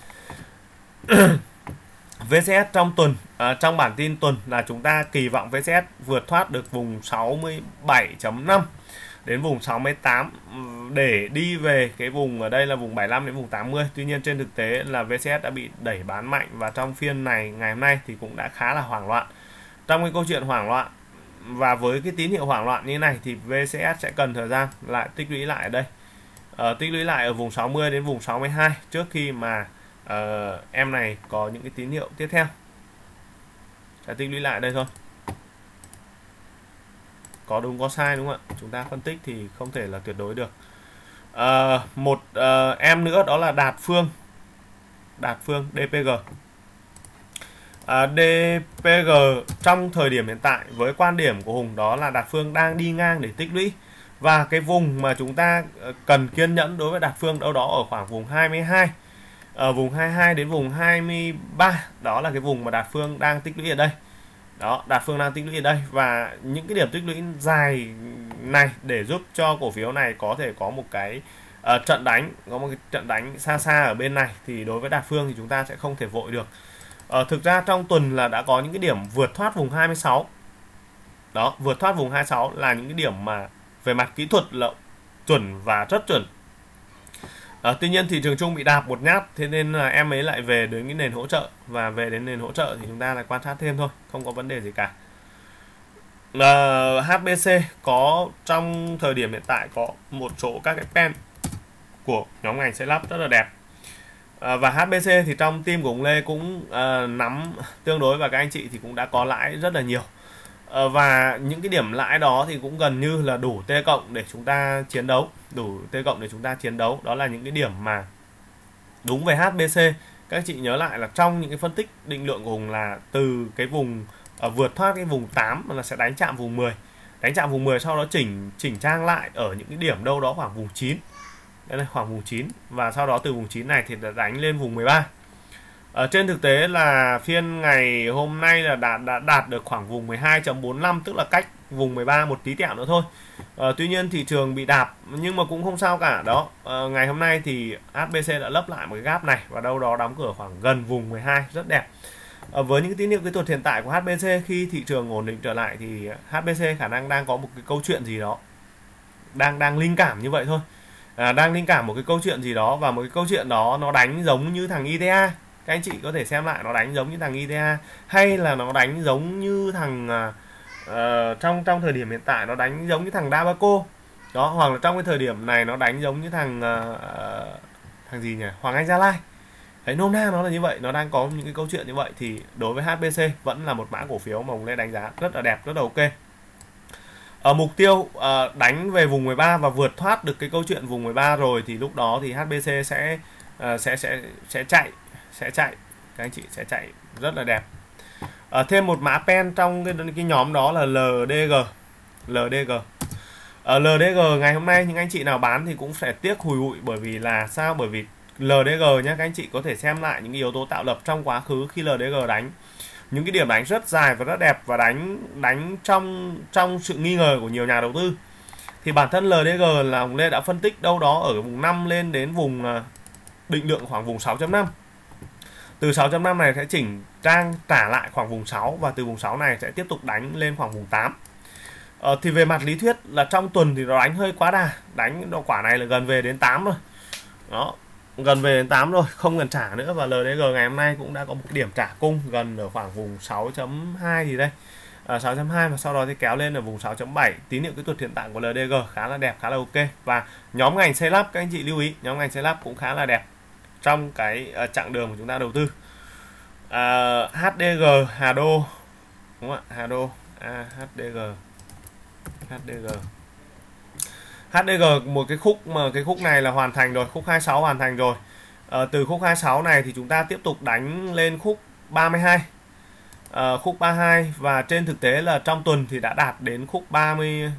VCS trong tuần, trong bản tin tuần là chúng ta kỳ vọng VCS vượt thoát được vùng 67.5 đến vùng 68 để đi về cái vùng ở đây là vùng 75 đến vùng 80. Tuy nhiên trên thực tế là VCS đã bị đẩy bán mạnh, và trong phiên này ngày hôm nay thì cũng đã khá là hoảng loạn. Trong cái câu chuyện hoảng loạn và với cái tín hiệu hoảng loạn như này thì VCS sẽ cần thời gian lại tích lũy lại ở đây, tích lũy lại ở vùng 60 đến vùng 62 trước khi mà em này có những cái tín hiệu tiếp theo. Sẽ tích lũy lại đây thôi, có đúng có sai đúng không ạ? Chúng ta phân tích thì không thể là tuyệt đối được. Một em nữa đó là Đạt Phương DPG. DPG trong thời điểm hiện tại với quan điểm của Hùng đó là Đạt Phương đang đi ngang để tích lũy, và cái vùng mà chúng ta cần kiên nhẫn đối với Đạt Phương đâu đó ở khoảng vùng 22, vùng 22 đến vùng 23, đó là cái vùng mà Đạt Phương đang tích lũy ở đây. Đó, Đạt Phương đang tích lũy ở đây, và những cái điểm tích lũy dài này để giúp cho cổ phiếu này có thể có một cái trận đánh xa ở bên này, thì đối với Đạt Phương thì chúng ta sẽ không thể vội được. Thực ra trong tuần là đã có những cái điểm vượt thoát vùng 26. Đó, vượt thoát vùng 26 là những cái điểm mà về mặt kỹ thuật là chuẩn và rất chuẩn. Tuy nhiên thị trường chung bị đạp một nhát, thế nên là em ấy lại về đến cái nền hỗ trợ, và về đến nền hỗ trợ thì chúng ta lại quan sát thêm thôi, không có vấn đề gì cả. HBC có trong thời điểm hiện tại có một số các cái pen của nhóm ngành xây lắp rất là đẹp. Và HBC thì trong team của ông Lê cũng nắm tương đối, và các anh chị thì cũng đã có lãi rất là nhiều. Và những cái điểm lãi đó thì cũng gần như là đủ T cộng để chúng ta chiến đấu. Đó là những cái điểm mà đúng về HBC. Các anh chị nhớ lại là trong những cái phân tích định lượng của Hùng là từ cái vùng vượt thoát cái vùng 8 là sẽ đánh chạm vùng 10. Đánh chạm vùng 10 sau đó chỉnh trang lại ở những cái điểm đâu đó khoảng vùng 9. Đây là khoảng vùng 9, và sau đó từ vùng 9 này thì đánh lên vùng 13. Trên thực tế là phiên ngày hôm nay là đã đạt được khoảng vùng 12.45, tức là cách vùng 13 một tí tẹo nữa thôi. Tuy nhiên thị trường bị đạp nhưng mà cũng không sao cả. Đó, ngày hôm nay thì HBC đã lấp lại một cái gap này và đâu đó đóng cửa khoảng gần vùng 12, rất đẹp. Với những cái tín hiệu kỹ thuật hiện tại của HBC, khi thị trường ổn định trở lại thì HBC khả năng đang có một cái câu chuyện gì đó, đang linh cảm như vậy thôi. Đang linh cảm một cái câu chuyện gì đó, và một cái câu chuyện đó nó đánh giống như thằng ITA. Các anh chị có thể xem lại nó đánh giống như thằng ITA, hay là nó đánh giống như thằng trong thời điểm hiện tại nó đánh giống như thằng Dabaco đó, hoặc là trong cái thời điểm này nó đánh giống như thằng gì nhỉ, Hoàng Anh Gia Lai. Đấy, nôm na nó là như vậy, nó đang có những cái câu chuyện như vậy. Thì đối với HBC vẫn là một mã cổ phiếu mà Hùng Lê đánh giá rất là đẹp, rất là ok. Ở mục tiêu đánh về vùng 13 và vượt thoát được cái câu chuyện vùng 13 rồi thì lúc đó thì HBC sẽ chạy các anh chị sẽ chạy rất là đẹp. Thêm một mã pen trong cái nhóm đó là LDG. Ở LDG ngày hôm nay những anh chị nào bán thì cũng sẽ tiếc hùi hụi, bởi vì là sao? Bởi vì LDG nhé, các anh chị có thể xem lại những yếu tố tạo lập trong quá khứ khi LDG đánh những cái điểm đánh rất dài và rất đẹp, và đánh trong sự nghi ngờ của nhiều nhà đầu tư. Thì bản thân LDG là Hùng Lê đã phân tích đâu đó ở vùng 5 lên đến vùng định lượng khoảng vùng 6.5. Từ 6.5 này sẽ chỉnh trang trả lại khoảng vùng 6, và từ vùng 6 này sẽ tiếp tục đánh lên khoảng vùng 8. Thì về mặt lý thuyết là trong tuần thì nó đánh hơi quá đà, đánh quả này là gần về đến 8 rồi. Đó, gần về đến 8 rồi, không cần trả nữa. Và LDG ngày hôm nay cũng đã có một cái điểm trả cung gần ở khoảng vùng 6.2 gì đây, 6.2, và sau đó thì kéo lên ở vùng 6.7. Tín hiệu kỹ thuật hiện tại của LDG khá là đẹp, khá là ok. Và nhóm ngành xây lắp, các anh chị lưu ý, nhóm ngành xây lắp cũng khá là đẹp trong cái chặng đường của chúng ta đầu tư. HDG, Hà Đô, đúng không ạ? Hà Đô, HDG một cái khúc mà cái khúc này là hoàn thành rồi, khúc 26 hoàn thành rồi. Từ khúc 26 này thì chúng ta tiếp tục đánh lên khúc 32. Khúc 32, và trên thực tế là trong tuần thì đã đạt đến khúc 30,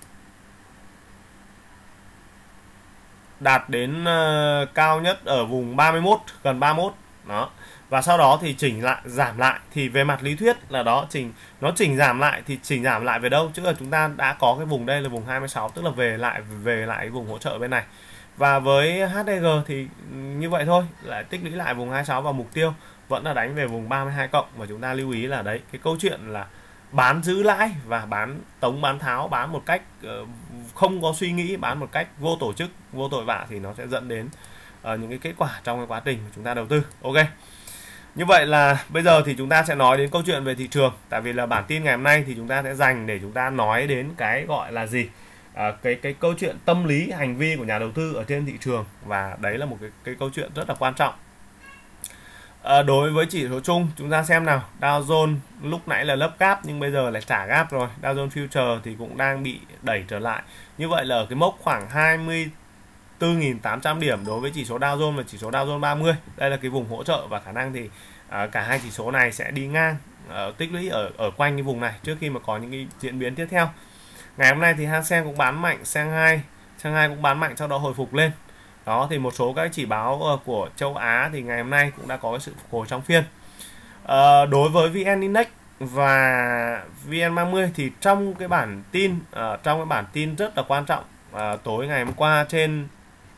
đạt đến cao nhất ở vùng 31, gần 31 đó. Và sau đó thì chỉnh lại, giảm lại. Thì về mặt lý thuyết là đó, nó chỉnh giảm lại thì chỉnh giảm lại về đâu? Chứ là chúng ta đã có cái vùng đây là vùng 26, tức là về lại vùng hỗ trợ bên này. Và với HDG thì như vậy thôi, lại tích lũy lại vùng 26 và mục tiêu vẫn là đánh về vùng 32 cộng. Và chúng ta lưu ý là đấy, cái câu chuyện là bán giữ lãi và bán tống bán tháo, bán một cách không có suy nghĩ, bán một cách vô tổ chức, vô tội vạ, thì nó sẽ dẫn đến những cái kết quả trong cái quá trình chúng ta đầu tư. Ok, như vậy là bây giờ thì chúng ta sẽ nói đến câu chuyện về thị trường. Tại vì là bản tin ngày hôm nay thì chúng ta sẽ dành để chúng ta nói đến cái gọi là gì, cái câu chuyện tâm lý hành vi của nhà đầu tư ở trên thị trường. Và đấy là một cái câu chuyện rất là quan trọng. Đối với chỉ số chung chúng ta xem nào. Dow Jones lúc nãy là lấp gap nhưng bây giờ lại trả gap rồi. Dow Jones Future thì cũng đang bị đẩy trở lại. Như vậy là ở cái mốc khoảng 24.800 điểm đối với chỉ số Dow Jones và chỉ số Dow Jones 30. Đây là cái vùng hỗ trợ, và khả năng thì cả hai chỉ số này sẽ đi ngang, tích lũy ở quanh cái vùng này trước khi mà có những cái diễn biến tiếp theo. Ngày hôm nay thì Hang Seng cũng bán mạnh, Shanghai cũng bán mạnh, sau đó hồi phục lên. Đó, thì một số các chỉ báo của châu Á thì ngày hôm nay cũng đã có cái sự phục hồi trong phiên. Đối với VN Index và VN30 thì trong cái bản tin rất là quan trọng tối ngày hôm qua trên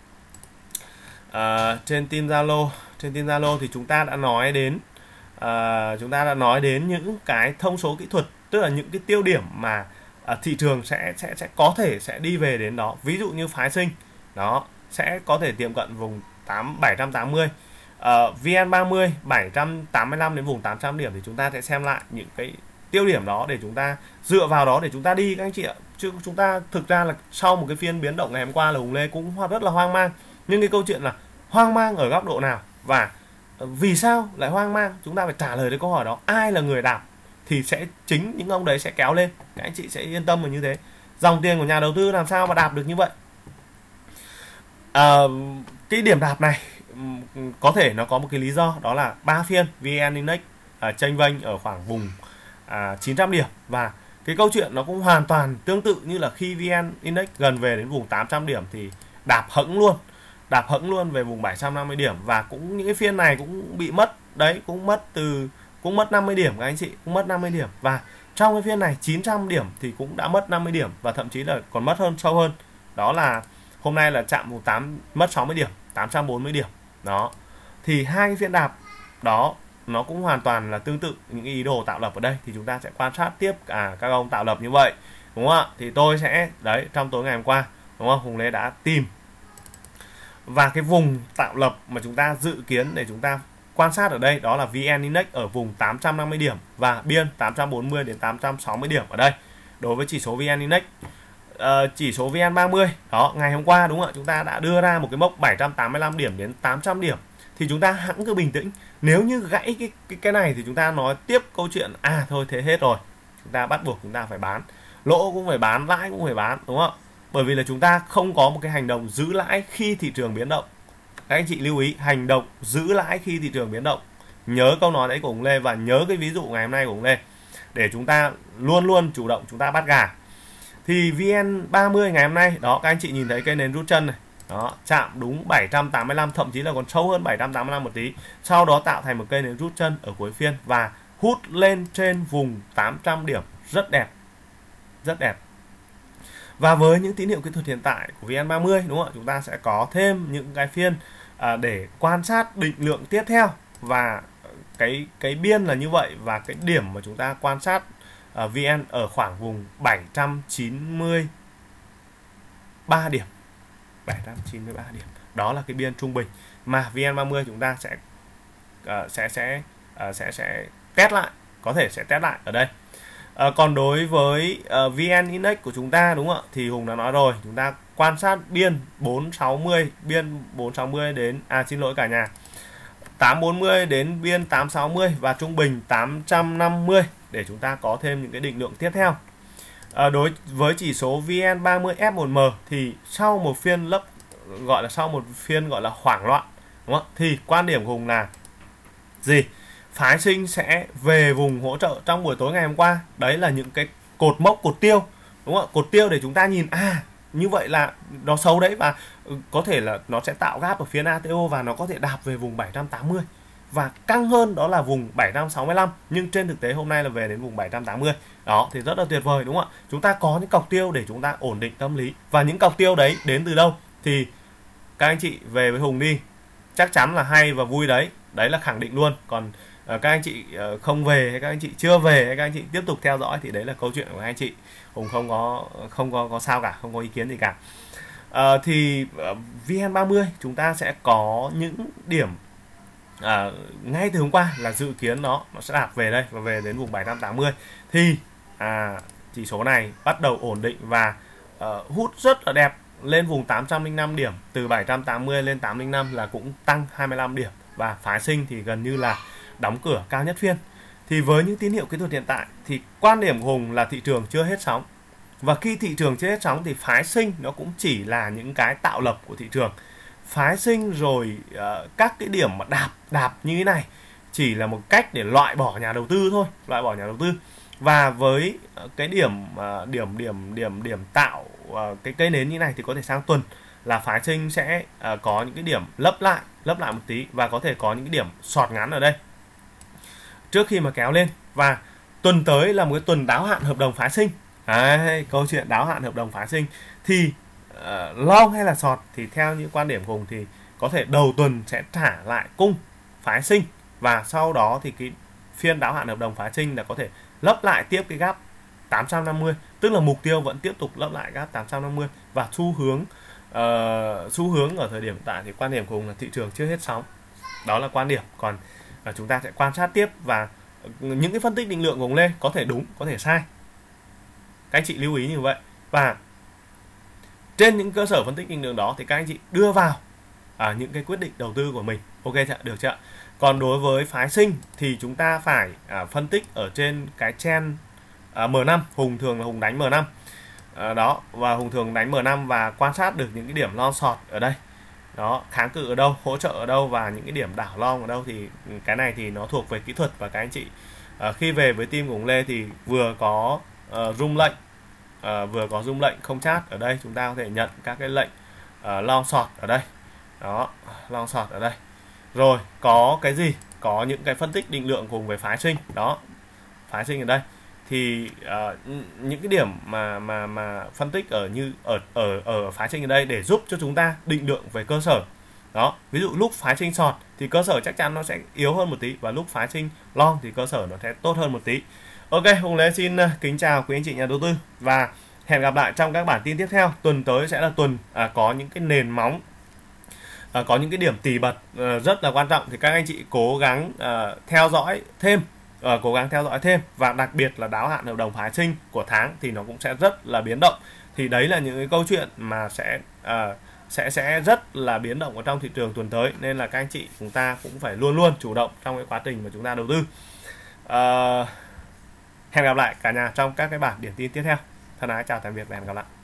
tin Zalo thì chúng ta đã nói đến những cái thông số kỹ thuật, tức là những cái tiêu điểm mà thị trường sẽ có thể sẽ đi về đến đó. Ví dụ như phái sinh đó sẽ có thể tiệm cận vùng 780, VN30 785 đến vùng 800 điểm, thì chúng ta sẽ xem lại những cái tiêu điểm đó để chúng ta dựa vào đó để chúng ta đi các anh chị ạ. Chứ chúng ta thực ra là sau một cái phiên biến động ngày hôm qua là Hùng Lê cũng rất là hoang mang. Nhưng cái câu chuyện là hoang mang ở góc độ nào và vì sao lại hoang mang, chúng ta phải trả lời được câu hỏi đó. Ai là người đạp thì sẽ chính những ông đấy sẽ kéo lên, các anh chị sẽ yên tâm là như thế. Dòng tiền của nhà đầu tư làm sao mà đạp được như vậy. Cái điểm đạp này có thể nó có một cái lý do, đó là 3 phiên VN Index chênh vênh ở khoảng vùng 900 điểm, và cái câu chuyện nó cũng hoàn toàn tương tự như là khi VN Index gần về đến vùng 800 điểm thì đạp hẫng luôn về vùng 750 điểm, và cũng những cái phiên này cũng bị mất đấy, cũng mất 50 điểm các anh chị, cũng mất 50 điểm. Và trong cái phiên này 900 điểm thì cũng đã mất 50 điểm, và thậm chí là còn mất sâu hơn, đó là hôm nay là chạm vùng 8 mất 60 điểm, 840 điểm. Đó. Thì hai cái phiên đạp đó nó cũng hoàn toàn là tương tự những ý đồ tạo lập ở đây, thì chúng ta sẽ quan sát tiếp các ông tạo lập như vậy, đúng không ạ? Thì tôi sẽ đấy, trong tối ngày hôm qua, đúng không, Hùng Lê đã tìm, và cái vùng tạo lập mà chúng ta dự kiến để chúng ta quan sát ở đây đó là VN Index ở vùng 850 điểm và biên 840 đến 860 điểm ở đây đối với chỉ số VN Index. Chỉ số VN30 đó, ngày hôm qua đúng không ạ, chúng ta đã đưa ra một cái mốc 785 điểm đến 800 điểm, thì chúng ta hẵng cứ bình tĩnh. Nếu như gãy cái này thì chúng ta nói tiếp câu chuyện thôi thế hết rồi, chúng ta bắt buộc chúng ta phải bán, lỗ cũng phải bán, lãi cũng phải bán, đúng không? Bởi vì là chúng ta không có một cái hành động giữ lãi khi thị trường biến động. Các anh chị lưu ý hành động giữ lãi khi thị trường biến động. Nhớ câu nói đấy của ông Lê và nhớ cái ví dụ ngày hôm nay của ông Lê để chúng ta luôn luôn chủ động chúng ta bắt gà. Thì VN30 ngày hôm nay đó, các anh chị nhìn thấy cây nến rút chân này, đó, chạm đúng 785, thậm chí là còn sâu hơn 785 một tí. Sau đó tạo thành một cây nến rút chân ở cuối phiên và hút lên trên vùng 800 điểm, rất đẹp. Rất đẹp. Và với những tín hiệu kỹ thuật hiện tại của VN30, đúng không ạ? Chúng ta sẽ có thêm những cái phiên để quan sát định lượng tiếp theo, và cái biên là như vậy, và cái điểm mà chúng ta quan sát VN ở khoảng vùng 793 điểm. 793 điểm. Đó là cái biên trung bình mà VN30 chúng ta sẽ test lại, có thể sẽ test lại ở đây. Còn đối với VN Index của chúng ta, đúng không ạ, thì Hùng đã nói rồi, chúng ta quan sát biên 460, biên 460 đến xin lỗi cả nhà, 840 đến biên 860 và trung bình 850 để chúng ta có thêm những cái định lượng tiếp theo. Đối với chỉ số VN30 F1M thì sau một phiên gọi là hoảng loạn, đúng không? Thì quan điểm của Hùng là gì? Phái sinh sẽ về vùng hỗ trợ trong buổi tối ngày hôm qua. Đấy là những cái cột mốc, cột tiêu, đúng không? Cột tiêu để chúng ta nhìn như vậy là nó xấu đấy, và có thể là nó sẽ tạo gap ở phía ATO và nó có thể đạp về vùng 780 và căng hơn, đó là vùng 765, nhưng trên thực tế hôm nay là về đến vùng 780. Đó thì rất là tuyệt vời, đúng không ạ? Chúng ta có những cọc tiêu để chúng ta ổn định tâm lý, và những cọc tiêu đấy đến từ đâu thì các anh chị về với Hùng đi, chắc chắn là hay và vui đấy. Đấy là khẳng định luôn. Còn các anh chị không về, hay các anh chị chưa về, hay các anh chị tiếp tục theo dõi thì đấy là câu chuyện của anh chị. Hùng không có sao cả, không có ý kiến gì cả. Thì VN30 chúng ta sẽ có những điểm ngay từ hôm qua là dự kiến nó sẽ đạp về đây và về đến vùng 780, thì chỉ số này bắt đầu ổn định và hút rất là đẹp lên vùng 805 điểm, từ 780 lên 805 là cũng tăng 25 điểm, và phái sinh thì gần như là đóng cửa cao nhất phiên. Thì với những tín hiệu kỹ thuật hiện tại thì quan điểm của Hùng là thị trường chưa hết sóng, và khi thị trường chưa hết sóng thì phái sinh nó cũng chỉ là những cái tạo lập của thị trường. Phái sinh rồi các cái điểm mà đạp như thế này chỉ là một cách để loại bỏ nhà đầu tư thôi, loại bỏ nhà đầu tư. Và với cái điểm tạo cái cây nến như này thì có thể sang tuần là phái sinh sẽ có những cái điểm lấp lại một tí, và có thể có những cái điểm sọt ngắn ở đây trước khi mà kéo lên. Và tuần tới là một cái tuần đáo hạn hợp đồng phái sinh. Câu chuyện đáo hạn hợp đồng phái sinh thì long hay là sọt thì theo những quan điểm của Hùng thì có thể đầu tuần sẽ trả lại cung phái sinh, và sau đó thì cái phiên đáo hạn hợp đồng phái sinh là có thể lấp lại tiếp cái gap 850, tức là mục tiêu vẫn tiếp tục lấp lại gap 850, và xu hướng ở thời điểm hiện tại thì quan điểm của Hùng là thị trường chưa hết sóng. Đó là quan điểm. Còn chúng ta sẽ quan sát tiếp, và những cái phân tích định lượng của Hùng Lê có thể đúng, có thể sai. Các anh chị lưu ý như vậy, và trên những cơ sở phân tích định lượng đó thì các anh chị đưa vào những cái quyết định đầu tư của mình. Ok chưa? Được chưa? Còn đối với phái sinh thì chúng ta phải phân tích ở trên cái trend M5. Hùng thường là Hùng đánh M5 đó, và Hùng thường đánh M5 và quan sát được những cái điểm long short ở đây đó, kháng cự ở đâu, hỗ trợ ở đâu, và những cái điểm đảo long ở đâu. Thì cái này thì nó thuộc về kỹ thuật, và các anh chị khi về với team của Hùng Lê thì vừa có rung lệnh không chart ở đây, chúng ta có thể nhận các cái lệnh long short ở đây đó, long short ở đây. Rồi có cái gì, có những cái phân tích định lượng cùng với phái sinh đó, phái sinh ở đây thì những cái điểm mà phân tích ở phái sinh ở đây để giúp cho chúng ta định lượng về cơ sở đó. Ví dụ lúc phái sinh short thì cơ sở chắc chắn nó sẽ yếu hơn một tí, và lúc phái sinh long thì cơ sở nó sẽ tốt hơn một tí. Ok, Hùng Lê xin kính chào quý anh chị nhà đầu tư, và hẹn gặp lại trong các bản tin tiếp theo. Tuần tới sẽ là tuần có những cái nền móng, có những cái điểm tỉ bật rất là quan trọng, thì các anh chị cố gắng theo dõi thêm, và đặc biệt là đáo hạn hợp đồng phái sinh của tháng thì nó cũng sẽ rất là biến động. Thì đấy là những cái câu chuyện mà sẽ sẽ rất là biến động ở trong thị trường tuần tới, nên là các anh chị chúng ta cũng phải luôn luôn chủ động trong cái quá trình mà chúng ta đầu tư. Hẹn gặp lại cả nhà trong các cái bản điểm tin tiếp theo. Thân ái chào tạm biệt và hẹn gặp lại.